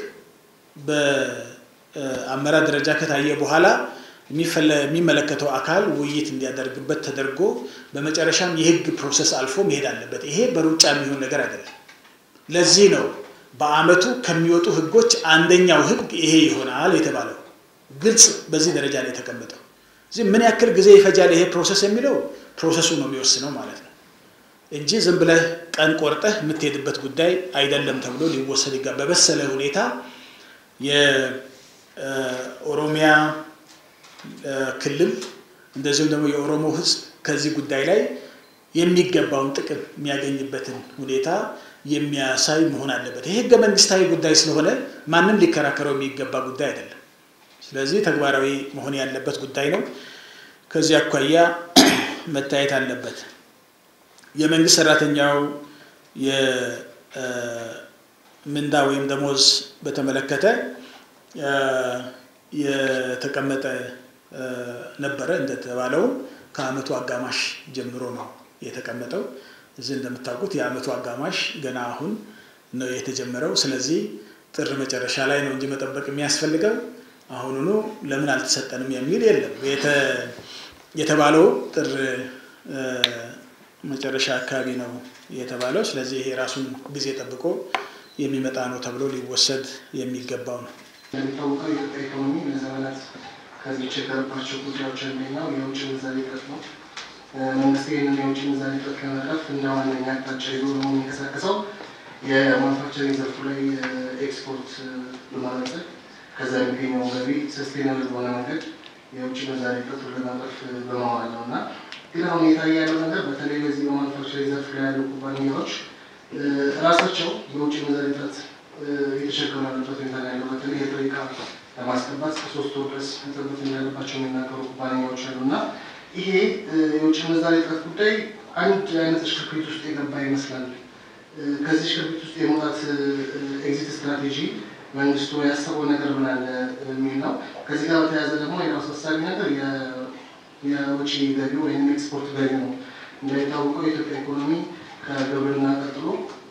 በአመራር ደረጃ ከታየ በኋላ የሚመለከተው አካል ውይይት እንዲያደርግበት ተደርጎ በመጨረሻም የህግ ፕሮሰስ አልፎ መሄድ አለበት። ይሄ በሩጫ የሚሆን ነገር አይደለም። ለዚህ ነው በአመቱ ከሚወጡ ህጎች አንደኛው ህግ ይሄ ይሆናል የተባለው። ግልጽ በዚህ ደረጃ ላይ ተቀመጠው። እዚህ ምን ያክል ጊዜ ይፈጃል ይሄ ፕሮሰስ የሚለው ፕሮሰሱ ነው የሚወስነው ማለት ነው እንጂ ዝም ብለህ ቀን ቆርጠህ የምትሄድበት ጉዳይ አይደለም ተብሎ ሊወሰድ ይገባል። በበሰለ ሁኔታ የኦሮሚያ ክልል እንደዚሁም ደግሞ የኦሮሞ ህዝብ ከዚህ ጉዳይ ላይ የሚገባውን ጥቅም የሚያገኝበትን ሁኔታ የሚያሳይ መሆን አለበት። ይሄ ህገ መንግስታዊ ጉዳይ ስለሆነ ማንም ሊከራከረው የሚገባ ጉዳይ አይደለም። ስለዚህ ተግባራዊ መሆን ያለበት ጉዳይ ነው። ከዚህ አኳያ መታየት አለበት። የመንግስት ሰራተኛው የምንዳ ወይም ደሞዝ በተመለከተ የተቀመጠ ነበረ እንደተባለው ከአመቱ አጋማሽ ጀምሮ ነው የተቀመጠው። እዚህ እንደምታውቁት የአመቱ አጋማሽ ገና አሁን ነው የተጀመረው። ስለዚህ ጥር መጨረሻ ላይ ነው እንጂ መጠበቅ የሚያስፈልገው አሁንኑ ለምን አልተሰጠንም የሚል የለም። የተባለው ጥር መጨረሻ አካባቢ ነው የተባለው። ስለዚህ ይሄ ራሱን ጊዜ ጠብቆ የሚመጣ ነው ተብሎ ሊወሰድ የሚገባው ነው።
እንደሚታወቀው የኢትዮጵያ ኢኮኖሚ ለዘመናት ከዚህ ችግርባቸው ጉዳዮች አንደኛው የውጭ ምንዛሪ እጥረት ነው። መንግስት ይህንን የውጭ ምንዛሪ እጥረት ለመቅረፍ እንደ ዋነኛ አቅጣጫ ይዞ ነው የሚንቀሳቀሰው የማኑፋክቸሪንግ ዘርፉ ላይ ኤክስፖርት በማበልጸግ ከዛ የሚገኘው ገቢ ሰስቴናብል በሆነ መንገድ የውጭ ምንዛሪ እጥረቱን ለመቅረፍ በማዋል ነው እና ግን አሁን የታየ ያለው ነገር በተለይ በዚህ በማኑፋክቸሪንግ ዘርፍ ላይ ያሉ ኩባንያዎች ራሳቸው የውጭ ምንዛሪ እጥረት የተቸገሩ ያሉበት ሁኔታ ነው ያለው። በተለይ የጥሬ ዕቃ ለማስገባት ከሶስት ወር ድረስ እጥረት እንዳለባቸው የሚናገሩ ኩባንያዎች አሉ እና ይሄ የውጭ ምንዛሪ እጥረት ጉዳይ አንድ አይነት ሽክርክሪት ውስጥ የገባ ይመስላል። ከዚህ ሽክርክሪት ውስጥ የመውጣት ኤግዚት ስትራቴጂ መንግስቱ ያሰበው ነገር ምን አለ የሚል ነው። ከዚህ ጋር በተያያዘ ደግሞ የራሱ አሳቢ ነገር የውጭ ገቢ ወይም ኤክስፖርት ገቢ ነው። እንደሚታወቀው የኢትዮጵያ ኢኮኖሚ ከግብርና ቀጥሎ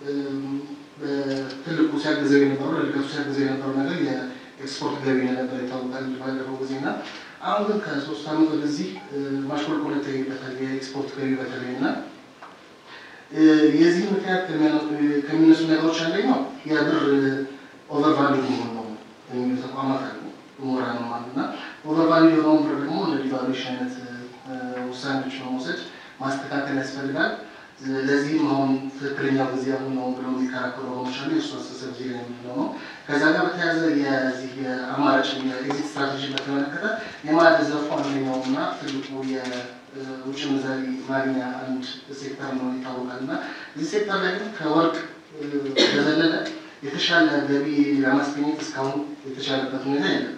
በትልቁ ሲያግዘው የነበረው ለእድገቱ ሲያግዘው የነበረው ነገር የኤክስፖርት ገቢ ነበር ይታወቃል ባለፈው ጊዜና አሁን ግን ከሶስት ዓመት ወደዚህ ማሽቆልቆል ይታይበታል የኤክስፖርት ገቢ በተለይ እና የዚህ ምክንያት ከሚነሱ ነገሮች አንደኛው የብር ኦቨር ቫልዩ መሆን ነው የሚሉ ተቋማት አሉ ምሁራን ማለት እና ኦቨር ቫልዩ የሆነውን ብር ደግሞ ለዲቫሉዌሽን አይነት ውሳኔዎች በመውሰድ ማስተካከል ያስፈልጋል። ለዚህም አሁን ትክክለኛው ጊዜ አሁን ነው ብለው የሚከራከሩ ወገኖች አሉ። የእሱ አስተሳሰብ ዜጋ የሚለው ነው። ከዛ ጋር በተያያዘ የዚህ የአማራጭ የኤግዚት ስትራቴጂ በተመለከተ የማዕድን ዘርፉ አንደኛው እና ትልቁ የውጭ ምንዛሪ ማግኛ አንድ ሴክተር ነው ይታወቃል እና እዚህ ሴክተር ላይ ግን ከወርቅ በዘለለ የተሻለ ገቢ ለማስገኘት እስካሁን የተቻለበት ሁኔታ የለም።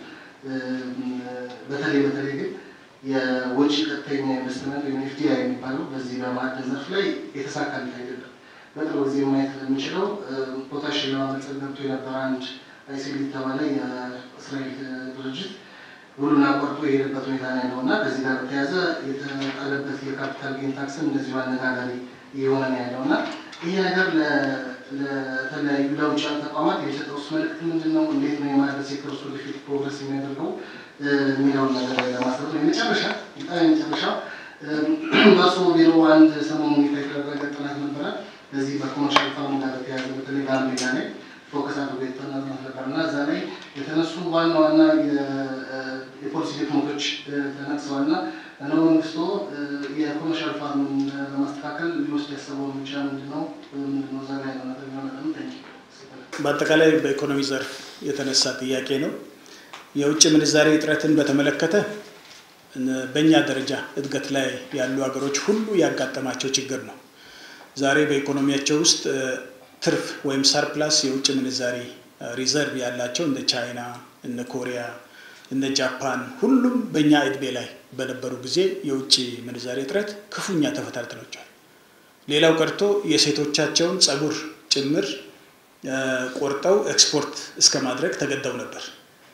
በተለይ በተለይ ግን የውጭ ቀጥተኛ ኢንቨስትመንት ወይም ኤፍ ዲ አይ የሚባለው በዚህ በማዕድን ዘርፍ ላይ የተሳካለት አይደለም። በቅርብ ጊዜ ማየት የምንችለው ፖታሽ ለማመልጸግ ገብቶ የነበረ አንድ አይሲል የተባለ የእስራኤል ድርጅት ሁሉን አቋርጦ የሄደበት ሁኔታ ነው ያለው እና ከዚህ ጋር በተያያዘ የተጣለበት የካፒታል ጌን ታክስም እንደዚሁ አነጋጋሪ የሆነ ነው ያለው እና ይሄ ነገር ለተለያዩ ለውጭ ተቋማት የሚሰጠው መልዕክት ምንድን ነው? እንዴት ነው የማዕድን ሴክተር ውስጥ ወደፊት ፕሮግረስ የሚያደርገው የሚለውን ነገር ለማስረት ነው። የመጨረሻ በጣም የመጨረሻ በእርሶ ቢሮ አንድ ሰሞኑን የተደረገ ጥናት ነበረ በዚህ በኮመርሻል ፋርም ጋር በተያያዘ በተለይ ጋምቤላ ላይ ፎከስ አድርጎ የተጠናት ነበር እና እዛ ላይ የተነሱ ዋና ዋና የፖሊሲ ድክመቶች ተነቅሰዋል እና እነሆ መንግስቱ የኮመርሻል ፋርምን ለማስተካከል ሊወስድ ያሰበው እርምጃ ምንድን ነው? ምንድን ነው እዛ ላይ ያለው ነገር የሚሆነው?
በአጠቃላይ በኢኮኖሚ ዘርፍ የተነሳ ጥያቄ ነው። የውጭ ምንዛሬ እጥረትን በተመለከተ በእኛ ደረጃ እድገት ላይ ያሉ ሀገሮች ሁሉ ያጋጠማቸው ችግር ነው። ዛሬ በኢኮኖሚያቸው ውስጥ ትርፍ ወይም ሰርፕላስ የውጭ ምንዛሬ ሪዘርቭ ያላቸው እንደ ቻይና፣ እነ ኮሪያ፣ እነ ጃፓን ሁሉም በእኛ እድሜ ላይ በነበሩ ጊዜ የውጭ ምንዛሬ እጥረት ክፉኛ ተፈታትነዋል። ሌላው ቀርቶ የሴቶቻቸውን ጸጉር ጭምር ቆርጠው ኤክስፖርት እስከ ማድረግ ተገደው ነበር።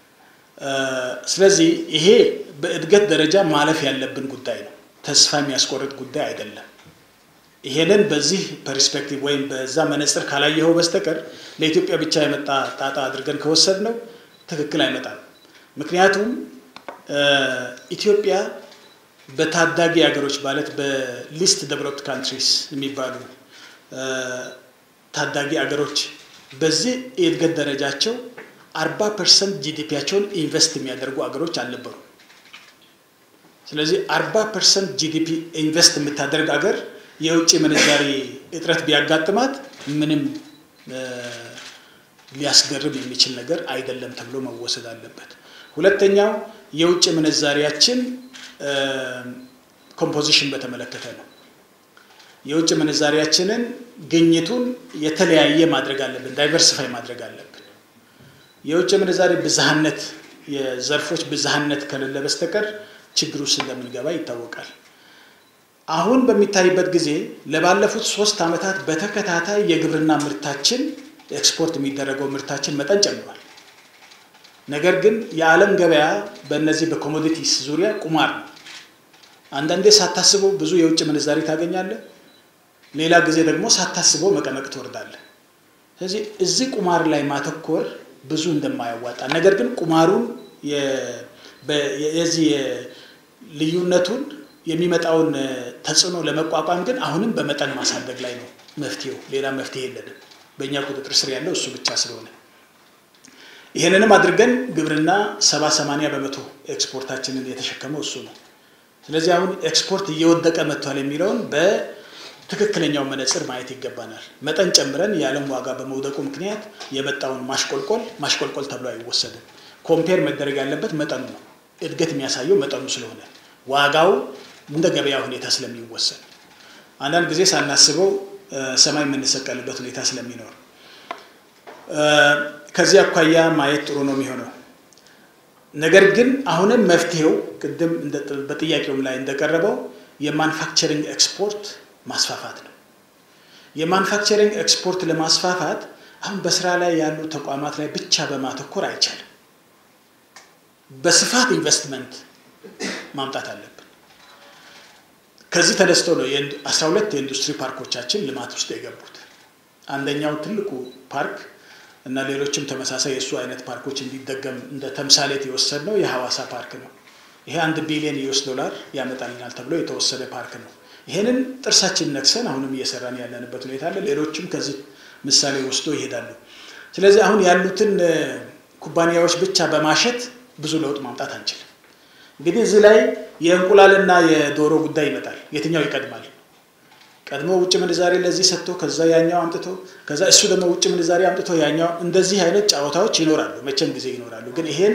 ስለዚህ ይሄ በእድገት ደረጃ ማለፍ ያለብን ጉዳይ ነው። ተስፋ የሚያስቆርጥ ጉዳይ አይደለም። ይሄንን በዚህ ፐርስፔክቲቭ ወይም በዛ መነጽር ካላየኸው በስተቀር ለኢትዮጵያ ብቻ የመጣ ጣጣ አድርገን ከወሰድነው ትክክል አይመጣም። ምክንያቱም ኢትዮጵያ በታዳጊ ሀገሮች ማለት በሊስት ዴቨሎፕድ ካንትሪስ የሚባሉ ታዳጊ ሀገሮች በዚህ የእድገት ደረጃቸው አርባ ፐርሰንት ጂዲፒያቸውን ኢንቨስት የሚያደርጉ ሀገሮች አልነበሩ። ስለዚህ አርባ ፐርሰንት ጂዲፒ ኢንቨስት የምታደርግ ሀገር የውጭ ምንዛሪ እጥረት ቢያጋጥማት ምንም ሊያስገርም የሚችል ነገር አይደለም ተብሎ መወሰድ አለበት። ሁለተኛው የውጭ ምንዛሪያችን ኮምፖዚሽን በተመለከተ ነው። የውጭ ምንዛሪያችንን ግኝቱን የተለያየ ማድረግ አለብን፣ ዳይቨርሲፋይ ማድረግ አለብን። የውጭ ምንዛሪ ብዝሃነት የዘርፎች ብዝሃነት ከሌለ በስተቀር ችግር ውስጥ እንደምንገባ ይታወቃል። አሁን በሚታይበት ጊዜ ለባለፉት ሶስት ዓመታት በተከታታይ የግብርና ምርታችን ኤክስፖርት የሚደረገው ምርታችን መጠን ጨምሯል። ነገር ግን የዓለም ገበያ በእነዚህ በኮሞዲቲስ ዙሪያ ቁማር ነው። አንዳንዴ ሳታስበው ብዙ የውጭ ምንዛሪ ታገኛለህ፣ ሌላ ጊዜ ደግሞ ሳታስበው መቀመቅ ትወርዳለህ። ስለዚህ እዚህ ቁማር ላይ ማተኮር ብዙ እንደማያዋጣ ነገር ግን ቁማሩን የዚህ ልዩነቱን የሚመጣውን ተጽዕኖ ለመቋቋም ግን አሁንም በመጠን ማሳደግ ላይ ነው መፍትሄው። ሌላ መፍትሄ የለንም። በእኛ ቁጥጥር ስር ያለው እሱ ብቻ ስለሆነ ይሄንንም አድርገን ግብርና ሰባ ሰማንያ በመቶ ኤክስፖርታችንን የተሸከመው እሱ ነው። ስለዚህ አሁን ኤክስፖርት እየወደቀ መጥቷል የሚለውን በትክክለኛው መነጽር ማየት ይገባናል። መጠን ጨምረን የዓለም ዋጋ በመውደቁ ምክንያት የመጣውን ማሽቆልቆል ማሽቆልቆል ተብሎ አይወሰድም። ኮምፔር መደረግ ያለበት መጠኑ ነው። እድገት የሚያሳየው መጠኑ ስለሆነ ዋጋው እንደ ገበያ ሁኔታ ስለሚወሰን አንዳንድ ጊዜ ሳናስበው ሰማይ የምንሰቀልበት ሁኔታ ስለሚኖር ከዚህ አኳያ ማየት ጥሩ ነው የሚሆነው። ነገር ግን አሁንም መፍትሄው ቅድም በጥያቄውም ላይ እንደቀረበው የማኑፋክቸሪንግ ኤክስፖርት ማስፋፋት ነው። የማኑፋክቸሪንግ ኤክስፖርት ለማስፋፋት አሁን በስራ ላይ ያሉ ተቋማት ላይ ብቻ በማተኮር አይቻልም። በስፋት ኢንቨስትመንት ማምጣት አለብን። ከዚህ ተነስቶ ነው አስራ ሁለት የኢንዱስትሪ ፓርኮቻችን ልማት ውስጥ የገቡት። አንደኛው ትልቁ ፓርክ እና ሌሎችም ተመሳሳይ የሱ አይነት ፓርኮች እንዲደገም እንደ ተምሳሌት የወሰድነው የሐዋሳ ፓርክ ነው። ይሄ አንድ ቢሊዮን ዩኤስ ዶላር ያመጣልናል ተብሎ የተወሰደ ፓርክ ነው። ይሄንን ጥርሳችን ነክሰን አሁንም እየሰራን ያለንበት ሁኔታ አለ። ሌሎችም ከዚህ ምሳሌ ወስዶ ይሄዳሉ። ስለዚህ አሁን ያሉትን ኩባንያዎች ብቻ በማሸት ብዙ ለውጥ ማምጣት አንችልም። እንግዲህ እዚህ ላይ የእንቁላልና የዶሮ ጉዳይ ይመጣል። የትኛው ይቀድማል? ቀድሞ ውጭ ምንዛሬ ለዚህ ሰጥቶ ከዛ ያኛው አምጥቶ ከዛ እሱ ደግሞ ውጭ ምንዛሬ አምጥቶ ያኛው እንደዚህ አይነት ጫወታዎች ይኖራሉ፣ መቼም ጊዜ ይኖራሉ። ግን ይሄን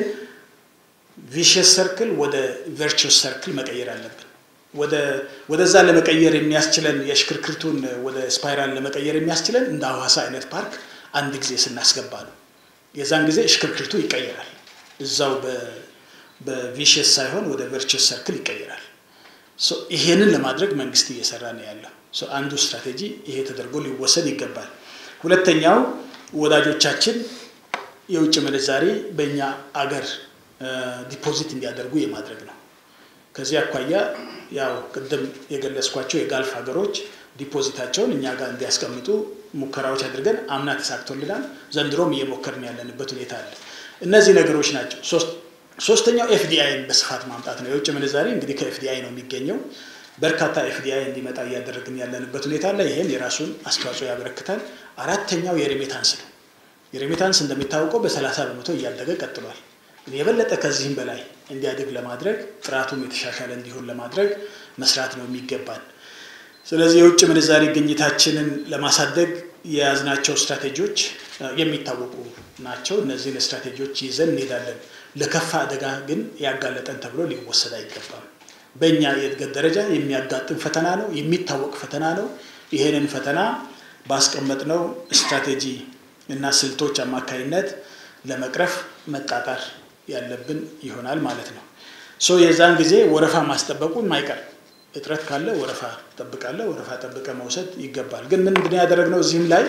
ቪሸስ ሰርክል ወደ ቨርቹስ ሰርክል መቀየር አለብን። ወደ ወደዛ ለመቀየር የሚያስችለን የሽክርክርቱን ወደ ስፓይራል ለመቀየር የሚያስችለን እንደ ሐዋሳ አይነት ፓርክ አንድ ጊዜ ስናስገባ ነው። የዛን ጊዜ ሽክርክርቱ ይቀየራል። እዛው በ በቪሸስ ሳይሆን ወደ ቨርቹስ ሰርክል ይቀየራል። ሶ ይሄንን ለማድረግ መንግስት እየሰራ ነው ያለው። ሶ አንዱ ስትራቴጂ ይሄ ተደርጎ ሊወሰድ ይገባል። ሁለተኛው ወዳጆቻችን የውጭ ምንዛሬ በእኛ አገር ዲፖዚት እንዲያደርጉ የማድረግ ነው። ከዚህ አኳያ ያው ቅድም የገለጽኳቸው የጋልፍ ሀገሮች ዲፖዚታቸውን እኛ ጋር እንዲያስቀምጡ ሙከራዎች አድርገን አምና ተሳክቶልናል። ዘንድሮም እየሞከርን ያለንበት ሁኔታ አለ። እነዚህ ነገሮች ናቸው። ሶስት ሶስተኛው ኤፍዲአይን በስፋት ማምጣት ነው። የውጭ ምንዛሬ እንግዲህ ከኤፍዲአይ ነው የሚገኘው። በርካታ ኤፍዲአይ እንዲመጣ እያደረግን ያለንበት ሁኔታ አለ። ይሄን የራሱን አስተዋጽኦ ያበረክታል። አራተኛው የሬሚታንስ ነው። የሬሚታንስ እንደሚታወቀው በሰላሳ በመቶ እያደገ ቀጥሏል። የበለጠ ከዚህም በላይ እንዲያድግ ለማድረግ ጥራቱም የተሻሻለ እንዲሆን ለማድረግ መስራት ነው የሚገባል። ስለዚህ የውጭ ምንዛሬ ግኝታችንን ለማሳደግ የያዝናቸው ስትራቴጂዎች የሚታወቁ ናቸው። እነዚህን ስትራቴጂዎች ይዘን እንሄዳለን። ለከፋ አደጋ ግን ያጋለጠን ተብሎ ሊወሰድ አይገባም። በእኛ የእድገት ደረጃ የሚያጋጥም ፈተና ነው፣ የሚታወቅ ፈተና ነው። ይሄንን ፈተና ባስቀመጥነው ስትራቴጂ እና ስልቶች አማካይነት ለመቅረፍ መጣጣር ያለብን ይሆናል ማለት ነው። ሶ የዛን ጊዜ ወረፋ ማስጠበቁን ማይቀር እጥረት ካለ ወረፋ ተጠብቃለ ወረፋ ተጠብቀ መውሰድ ይገባል። ግን ምን እንደኛ ያደረግነው እዚህም ላይ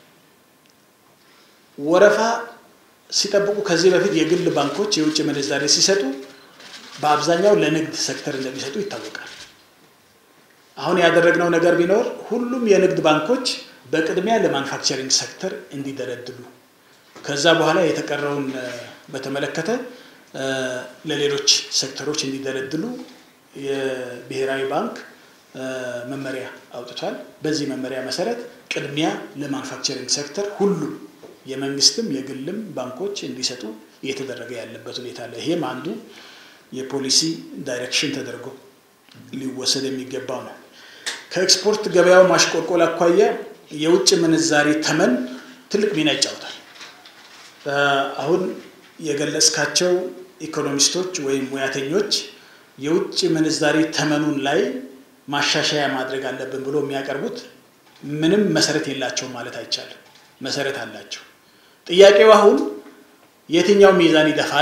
ወረፋ ሲጠብቁ ከዚህ በፊት የግል ባንኮች የውጭ ምንዛሬ ሲሰጡ በአብዛኛው ለንግድ ሴክተር እንደሚሰጡ ይታወቃል። አሁን ያደረግነው ነገር ቢኖር ሁሉም የንግድ ባንኮች በቅድሚያ ለማኑፋክቸሪንግ ሴክተር እንዲደረድሉ ከዛ በኋላ የተቀረውን በተመለከተ ለሌሎች ሴክተሮች እንዲደረድሉ የብሔራዊ ባንክ መመሪያ አውጥቷል። በዚህ መመሪያ መሰረት ቅድሚያ ለማኑፋክቸሪንግ ሴክተር ሁሉም የመንግስትም የግልም ባንኮች እንዲሰጡ እየተደረገ ያለበት ሁኔታ አለ። ይሄም አንዱ የፖሊሲ ዳይሬክሽን ተደርጎ ሊወሰድ የሚገባው ነው። ከኤክስፖርት ገበያው ማሽቆልቆል አኳያ የውጭ ምንዛሬ ተመን ትልቅ ሚና ይጫወታል። አሁን የገለጽካቸው ኢኮኖሚስቶች ወይም ሙያተኞች የውጭ ምንዛሬ ተመኑን ላይ ማሻሻያ ማድረግ አለብን ብሎ የሚያቀርቡት ምንም መሰረት የላቸውም ማለት አይቻልም። መሰረት አላቸው። ጥያቄው አሁን የትኛው ሚዛን ይደፋል?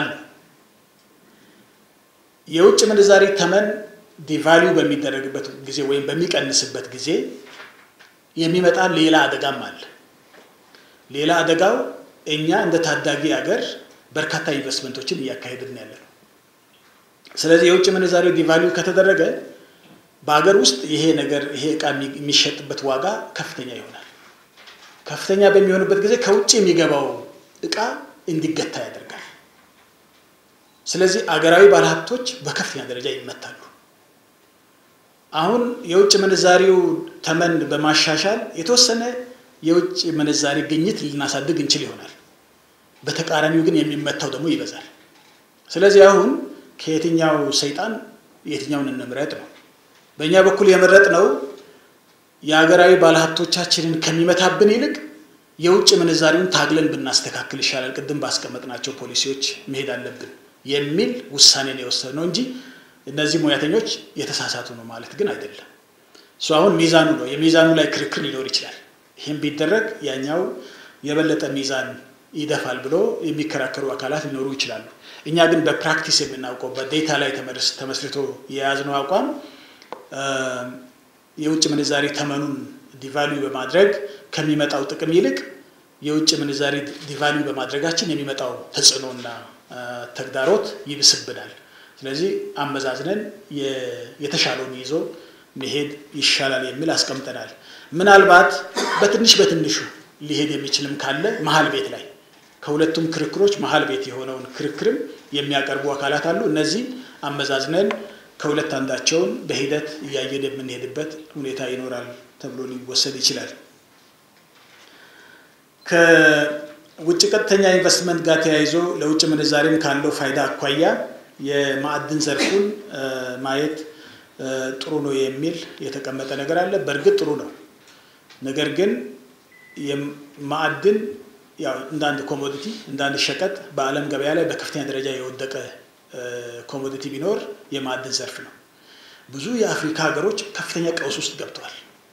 የውጭ ምንዛሬ ተመን ዲቫልዩ በሚደረግበት ጊዜ ወይም በሚቀንስበት ጊዜ የሚመጣ ሌላ አደጋም አለ። ሌላ አደጋው እኛ እንደ ታዳጊ ሀገር በርካታ ኢንቨስትመንቶችን እያካሄድን ያለነው። ስለዚህ የውጭ ምንዛሬ ዲቫልዩ ከተደረገ በአገር ውስጥ ይሄ ነገር ይሄ ዕቃ የሚሸጥበት ዋጋ ከፍተኛ ይሆናል። ከፍተኛ በሚሆንበት ጊዜ ከውጭ የሚገባው ዕቃ እንዲገታ ያደርጋል። ስለዚህ አገራዊ ባለሀብቶች በከፍተኛ ደረጃ ይመታሉ። አሁን የውጭ ምንዛሪው ተመን በማሻሻል የተወሰነ የውጭ ምንዛሪ ግኝት ልናሳድግ እንችል ይሆናል በተቃራኒው ግን የሚመታው ደግሞ ይበዛል ስለዚህ አሁን ከየትኛው ሰይጣን የትኛውን እንምረጥ ነው በእኛ በኩል የመረጥነው የሀገራዊ ባለሀብቶቻችንን ከሚመታብን ይልቅ የውጭ ምንዛሪውን ታግለን ብናስተካክል ይሻላል ቅድም ባስቀመጥናቸው ፖሊሲዎች መሄድ አለብን የሚል ውሳኔ ነው የወሰነው እንጂ እነዚህ ሙያተኞች የተሳሳቱ ነው ማለት ግን አይደለም ሶ አሁን ሚዛኑ ነው የሚዛኑ ላይ ክርክር ሊኖር ይችላል ይሄን ቢደረግ ያኛው የበለጠ ሚዛን ይደፋል ብሎ የሚከራከሩ አካላት ሊኖሩ ይችላሉ እኛ ግን በፕራክቲስ የምናውቀው በዴታ ላይ ተመስርቶ የያዝነው አቋም የውጭ ምንዛሪ ተመኑን ዲቫልዩ በማድረግ ከሚመጣው ጥቅም ይልቅ የውጭ ምንዛሪ ዲቫልዩ በማድረጋችን የሚመጣው ተጽዕኖና ተግዳሮት ይብስብናል ስለዚህ አመዛዝነን የተሻለውን ይዞ መሄድ ይሻላል የሚል አስቀምጠናል ምናልባት በትንሽ በትንሹ ሊሄድ የሚችልም ካለ መሃል ቤት ላይ ከሁለቱም ክርክሮች መሃል ቤት የሆነውን ክርክርም የሚያቀርቡ አካላት አሉ እነዚህ አመዛዝነን ከሁለት አንዳቸውን በሂደት ያየደ የምንሄድበት ሁኔታ ይኖራል ተብሎ ሊወሰድ ይችላል ከውጭ ቀጥተኛ ኢንቨስትመንት ጋር ተያይዞ ለውጭ ምንዛሪም ካለው ፋይዳ አኳያ የማዕድን ዘርፉን ማየት ጥሩ ነው የሚል የተቀመጠ ነገር አለ በርግጥ ጥሩ ነው ነገር ግን የማዕድን ያው እንዳንድ ኮሞዲቲ እንዳንድ ሸቀጥ በአለም ገበያ ላይ በከፍተኛ ደረጃ የወደቀ ኮሞዲቲ ቢኖር የማዕድን ዘርፍ ነው ብዙ የአፍሪካ ሀገሮች ከፍተኛ ቀውስ ውስጥ ገብተዋል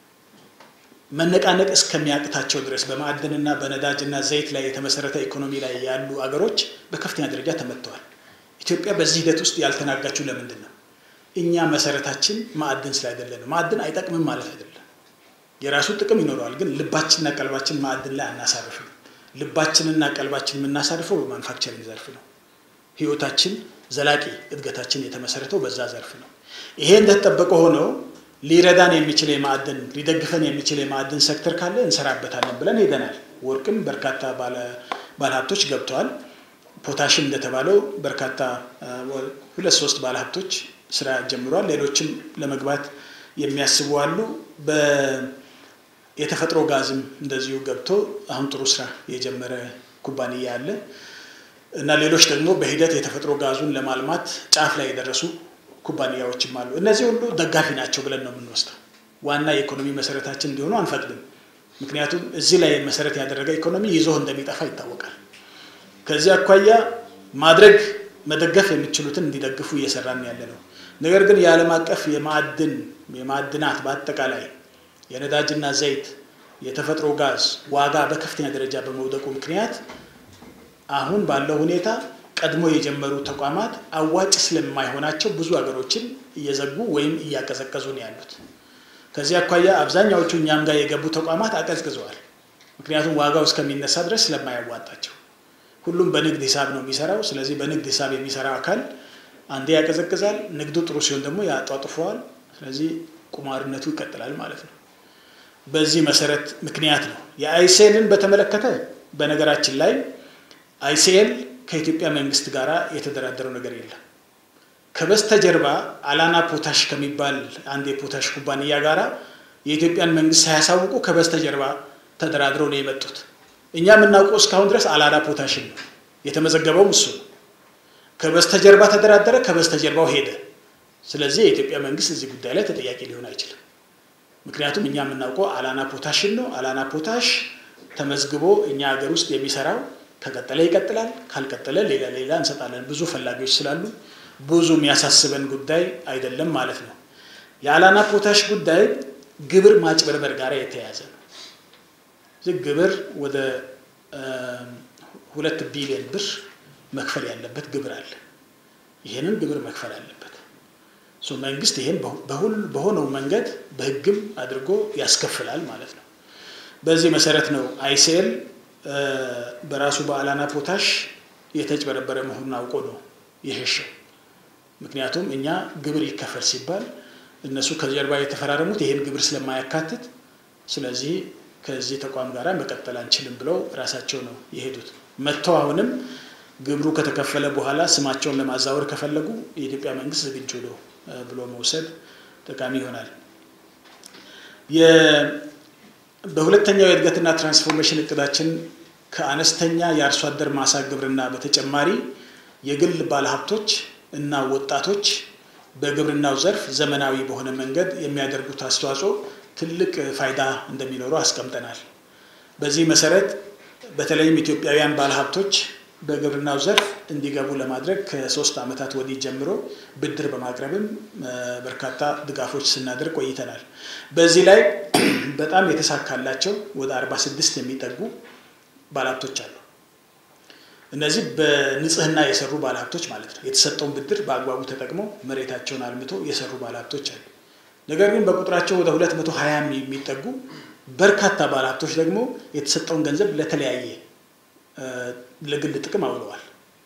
መነቃነቅ እስከሚያቅታቸው ድረስ በማዕድንና በነዳጅና ዘይት ላይ የተመሰረተ ኢኮኖሚ ላይ ያሉ ሀገሮች በከፍተኛ ደረጃ ተመተዋል ኢትዮጵያ በዚህ ሂደት ውስጥ ያልተናጋችው ለምንድን ነው እኛ መሰረታችን ማዕድን ስላይደለ ነው ማዕድን አይጠቅምም ማለት አይደለም የራሱ ጥቅም ይኖረዋል ግን ልባችንና ቀልባችን ማዕድን ላይ አናሳርፍም ልባችንና ቀልባችን የምናሳርፈው በማኑፋክቸሪንግ ዘርፍ ነው ህይወታችን ዘላቂ እድገታችን የተመሰረተው በዛ ዘርፍ ነው ይሄ እንደተጠበቀ ሆኖ ሊረዳን የሚችል የማዕድን ሊደግፈን የሚችል የማዕድን ሴክተር ካለ እንሰራበታለን ብለን ሄደናል ወርቅም በርካታ ባለ ባለሀብቶች ገብተዋል ፖታሽም እንደተባለው በርካታ ሁለት ሶስት ባለሀብቶች ስራ ጀምሯል ሌሎችም ለመግባት የሚያስቡ አሉ በ የተፈጥሮ ጋዝም እንደዚሁ ገብቶ አሁን ጥሩ ስራ የጀመረ ኩባንያ አለ እና ሌሎች ደግሞ በሂደት የተፈጥሮ ጋዙን ለማልማት ጫፍ ላይ የደረሱ ኩባንያዎችም አሉ እነዚህ ሁሉ ደጋፊ ናቸው ብለን ነው የምንወስደው ዋና የኢኮኖሚ መሰረታችን እንዲሆኑ አንፈቅድም ምክንያቱም እዚህ ላይ መሰረት ያደረገ ኢኮኖሚ ይዞ እንደሚጠፋ ይታወቃል ከዚህ አኳያ ማድረግ መደገፍ የሚችሉትን እንዲደግፉ እየሰራን ያለነው ነገር ግን የዓለም አቀፍ የማዕድን የማዕድናት በአጠቃላይ የነዳጅና ዘይት የተፈጥሮ ጋዝ ዋጋ በከፍተኛ ደረጃ በመውደቁ ምክንያት አሁን ባለው ሁኔታ ቀድሞ የጀመሩ ተቋማት አዋጭ ስለማይሆናቸው ብዙ ሀገሮችን እየዘጉ ወይም እያቀዘቀዙ ነው ያሉት ከዚህ አኳያ አብዛኛዎቹ እኛም ጋር የገቡ ተቋማት አቀዝቅዘዋል ምክንያቱም ዋጋው እስከሚነሳ ድረስ ስለማያዋጣቸው ሁሉም በንግድ ሂሳብ ነው የሚሰራው ስለዚህ በንግድ ሂሳብ የሚሰራ አካል አንዴ ያቀዘቅዛል ንግዱ ጥሩ ሲሆን ደግሞ ያጣጥፈዋል ስለዚህ ቁማርነቱ ይቀጥላል ማለት ነው በዚህ መሰረት ምክንያት ነው የአይሲኤልን በተመለከተ በነገራችን ላይ አይሲኤል ከኢትዮጵያ መንግስት ጋራ የተደራደረው ነገር የለም ከበስተጀርባ አላና ፖታሽ ከሚባል አንድ የፖታሽ ኩባንያ ጋራ የኢትዮጵያን መንግስት ሳያሳውቁ ከበስተጀርባ ተደራድረው ነው የመጡት እኛ የምናውቀው እስካሁን ድረስ አላና ፖታሽ ነው የተመዘገበው እሱ ከበስተጀርባ ተደራደረ ከበስተጀርባው ሄደ ስለዚህ የኢትዮጵያ መንግስት እዚህ ጉዳይ ላይ ተጠያቂ ሊሆን አይችልም ምክንያቱም እኛ የምናውቀው አላና ፖታሽ ነው አላና ፖታሽ ተመዝግቦ እኛ ሀገር ውስጥ የሚሰራው ከቀጠለ ይቀጥላል ካልቀጠለ ሌላ ሌላ እንሰጣለን ብዙ ፈላጊዎች ስላሉ ብዙ የሚያሳስበን ጉዳይ አይደለም ማለት ነው የአላና ፖታሽ ጉዳይ ግብር ማጭበርበር ጋር የተያያዘ ነው ግብር ወደ ሁለት ቢሊዮን ብር መክፈል ያለበት ግብር አለ ይሄንን ግብር መክፈል አለበት ሶ መንግስት ይሄን በሁሉ በሆነው መንገድ በህግም አድርጎ ያስከፍላል ማለት ነው በዚህ መሰረት ነው አይሲኤል በራሱ በአላና ፖታሽ የተጭበረበረ መሆኑን አውቆ ነው የሸሸው ምክንያቱም እኛ ግብር ይከፈል ሲባል እነሱ ከጀርባ የተፈራረሙት ይሄን ግብር ስለማያካትት ስለዚህ ከዚህ ተቋም ጋራ መቀጠል አንችልም ብለው ራሳቸው ነው የሄዱት መተው አሁንም ግብሩ ከተከፈለ በኋላ ስማቸውን ለማዛወር ከፈለጉ የኢትዮጵያ መንግስት ዝግጁ ነው ብሎ መውሰድ ጠቃሚ ይሆናል። የ በሁለተኛው የእድገትና ትራንስፎርሜሽን እቅዳችን ከአነስተኛ የአርሶ አደር ማሳ ግብርና በተጨማሪ የግል ባለሀብቶች እና ወጣቶች በግብርናው ዘርፍ ዘመናዊ በሆነ መንገድ የሚያደርጉት አስተዋጽኦ ትልቅ ፋይዳ እንደሚኖረው አስቀምጠናል። በዚህ መሰረት በተለይም ኢትዮጵያውያን ባለሀብቶች በግብርናው ዘርፍ እንዲገቡ ለማድረግ ከሶስት ዓመታት ወዲህ ጀምሮ ብድር በማቅረብም በርካታ ድጋፎች ስናደርግ ቆይተናል። በዚህ ላይ በጣም የተሳካላቸው ወደ አርባ ስድስት የሚጠጉ ባለሀብቶች አሉ። እነዚህ በንጽህና የሰሩ ባለሀብቶች ማለት ነው። የተሰጠውን ብድር በአግባቡ ተጠቅመው መሬታቸውን አልምቶ የሰሩ ባለሀብቶች አሉ። ነገር ግን በቁጥራቸው ወደ ሁለት መቶ ሀያ የሚጠጉ በርካታ ባለሀብቶች ደግሞ የተሰጠውን ገንዘብ ለተለያየ ለግል ጥቅም አውለዋል።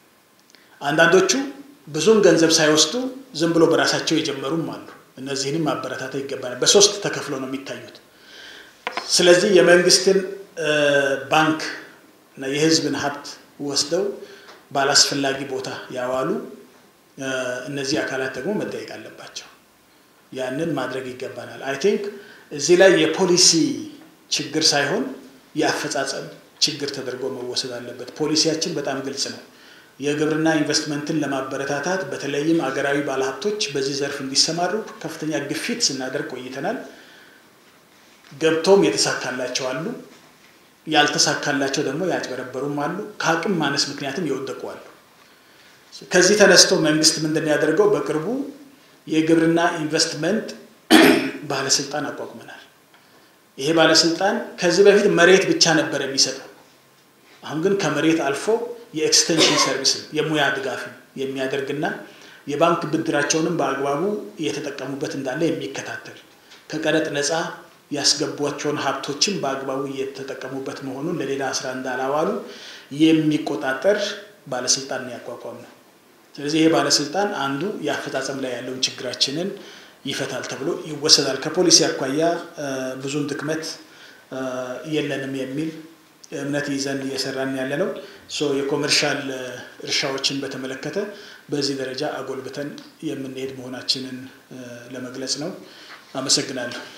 አንዳንዶቹ ብዙም ገንዘብ ሳይወስዱ ዝም ብሎ በራሳቸው የጀመሩም አሉ። እነዚህንም ማበረታታ ይገባናል። በሶስት ተከፍሎ ነው የሚታዩት። ስለዚህ የመንግስትን ባንክ እና የህዝብን ሀብት ወስደው ባላስፈላጊ ቦታ ያዋሉ እነዚህ አካላት ደግሞ መጠየቅ አለባቸው። ያንን ማድረግ ይገባናል። አይ ቲንክ እዚህ ላይ የፖሊሲ ችግር ሳይሆን የአፈጻጸም ችግር ተደርጎ መወሰድ አለበት። ፖሊሲያችን በጣም ግልጽ ነው። የግብርና ኢንቨስትመንትን ለማበረታታት በተለይም አገራዊ ባለሀብቶች በዚህ ዘርፍ እንዲሰማሩ ከፍተኛ ግፊት ስናደርግ ቆይተናል። ገብቶም የተሳካላቸው አሉ፣ ያልተሳካላቸው ደግሞ ያጭበረበሩም አሉ፣ ከአቅም ማነስ ምክንያትም ይወደቁ አሉ። ከዚህ ተነስቶ መንግስት ምንድነው ያደርገው? በቅርቡ የግብርና ኢንቨስትመንት ባለስልጣን አቋቁመናል። ይሄ ባለስልጣን ከዚህ በፊት መሬት ብቻ ነበር የሚሰጠው። አሁን ግን ከመሬት አልፎ የኤክስቴንሽን ሰርቪስ የሙያ ድጋፍ የሚያደርግና የባንክ ብድራቸውንም በአግባቡ እየተጠቀሙበት እንዳለ የሚከታተል ከቀረጥ ነፃ ያስገቧቸውን ሀብቶችን በአግባቡ እየተጠቀሙበት መሆኑን ለሌላ ስራ እንዳላዋሉ የሚቆጣጠር ባለስልጣን ነው ያቋቋመው። ስለዚህ ይሄ ባለስልጣን አንዱ ያፈጻጸም ላይ ያለውን ችግራችንን ይፈታል ተብሎ ይወሰዳል። ከፖሊሲ አኳያ ብዙም ድክመት የለንም የሚል እምነት ይዘን እየሰራን ያለነው ሶ የኮመርሻል እርሻዎችን በተመለከተ በዚህ ደረጃ አጎልብተን የምንሄድ መሆናችንን ለመግለጽ ነው። አመሰግናለሁ።